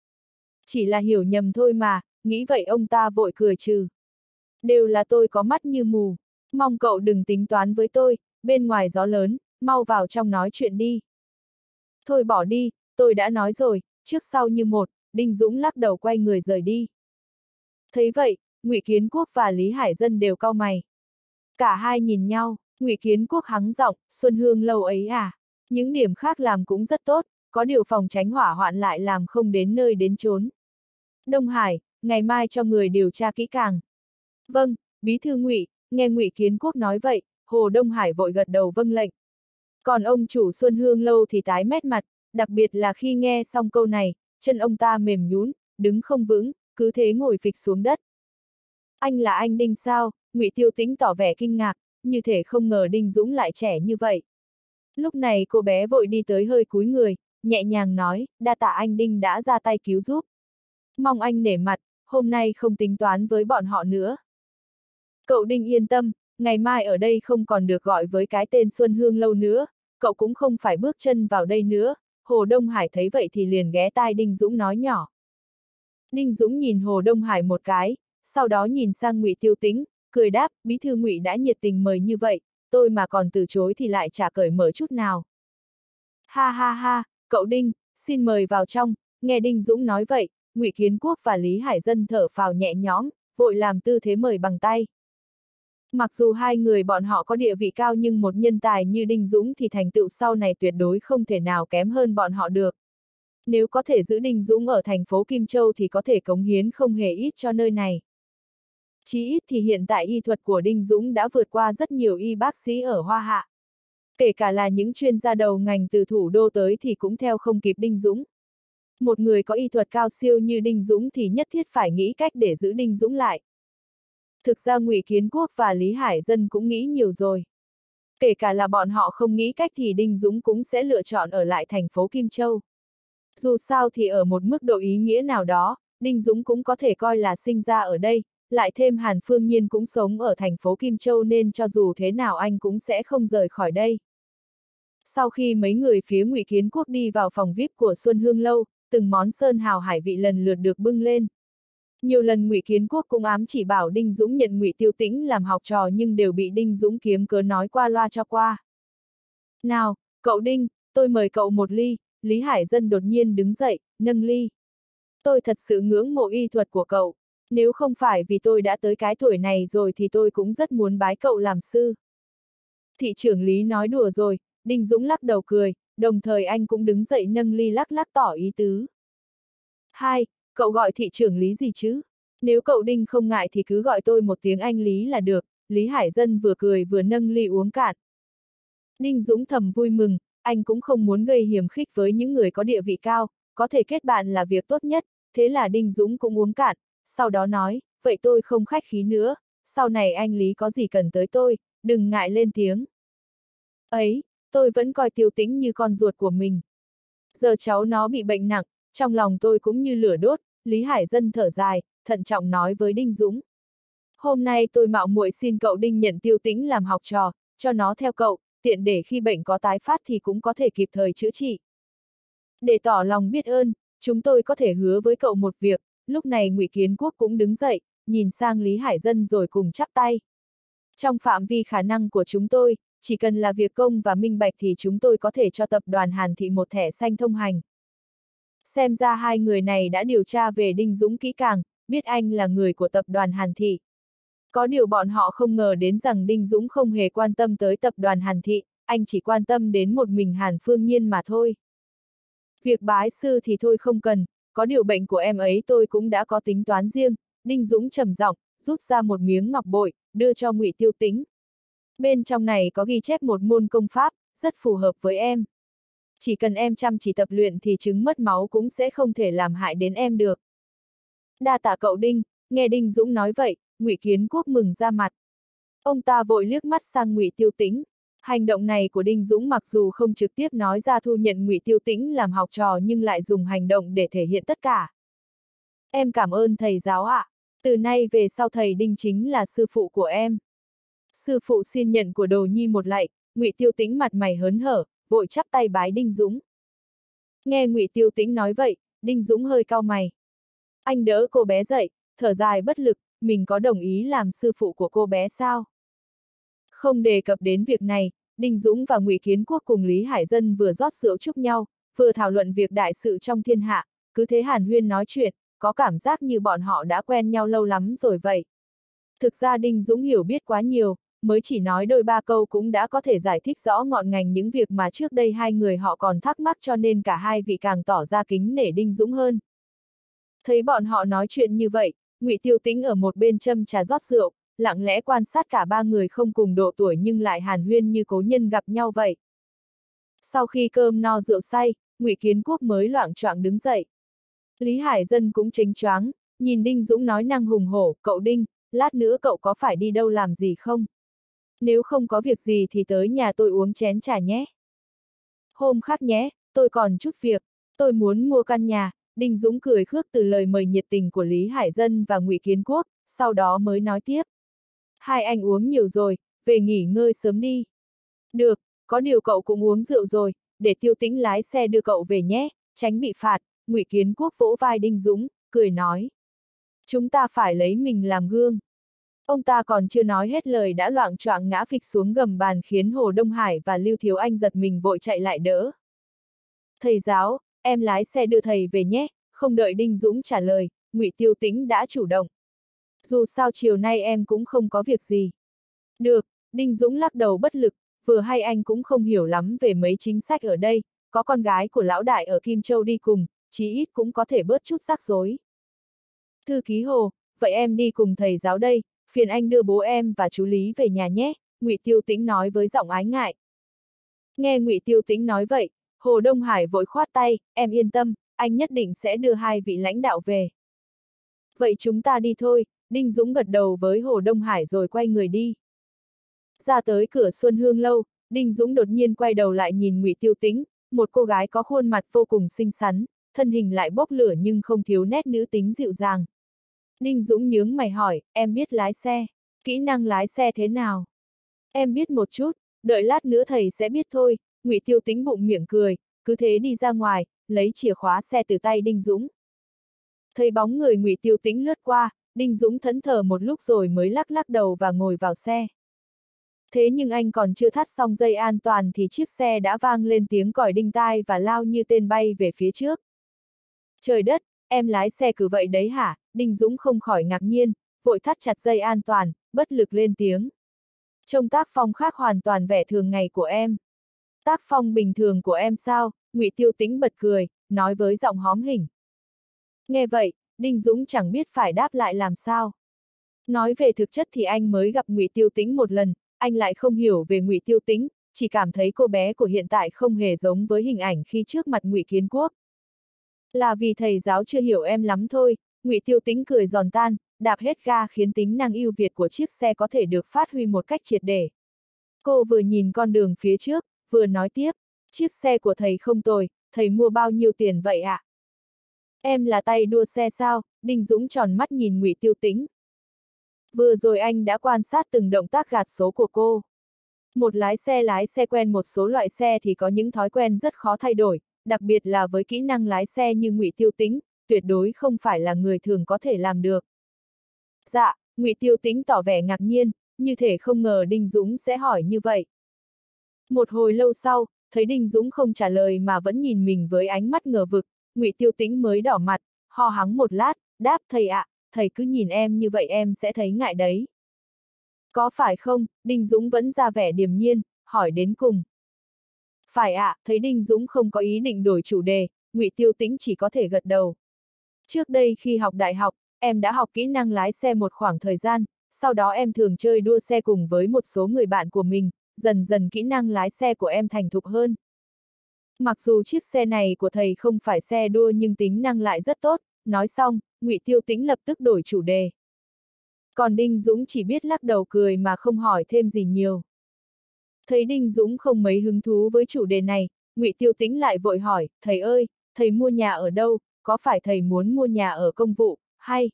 Chỉ là hiểu nhầm thôi mà, nghĩ vậy ông ta vội cười trừ. Đều là tôi có mắt như mù, mong cậu đừng tính toán với tôi, bên ngoài gió lớn, mau vào trong nói chuyện đi. Thôi bỏ đi, tôi đã nói rồi, trước sau như một, Đinh Dũng lắc đầu quay người rời đi. Thấy vậy, Ngụy Kiến Quốc và Lý Hải Dân đều cau mày. Cả hai nhìn nhau, Ngụy Kiến Quốc hắng giọng, Xuân Hương Lâu ấy à? Những điểm khác làm cũng rất tốt, có điều phòng tránh hỏa hoạn lại làm không đến nơi đến chốn. Đông Hải, ngày mai cho người điều tra kỹ càng. Vâng, bí thư Ngụy, nghe Ngụy Kiến Quốc nói vậy, Hồ Đông Hải vội gật đầu vâng lệnh. Còn ông chủ Xuân Hương Lâu thì tái mét mặt, đặc biệt là khi nghe xong câu này, chân ông ta mềm nhũn, đứng không vững, cứ thế ngồi phịch xuống đất. Anh là anh Đinh sao? Ngụy Tiêu Tĩnh tỏ vẻ kinh ngạc, như thể không ngờ Đinh Dũng lại trẻ như vậy. Lúc này cô bé vội đi tới hơi cúi người, nhẹ nhàng nói, đa tạ anh Đinh đã ra tay cứu giúp. Mong anh nể mặt, hôm nay không tính toán với bọn họ nữa. Cậu Đinh yên tâm, ngày mai ở đây không còn được gọi với cái tên Xuân Hương Lâu nữa, cậu cũng không phải bước chân vào đây nữa. Hồ Đông Hải thấy vậy thì liền ghé tai Đinh Dũng nói nhỏ. Đinh Dũng nhìn Hồ Đông Hải một cái, sau đó nhìn sang Ngụy Tiêu Tĩnh, cười đáp, bí thư Ngụy đã nhiệt tình mời như vậy, tôi mà còn từ chối thì lại chả cởi mở chút nào. Ha ha ha, cậu Đinh, xin mời vào trong. Nghe Đinh Dũng nói vậy, Ngụy Kiến Quốc và Lý Hải Dân thở phào nhẹ nhõm, vội làm tư thế mời bằng tay. Mặc dù hai người bọn họ có địa vị cao nhưng một nhân tài như Đinh Dũng thì thành tựu sau này tuyệt đối không thể nào kém hơn bọn họ được. Nếu có thể giữ Đinh Dũng ở thành phố Kim Châu thì có thể cống hiến không hề ít cho nơi này. Chí ít thì hiện tại y thuật của Đinh Dũng đã vượt qua rất nhiều y bác sĩ ở Hoa Hạ. Kể cả là những chuyên gia đầu ngành từ thủ đô tới thì cũng theo không kịp Đinh Dũng. Một người có y thuật cao siêu như Đinh Dũng thì nhất thiết phải nghĩ cách để giữ Đinh Dũng lại. Thực ra Ngụy Kiến Quốc và Lý Hải Dân cũng nghĩ nhiều rồi. Kể cả là bọn họ không nghĩ cách thì Đinh Dũng cũng sẽ lựa chọn ở lại thành phố Kim Châu. Dù sao thì ở một mức độ ý nghĩa nào đó, Đinh Dũng cũng có thể coi là sinh ra ở đây, lại thêm Hàn Phương Nhiên cũng sống ở thành phố Kim Châu nên cho dù thế nào anh cũng sẽ không rời khỏi đây. Sau khi mấy người phía Ngụy Kiến Quốc đi vào phòng VIP của Xuân Hương Lâu, từng món sơn hào hải vị lần lượt được bưng lên. Nhiều lần Ngụy Kiến Quốc cũng ám chỉ bảo Đinh Dũng nhận Ngụy Tiêu Tĩnh làm học trò nhưng đều bị Đinh Dũng kiếm cớ nói qua loa cho qua. Nào, cậu Đinh, tôi mời cậu một ly. Lý Hải Dân đột nhiên đứng dậy, nâng ly. Tôi thật sự ngưỡng mộ y thuật của cậu. Nếu không phải vì tôi đã tới cái tuổi này rồi thì tôi cũng rất muốn bái cậu làm sư. Thị trưởng Lý nói đùa rồi, Đinh Dũng lắc đầu cười, đồng thời anh cũng đứng dậy nâng ly lắc lắc tỏ ý tứ. Hai, cậu gọi thị trưởng Lý gì chứ? Nếu cậu Đinh không ngại thì cứ gọi tôi một tiếng anh Lý là được, Lý Hải Dân vừa cười vừa nâng ly uống cạn. Đinh Dũng thầm vui mừng, anh cũng không muốn gây hiềm khích với những người có địa vị cao, có thể kết bạn là việc tốt nhất, thế là Đinh Dũng cũng uống cạn, sau đó nói, vậy tôi không khách khí nữa, sau này anh Lý có gì cần tới tôi, đừng ngại lên tiếng. Ấy, tôi vẫn coi Tiêu Tĩnh như con ruột của mình. Giờ cháu nó bị bệnh nặng, trong lòng tôi cũng như lửa đốt, Lý Hải Dân thở dài, thận trọng nói với Đinh Dũng. Hôm nay tôi mạo muội xin cậu Đinh nhận Tiêu Tĩnh làm học trò, cho nó theo cậu, tiện để khi bệnh có tái phát thì cũng có thể kịp thời chữa trị. Để tỏ lòng biết ơn, chúng tôi có thể hứa với cậu một việc. Lúc này Ngụy Kiến Quốc cũng đứng dậy, nhìn sang Lý Hải Dân rồi cùng chắp tay. Trong phạm vi khả năng của chúng tôi, chỉ cần là việc công và minh bạch thì chúng tôi có thể cho tập đoàn Hàn Thị một thẻ xanh thông hành. Xem ra hai người này đã điều tra về Đinh Dũng kỹ càng, biết anh là người của tập đoàn Hàn Thị. Có điều bọn họ không ngờ đến rằng Đinh Dũng không hề quan tâm tới tập đoàn Hàn Thị, anh chỉ quan tâm đến một mình Hàn Phương Nhiên mà thôi. Việc bái sư thì thôi không cần, có điều bệnh của em ấy tôi cũng đã có tính toán riêng. Đinh Dũng trầm giọng, rút ra một miếng ngọc bội, đưa cho Ngụy Tiêu Tĩnh. Bên trong này có ghi chép một môn công pháp, rất phù hợp với em. Chỉ cần em chăm chỉ tập luyện thì chứng mất máu cũng sẽ không thể làm hại đến em được. Đa tạ cậu Đinh. Nghe Đinh Dũng nói vậy, Ngụy Kiến Quốc mừng ra mặt. Ông ta vội liếc mắt sang Ngụy Tiêu Tĩnh. Hành động này của Đinh Dũng mặc dù không trực tiếp nói ra thu nhận Ngụy Tiêu Tĩnh làm học trò nhưng lại dùng hành động để thể hiện tất cả. Em cảm ơn thầy giáo ạ. Từ nay về sau thầy Đinh chính là sư phụ của em. Sư phụ xin nhận của đồ nhi một lạy. Ngụy Tiêu Tĩnh mặt mày hớn hở, vội chắp tay bái Đinh Dũng. Nghe Ngụy Tiêu Tĩnh nói vậy, Đinh Dũng hơi cau mày. Anh đỡ cô bé dậy, thở dài bất lực, mình có đồng ý làm sư phụ của cô bé sao? Không đề cập đến việc này, Đinh Dũng và Ngụy Kiến Quốc cùng Lý Hải Dân vừa rót rượu chúc nhau, vừa thảo luận việc đại sự trong thiên hạ, cứ thế hàn huyên nói chuyện, có cảm giác như bọn họ đã quen nhau lâu lắm rồi vậy. Thực ra Đinh Dũng hiểu biết quá nhiều, mới chỉ nói đôi ba câu cũng đã có thể giải thích rõ ngọn ngành những việc mà trước đây hai người họ còn thắc mắc, cho nên cả hai vị càng tỏ ra kính nể Đinh Dũng hơn. Thấy bọn họ nói chuyện như vậy, Ngụy Tiêu Tĩnh ở một bên châm trà rót rượu, lặng lẽ quan sát cả ba người không cùng độ tuổi nhưng lại hàn huyên như cố nhân gặp nhau vậy. Sau khi cơm no rượu say, Ngụy Kiến Quốc mới loạng choạng đứng dậy. Lý Hải Dân cũng chếnh choáng, nhìn Đinh Dũng nói năng hùng hổ, cậu Đinh, lát nữa cậu có phải đi đâu làm gì không? Nếu không có việc gì thì tới nhà tôi uống chén trà nhé. Hôm khác nhé, tôi còn chút việc, tôi muốn mua căn nhà. Đinh Dũng cười khước từ lời mời nhiệt tình của Lý Hải Dân và Ngụy Kiến Quốc, sau đó mới nói tiếp. Hai anh uống nhiều rồi, về nghỉ ngơi sớm đi. Được, có điều cậu cũng uống rượu rồi, để Tiêu Tĩnh lái xe đưa cậu về nhé, tránh bị phạt. Ngụy Kiến Quốc vỗ vai Đinh Dũng, cười nói. Chúng ta phải lấy mình làm gương. Ông ta còn chưa nói hết lời đã loạng choạng ngã phịch xuống gầm bàn khiến Hồ Đông Hải và Lưu Thiếu Anh giật mình vội chạy lại đỡ. Thầy giáo, em lái xe đưa thầy về nhé. Không đợi Đinh Dũng trả lời, Ngụy Tiêu Tĩnh đã chủ động. Dù sao chiều nay em cũng không có việc gì. Được, Đinh Dũng lắc đầu bất lực, vừa hay anh cũng không hiểu lắm về mấy chính sách ở đây, có con gái của lão đại ở Kim Châu đi cùng, chí ít cũng có thể bớt chút rắc rối. Thư ký Hồ, vậy em đi cùng thầy giáo đây, phiền anh đưa bố em và chú Lý về nhà nhé, Ngụy Tiêu Tĩnh nói với giọng ái ngại. Nghe Ngụy Tiêu Tĩnh nói vậy, Hồ Đông Hải vội khoát tay, em yên tâm, anh nhất định sẽ đưa hai vị lãnh đạo về. Vậy chúng ta đi thôi, Đinh Dũng gật đầu với Hồ Đông Hải rồi quay người đi. Ra tới cửa Xuân Hương lâu, Đinh Dũng đột nhiên quay đầu lại nhìn Ngụy Tiêu Tĩnh, một cô gái có khuôn mặt vô cùng xinh xắn, thân hình lại bốc lửa nhưng không thiếu nét nữ tính dịu dàng. Đinh Dũng nhướng mày hỏi, em biết lái xe, kỹ năng lái xe thế nào? Em biết một chút, đợi lát nữa thầy sẽ biết thôi. Ngụy Tiêu Tĩnh bụng miệng cười, cứ thế đi ra ngoài, lấy chìa khóa xe từ tay Đinh Dũng. Thấy bóng người Ngụy Tiêu Tĩnh lướt qua, Đinh Dũng thẫn thờ một lúc rồi mới lắc lắc đầu và ngồi vào xe. Thế nhưng anh còn chưa thắt xong dây an toàn thì chiếc xe đã vang lên tiếng còi đinh tai và lao như tên bay về phía trước. Trời đất, em lái xe cứ vậy đấy hả? Đinh Dũng không khỏi ngạc nhiên, vội thắt chặt dây an toàn, bất lực lên tiếng. Trông tác phong khác hoàn toàn vẻ thường ngày của em. Tác phong bình thường của em sao? Ngụy Tiêu Tĩnh bật cười, nói với giọng hóm hỉnh. Nghe vậy, Đinh Dũng chẳng biết phải đáp lại làm sao. Nói về thực chất thì anh mới gặp Ngụy Tiêu Tĩnh một lần, anh lại không hiểu về Ngụy Tiêu Tĩnh, chỉ cảm thấy cô bé của hiện tại không hề giống với hình ảnh khi trước mặt Ngụy Kiến Quốc. Là vì thầy giáo chưa hiểu em lắm thôi, Ngụy Tiêu Tĩnh cười giòn tan, đạp hết ga khiến tính năng ưu việt của chiếc xe có thể được phát huy một cách triệt để. Cô vừa nhìn con đường phía trước, vừa nói tiếp, chiếc xe của thầy không tồi, thầy mua bao nhiêu tiền vậy ạ? Em là tay đua xe sao? Đinh Dũng tròn mắt nhìn Ngụy Tiêu Tĩnh. Vừa rồi anh đã quan sát từng động tác gạt số của cô. Một lái xe quen một số loại xe thì có những thói quen rất khó thay đổi, đặc biệt là với kỹ năng lái xe như Ngụy Tiêu Tĩnh, tuyệt đối không phải là người thường có thể làm được. Dạ, Ngụy Tiêu Tĩnh tỏ vẻ ngạc nhiên, như thể không ngờ Đinh Dũng sẽ hỏi như vậy. Một hồi lâu sau, thấy Đinh Dũng không trả lời mà vẫn nhìn mình với ánh mắt ngờ vực, Ngụy Tiêu Tĩnh mới đỏ mặt, ho hắng một lát, đáp thầy ạ, thầy cứ nhìn em như vậy em sẽ thấy ngại đấy. Có phải không? Đinh Dũng vẫn ra vẻ điềm nhiên, hỏi đến cùng. Phải ạ, thấy Đinh Dũng không có ý định đổi chủ đề, Ngụy Tiêu Tĩnh chỉ có thể gật đầu. Trước đây khi học đại học, em đã học kỹ năng lái xe một khoảng thời gian, sau đó em thường chơi đua xe cùng với một số người bạn của mình, dần dần kỹ năng lái xe của em thành thục hơn. Mặc dù chiếc xe này của thầy không phải xe đua nhưng tính năng lại rất tốt, nói xong, Ngụy Tiêu Tĩnh lập tức đổi chủ đề. Còn Đinh Dũng chỉ biết lắc đầu cười mà không hỏi thêm gì nhiều. Thấy Đinh Dũng không mấy hứng thú với chủ đề này, Ngụy Tiêu Tĩnh lại vội hỏi, thầy ơi, thầy mua nhà ở đâu, có phải thầy muốn mua nhà ở công vụ, hay?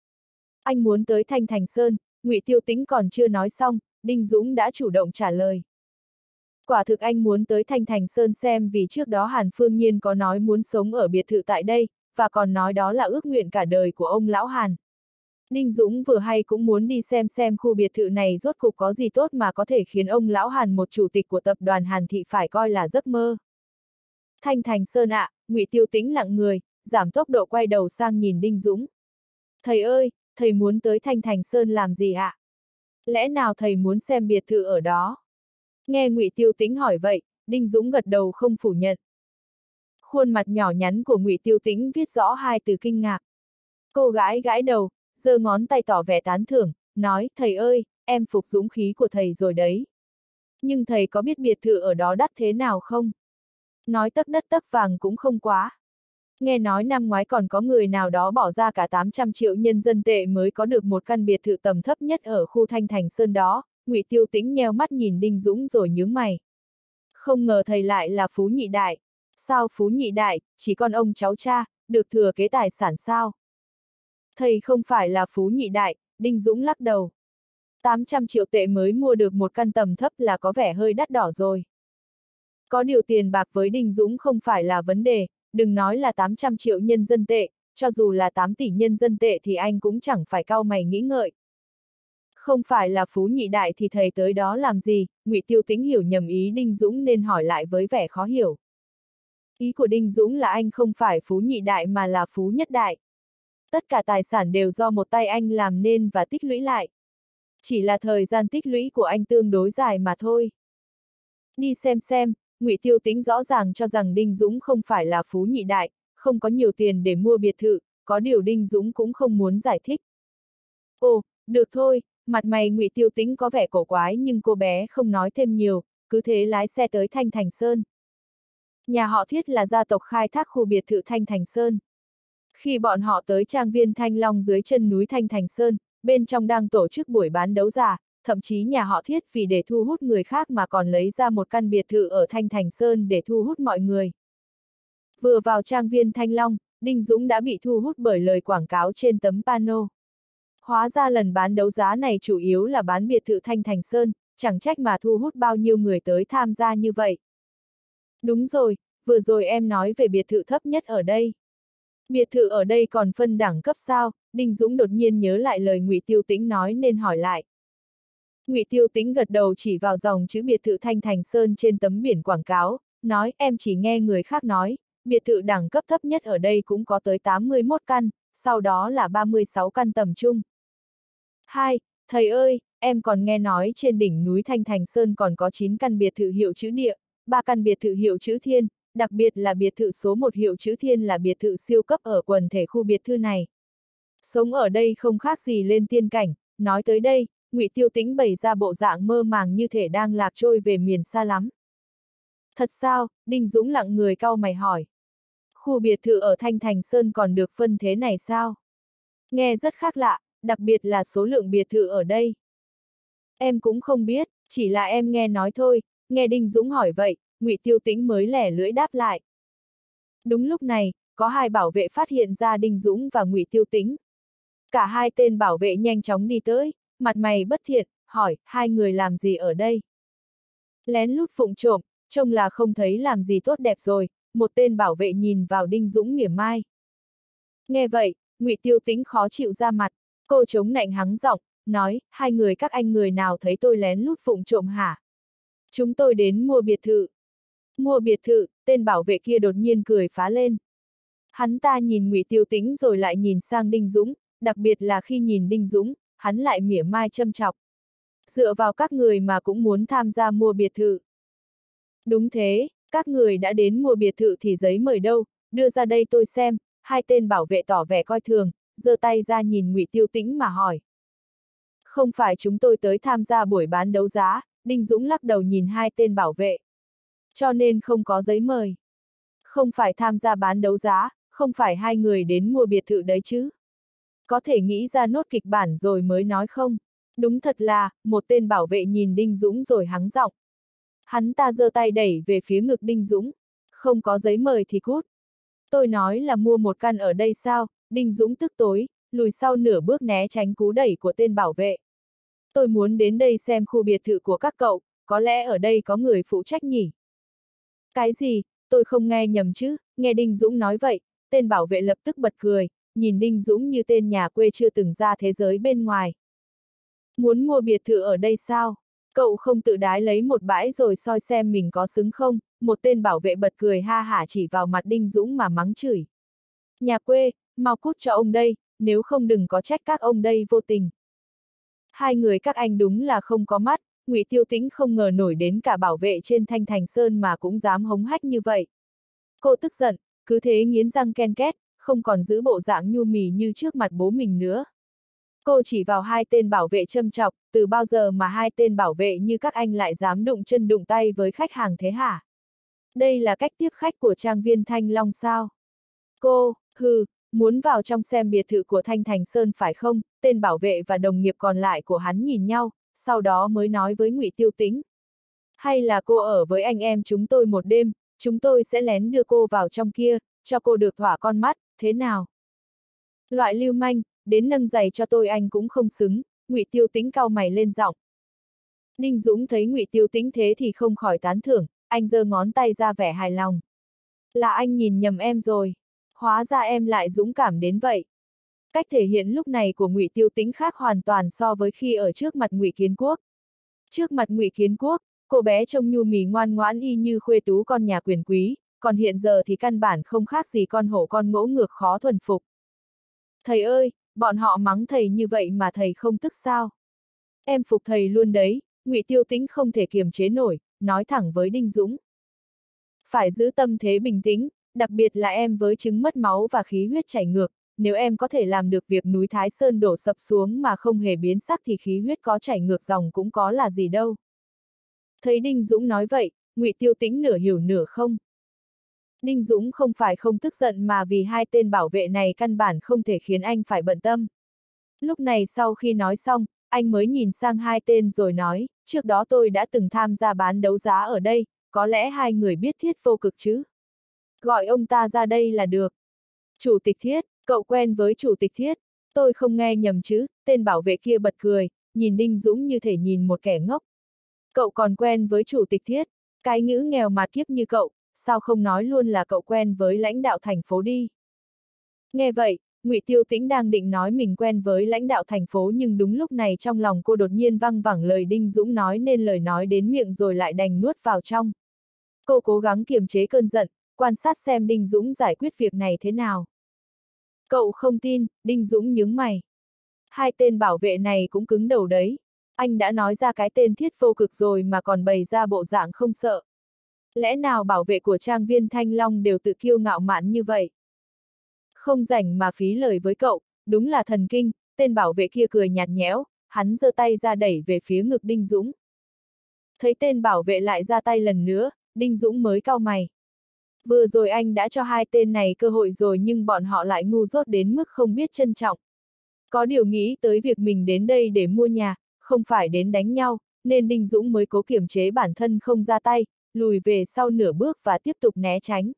Anh muốn tới Thanh Thành Sơn, Ngụy Tiêu Tĩnh còn chưa nói xong, Đinh Dũng đã chủ động trả lời. Quả thực anh muốn tới Thanh Thành Sơn xem vì trước đó Hàn Phương Nhiên có nói muốn sống ở biệt thự tại đây, và còn nói đó là ước nguyện cả đời của ông lão Hàn. Đinh Dũng vừa hay cũng muốn đi xem khu biệt thự này rốt cục có gì tốt mà có thể khiến ông lão Hàn một chủ tịch của tập đoàn Hàn Thị phải coi là giấc mơ. Thanh Thành Sơn ạ, Ngụy Tiêu Tĩnh lặng người, giảm tốc độ quay đầu sang nhìn Đinh Dũng. Thầy ơi, thầy muốn tới Thanh Thành Sơn làm gì ạ? Lẽ nào thầy muốn xem biệt thự ở đó? Nghe Ngụy Tiêu Tĩnh hỏi vậy, Đinh Dũng gật đầu không phủ nhận. Khuôn mặt nhỏ nhắn của Ngụy Tiêu Tĩnh viết rõ hai từ kinh ngạc. Cô gái gãi đầu, giơ ngón tay tỏ vẻ tán thưởng, nói, thầy ơi, em phục dũng khí của thầy rồi đấy. Nhưng thầy có biết biệt thự ở đó đắt thế nào không? Nói tấc đất tấc vàng cũng không quá. Nghe nói năm ngoái còn có người nào đó bỏ ra cả 800 triệu nhân dân tệ mới có được một căn biệt thự tầm thấp nhất ở khu Thanh Thành Sơn đó, Ngụy Tiêu Tĩnh nheo mắt nhìn Đinh Dũng rồi nhướng mày. Không ngờ thầy lại là Phú Nhị Đại. Sao Phú Nhị Đại, chỉ con ông cháu cha, được thừa kế tài sản sao? Thầy không phải là Phú Nhị Đại, Đinh Dũng lắc đầu. 800 triệu tệ mới mua được một căn tầm thấp là có vẻ hơi đắt đỏ rồi. Có điều tiền bạc với Đinh Dũng không phải là vấn đề, đừng nói là 800 triệu nhân dân tệ, cho dù là 8 tỷ nhân dân tệ thì anh cũng chẳng phải cau mày nghĩ ngợi. Không phải là Phú Nhị Đại thì thầy tới đó làm gì, Ngụy Tiêu Tĩnh hiểu nhầm ý Đinh Dũng nên hỏi lại với vẻ khó hiểu. Ý của Đinh Dũng là anh không phải Phú Nhị Đại mà là Phú Nhất Đại. Tất cả tài sản đều do một tay anh làm nên và tích lũy lại. Chỉ là thời gian tích lũy của anh tương đối dài mà thôi. Đi xem, Ngụy Tiêu Tĩnh rõ ràng cho rằng Đinh Dũng không phải là Phú Nhị Đại, không có nhiều tiền để mua biệt thự, có điều Đinh Dũng cũng không muốn giải thích. Ồ, được thôi, mặt mày Ngụy Tiêu Tĩnh có vẻ cổ quái nhưng cô bé không nói thêm nhiều, cứ thế lái xe tới Thanh Thành Sơn. Nhà họ Thiết là gia tộc khai thác khu biệt thự Thanh Thành Sơn. Khi bọn họ tới trang viên Thanh Long dưới chân núi Thanh Thành Sơn, bên trong đang tổ chức buổi bán đấu giá, thậm chí nhà họ Thiết vì để thu hút người khác mà còn lấy ra một căn biệt thự ở Thanh Thành Sơn để thu hút mọi người. Vừa vào trang viên Thanh Long, Đinh Dũng đã bị thu hút bởi lời quảng cáo trên tấm pano. Hóa ra lần bán đấu giá này chủ yếu là bán biệt thự Thanh Thành Sơn, chẳng trách mà thu hút bao nhiêu người tới tham gia như vậy. Đúng rồi, vừa rồi em nói về biệt thự thấp nhất ở đây. Biệt thự ở đây còn phân đẳng cấp sao? Đinh Dũng đột nhiên nhớ lại lời Ngụy Tiêu Tĩnh nói nên hỏi lại. Ngụy Tiêu Tĩnh gật đầu chỉ vào dòng chữ biệt thự Thanh Thành Sơn trên tấm biển quảng cáo, nói em chỉ nghe người khác nói, biệt thự đẳng cấp thấp nhất ở đây cũng có tới 81 căn, sau đó là 36 căn tầm trung. Hai, thầy ơi, em còn nghe nói trên đỉnh núi Thanh Thành Sơn còn có 9 căn biệt thự hiệu chữ địa, 3 căn biệt thự hiệu chữ thiên, đặc biệt là biệt thự số 1 hiệu chữ thiên là biệt thự siêu cấp ở quần thể khu biệt thự này. Sống ở đây không khác gì lên tiên cảnh, nói tới đây, Ngụy Tiêu Tĩnh bày ra bộ dạng mơ màng như thể đang lạc trôi về miền xa lắm. Thật sao? Đinh Dũng lặng người cau mày hỏi. Khu biệt thự ở Thanh Thành Sơn còn được phân thế này sao? Nghe rất khác lạ, đặc biệt là số lượng biệt thự ở đây. Em cũng không biết, chỉ là em nghe nói thôi, nghe Đinh Dũng hỏi vậy, Ngụy Tiêu Tĩnh mới lẻ lưỡi đáp lại. Đúng lúc này, có hai bảo vệ phát hiện ra Đinh Dũng và Ngụy Tiêu Tĩnh. Cả hai tên bảo vệ nhanh chóng đi tới, mặt mày bất thiện, hỏi, hai người làm gì ở đây? Lén lút phụng trộm, trông là không thấy làm gì tốt đẹp rồi, một tên bảo vệ nhìn vào Đinh Dũng mỉa mai. Nghe vậy, Ngụy Tiêu Tĩnh khó chịu ra mặt, cô chống nạnh hắng giọng, nói, hai người các anh người nào thấy tôi lén lút phụng trộm hả? Chúng tôi đến mua biệt thự. Mua biệt thự, tên bảo vệ kia đột nhiên cười phá lên. Hắn ta nhìn Ngụy Tiêu Tĩnh rồi lại nhìn sang Đinh Dũng, đặc biệt là khi nhìn Đinh Dũng, hắn lại mỉa mai châm chọc. Dựa vào các người mà cũng muốn tham gia mua biệt thự. Đúng thế, các người đã đến mua biệt thự thì giấy mời đâu, đưa ra đây tôi xem. Hai tên bảo vệ tỏ vẻ coi thường, giơ tay ra nhìn Ngụy Tiêu Tĩnh mà hỏi. Không phải chúng tôi tới tham gia buổi bán đấu giá, Đinh Dũng lắc đầu nhìn hai tên bảo vệ. Cho nên không có giấy mời. Không phải tham gia bán đấu giá, không phải hai người đến mua biệt thự đấy chứ. Có thể nghĩ ra nốt kịch bản rồi mới nói không? Đúng thật là, một tên bảo vệ nhìn Đinh Dũng rồi hắng giọng. Hắn ta giơ tay đẩy về phía ngực Đinh Dũng. Không có giấy mời thì cút. Tôi nói là mua một căn ở đây sao? Đinh Dũng tức tối, lùi sau nửa bước né tránh cú đẩy của tên bảo vệ. Tôi muốn đến đây xem khu biệt thự của các cậu, có lẽ ở đây có người phụ trách nhỉ? Cái gì, tôi không nghe nhầm chứ? Nghe Đinh Dũng nói vậy, tên bảo vệ lập tức bật cười, nhìn Đinh Dũng như tên nhà quê chưa từng ra thế giới bên ngoài. Muốn mua biệt thự ở đây sao? Cậu không tự đái lấy một bãi rồi soi xem mình có xứng không? Một tên bảo vệ bật cười ha hả chỉ vào mặt Đinh Dũng mà mắng chửi. Nhà quê, mau cút cho ông đây, nếu không đừng có trách các ông đây vô tình. Hai người các anh đúng là không có mắt, Ngụy Tiêu Tĩnh không ngờ nổi đến cả bảo vệ trên Thanh Thành Sơn mà cũng dám hống hách như vậy. Cô tức giận, cứ thế nghiến răng ken két, không còn giữ bộ dạng nhu mì như trước mặt bố mình nữa. Cô chỉ vào hai tên bảo vệ châm chọc, từ bao giờ mà hai tên bảo vệ như các anh lại dám đụng chân đụng tay với khách hàng thế hả? Đây là cách tiếp khách của trang viên Thanh Long sao? Cô, muốn vào trong xem biệt thự của Thanh Thành Sơn phải không? Tên bảo vệ và đồng nghiệp còn lại của hắn nhìn nhau, sau đó mới nói với Ngụy Tiêu Tĩnh. Hay là cô ở với anh em chúng tôi một đêm, chúng tôi sẽ lén đưa cô vào trong kia, cho cô được thỏa con mắt, thế nào? Loại lưu manh, đến nâng giày cho tôi anh cũng không xứng, Ngụy Tiêu Tĩnh cau mày lên giọng. Đinh Dũng thấy Ngụy Tiêu Tĩnh thế thì không khỏi tán thưởng, anh giơ ngón tay ra vẻ hài lòng. Là anh nhìn nhầm em rồi, hóa ra em lại dũng cảm đến vậy. Cách thể hiện lúc này của Ngụy Tiêu Tĩnh khác hoàn toàn so với khi ở trước mặt Ngụy Kiến Quốc. Trước mặt Ngụy Kiến Quốc, cô bé trông nhu mì ngoan ngoãn y như khuê tú con nhà quyền quý, còn hiện giờ thì căn bản không khác gì con hổ con ngỗ ngược khó thuần phục. Thầy ơi, bọn họ mắng thầy như vậy mà thầy không tức sao? Em phục thầy luôn đấy, Ngụy Tiêu Tĩnh không thể kiềm chế nổi, nói thẳng với Đinh Dũng. Phải giữ tâm thế bình tĩnh, đặc biệt là em với chứng mất máu và khí huyết chảy ngược, nếu em có thể làm được việc núi Thái Sơn đổ sập xuống mà không hề biến sắc thì khí huyết có chảy ngược dòng cũng có là gì đâu. Thấy Đinh Dũng nói vậy, Ngụy Tiêu Tĩnh nửa hiểu nửa không. Đinh Dũng không phải không tức giận mà vì hai tên bảo vệ này căn bản không thể khiến anh phải bận tâm. Lúc này sau khi nói xong, anh mới nhìn sang hai tên rồi nói, trước đó tôi đã từng tham gia bán đấu giá ở đây, có lẽ hai người biết Thiết Vô Cực chứ? Gọi ông ta ra đây là được. Chủ tịch Thiết, cậu quen với Chủ tịch Thiết, tôi không nghe nhầm chứ? Tên bảo vệ kia bật cười, nhìn Đinh Dũng như thể nhìn một kẻ ngốc. Cậu còn quen với Chủ tịch Thiết, cái ngữ nghèo mạt kiếp như cậu, sao không nói luôn là cậu quen với lãnh đạo thành phố đi? Nghe vậy, Ngụy Tiêu Tĩnh đang định nói mình quen với lãnh đạo thành phố nhưng đúng lúc này trong lòng cô đột nhiên văng vẳng lời Đinh Dũng nói nên lời nói đến miệng rồi lại đành nuốt vào trong. Cô cố gắng kiềm chế cơn giận, quan sát xem Đinh Dũng giải quyết việc này thế nào. Cậu không tin, Đinh Dũng nhướng mày. Hai tên bảo vệ này cũng cứng đầu đấy. Anh đã nói ra cái tên Thiết Vô Cực rồi mà còn bày ra bộ dạng không sợ. Lẽ nào bảo vệ của trang viên Thanh Long đều tự kiêu ngạo mạn như vậy? Không rảnh mà phí lời với cậu, đúng là thần kinh, tên bảo vệ kia cười nhạt nhẽo, hắn giơ tay ra đẩy về phía ngực Đinh Dũng. Thấy tên bảo vệ lại ra tay lần nữa, Đinh Dũng mới cau mày. Vừa rồi anh đã cho hai tên này cơ hội rồi nhưng bọn họ lại ngu dốt đến mức không biết trân trọng. Có điều nghĩ tới việc mình đến đây để mua nhà, không phải đến đánh nhau, nên Đinh Dũng mới cố kiềm chế bản thân không ra tay, lùi về sau nửa bước và tiếp tục né tránh.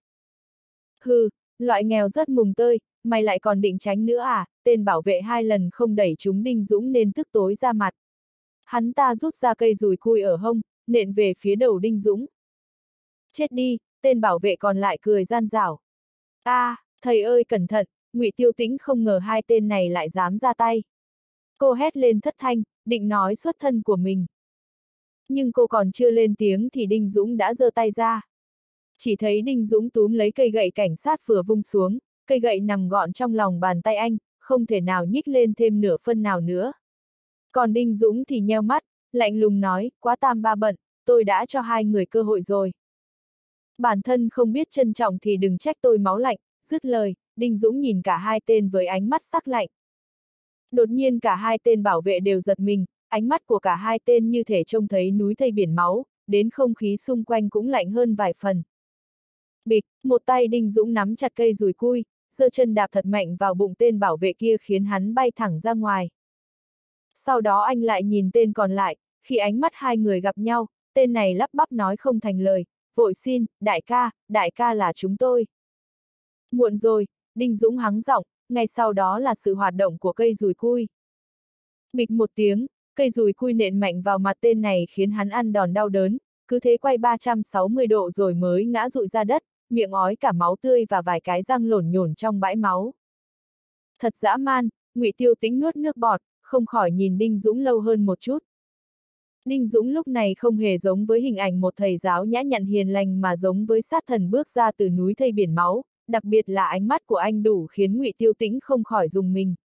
Loại nghèo rất mùng tơi, mày lại còn định tránh nữa à? Tên bảo vệ hai lần không đẩy trúng Đinh Dũng nên tức tối ra mặt. Hắn ta rút ra cây dùi cui ở hông, nện về phía đầu Đinh Dũng. Chết đi, tên bảo vệ còn lại cười gian rảo. Thầy ơi cẩn thận, Ngụy Tiêu Tĩnh không ngờ hai tên này lại dám ra tay. Cô hét lên thất thanh, định nói xuất thân của mình. Nhưng cô còn chưa lên tiếng thì Đinh Dũng đã giơ tay ra. Chỉ thấy Đinh Dũng túm lấy cây gậy cảnh sát vừa vung xuống, cây gậy nằm gọn trong lòng bàn tay anh, không thể nào nhích lên thêm nửa phân nào nữa. Còn Đinh Dũng thì nheo mắt, lạnh lùng nói, quá tam ba bận, tôi đã cho hai người cơ hội rồi. Bản thân không biết trân trọng thì đừng trách tôi máu lạnh, dứt lời, Đinh Dũng nhìn cả hai tên với ánh mắt sắc lạnh. Đột nhiên cả hai tên bảo vệ đều giật mình, ánh mắt của cả hai tên như thể trông thấy núi thây biển máu, đến không khí xung quanh cũng lạnh hơn vài phần. Bịch, một tay Đinh Dũng nắm chặt cây dùi cui, giơ chân đạp thật mạnh vào bụng tên bảo vệ kia khiến hắn bay thẳng ra ngoài. Sau đó anh lại nhìn tên còn lại, khi ánh mắt hai người gặp nhau, tên này lắp bắp nói không thành lời, vội xin, đại ca là chúng tôi. Muộn rồi, Đinh Dũng hắng giọng, ngay sau đó là sự hoạt động của cây dùi cui. Bịch một tiếng, cây dùi cui nện mạnh vào mặt tên này khiến hắn ăn đòn đau đớn, cứ thế quay 360 độ rồi mới ngã rụi ra đất, miệng ói cả máu tươi và vài cái răng lổn nhổn trong bãi máu. Thật dã man, Ngụy Tiêu Tĩnh nuốt nước bọt, không khỏi nhìn Đinh Dũng lâu hơn một chút. Đinh Dũng lúc này không hề giống với hình ảnh một thầy giáo nhã nhặn hiền lành mà giống với sát thần bước ra từ núi thây biển máu, đặc biệt là ánh mắt của anh đủ khiến Ngụy Tiêu Tĩnh không khỏi rùng mình.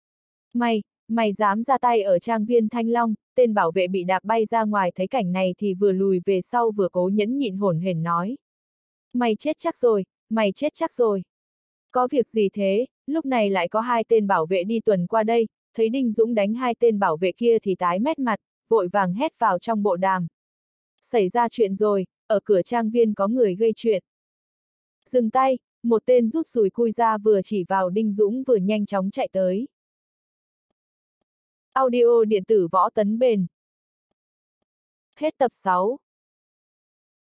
Mày dám ra tay ở trang viên Thanh Long, tên bảo vệ bị đạp bay ra ngoài thấy cảnh này thì vừa lùi về sau vừa cố nhẫn nhịn hổn hển nói. Mày chết chắc rồi. Có việc gì thế, lúc này lại có hai tên bảo vệ đi tuần qua đây, thấy Đinh Dũng đánh hai tên bảo vệ kia thì tái mét mặt, vội vàng hét vào trong bộ đàm. Xảy ra chuyện rồi, ở cửa trang viên có người gây chuyện. Dừng tay, một tên rút dùi cui ra vừa chỉ vào Đinh Dũng vừa nhanh chóng chạy tới. Audio điện tử Võ Tấn Bền. Hết tập 6.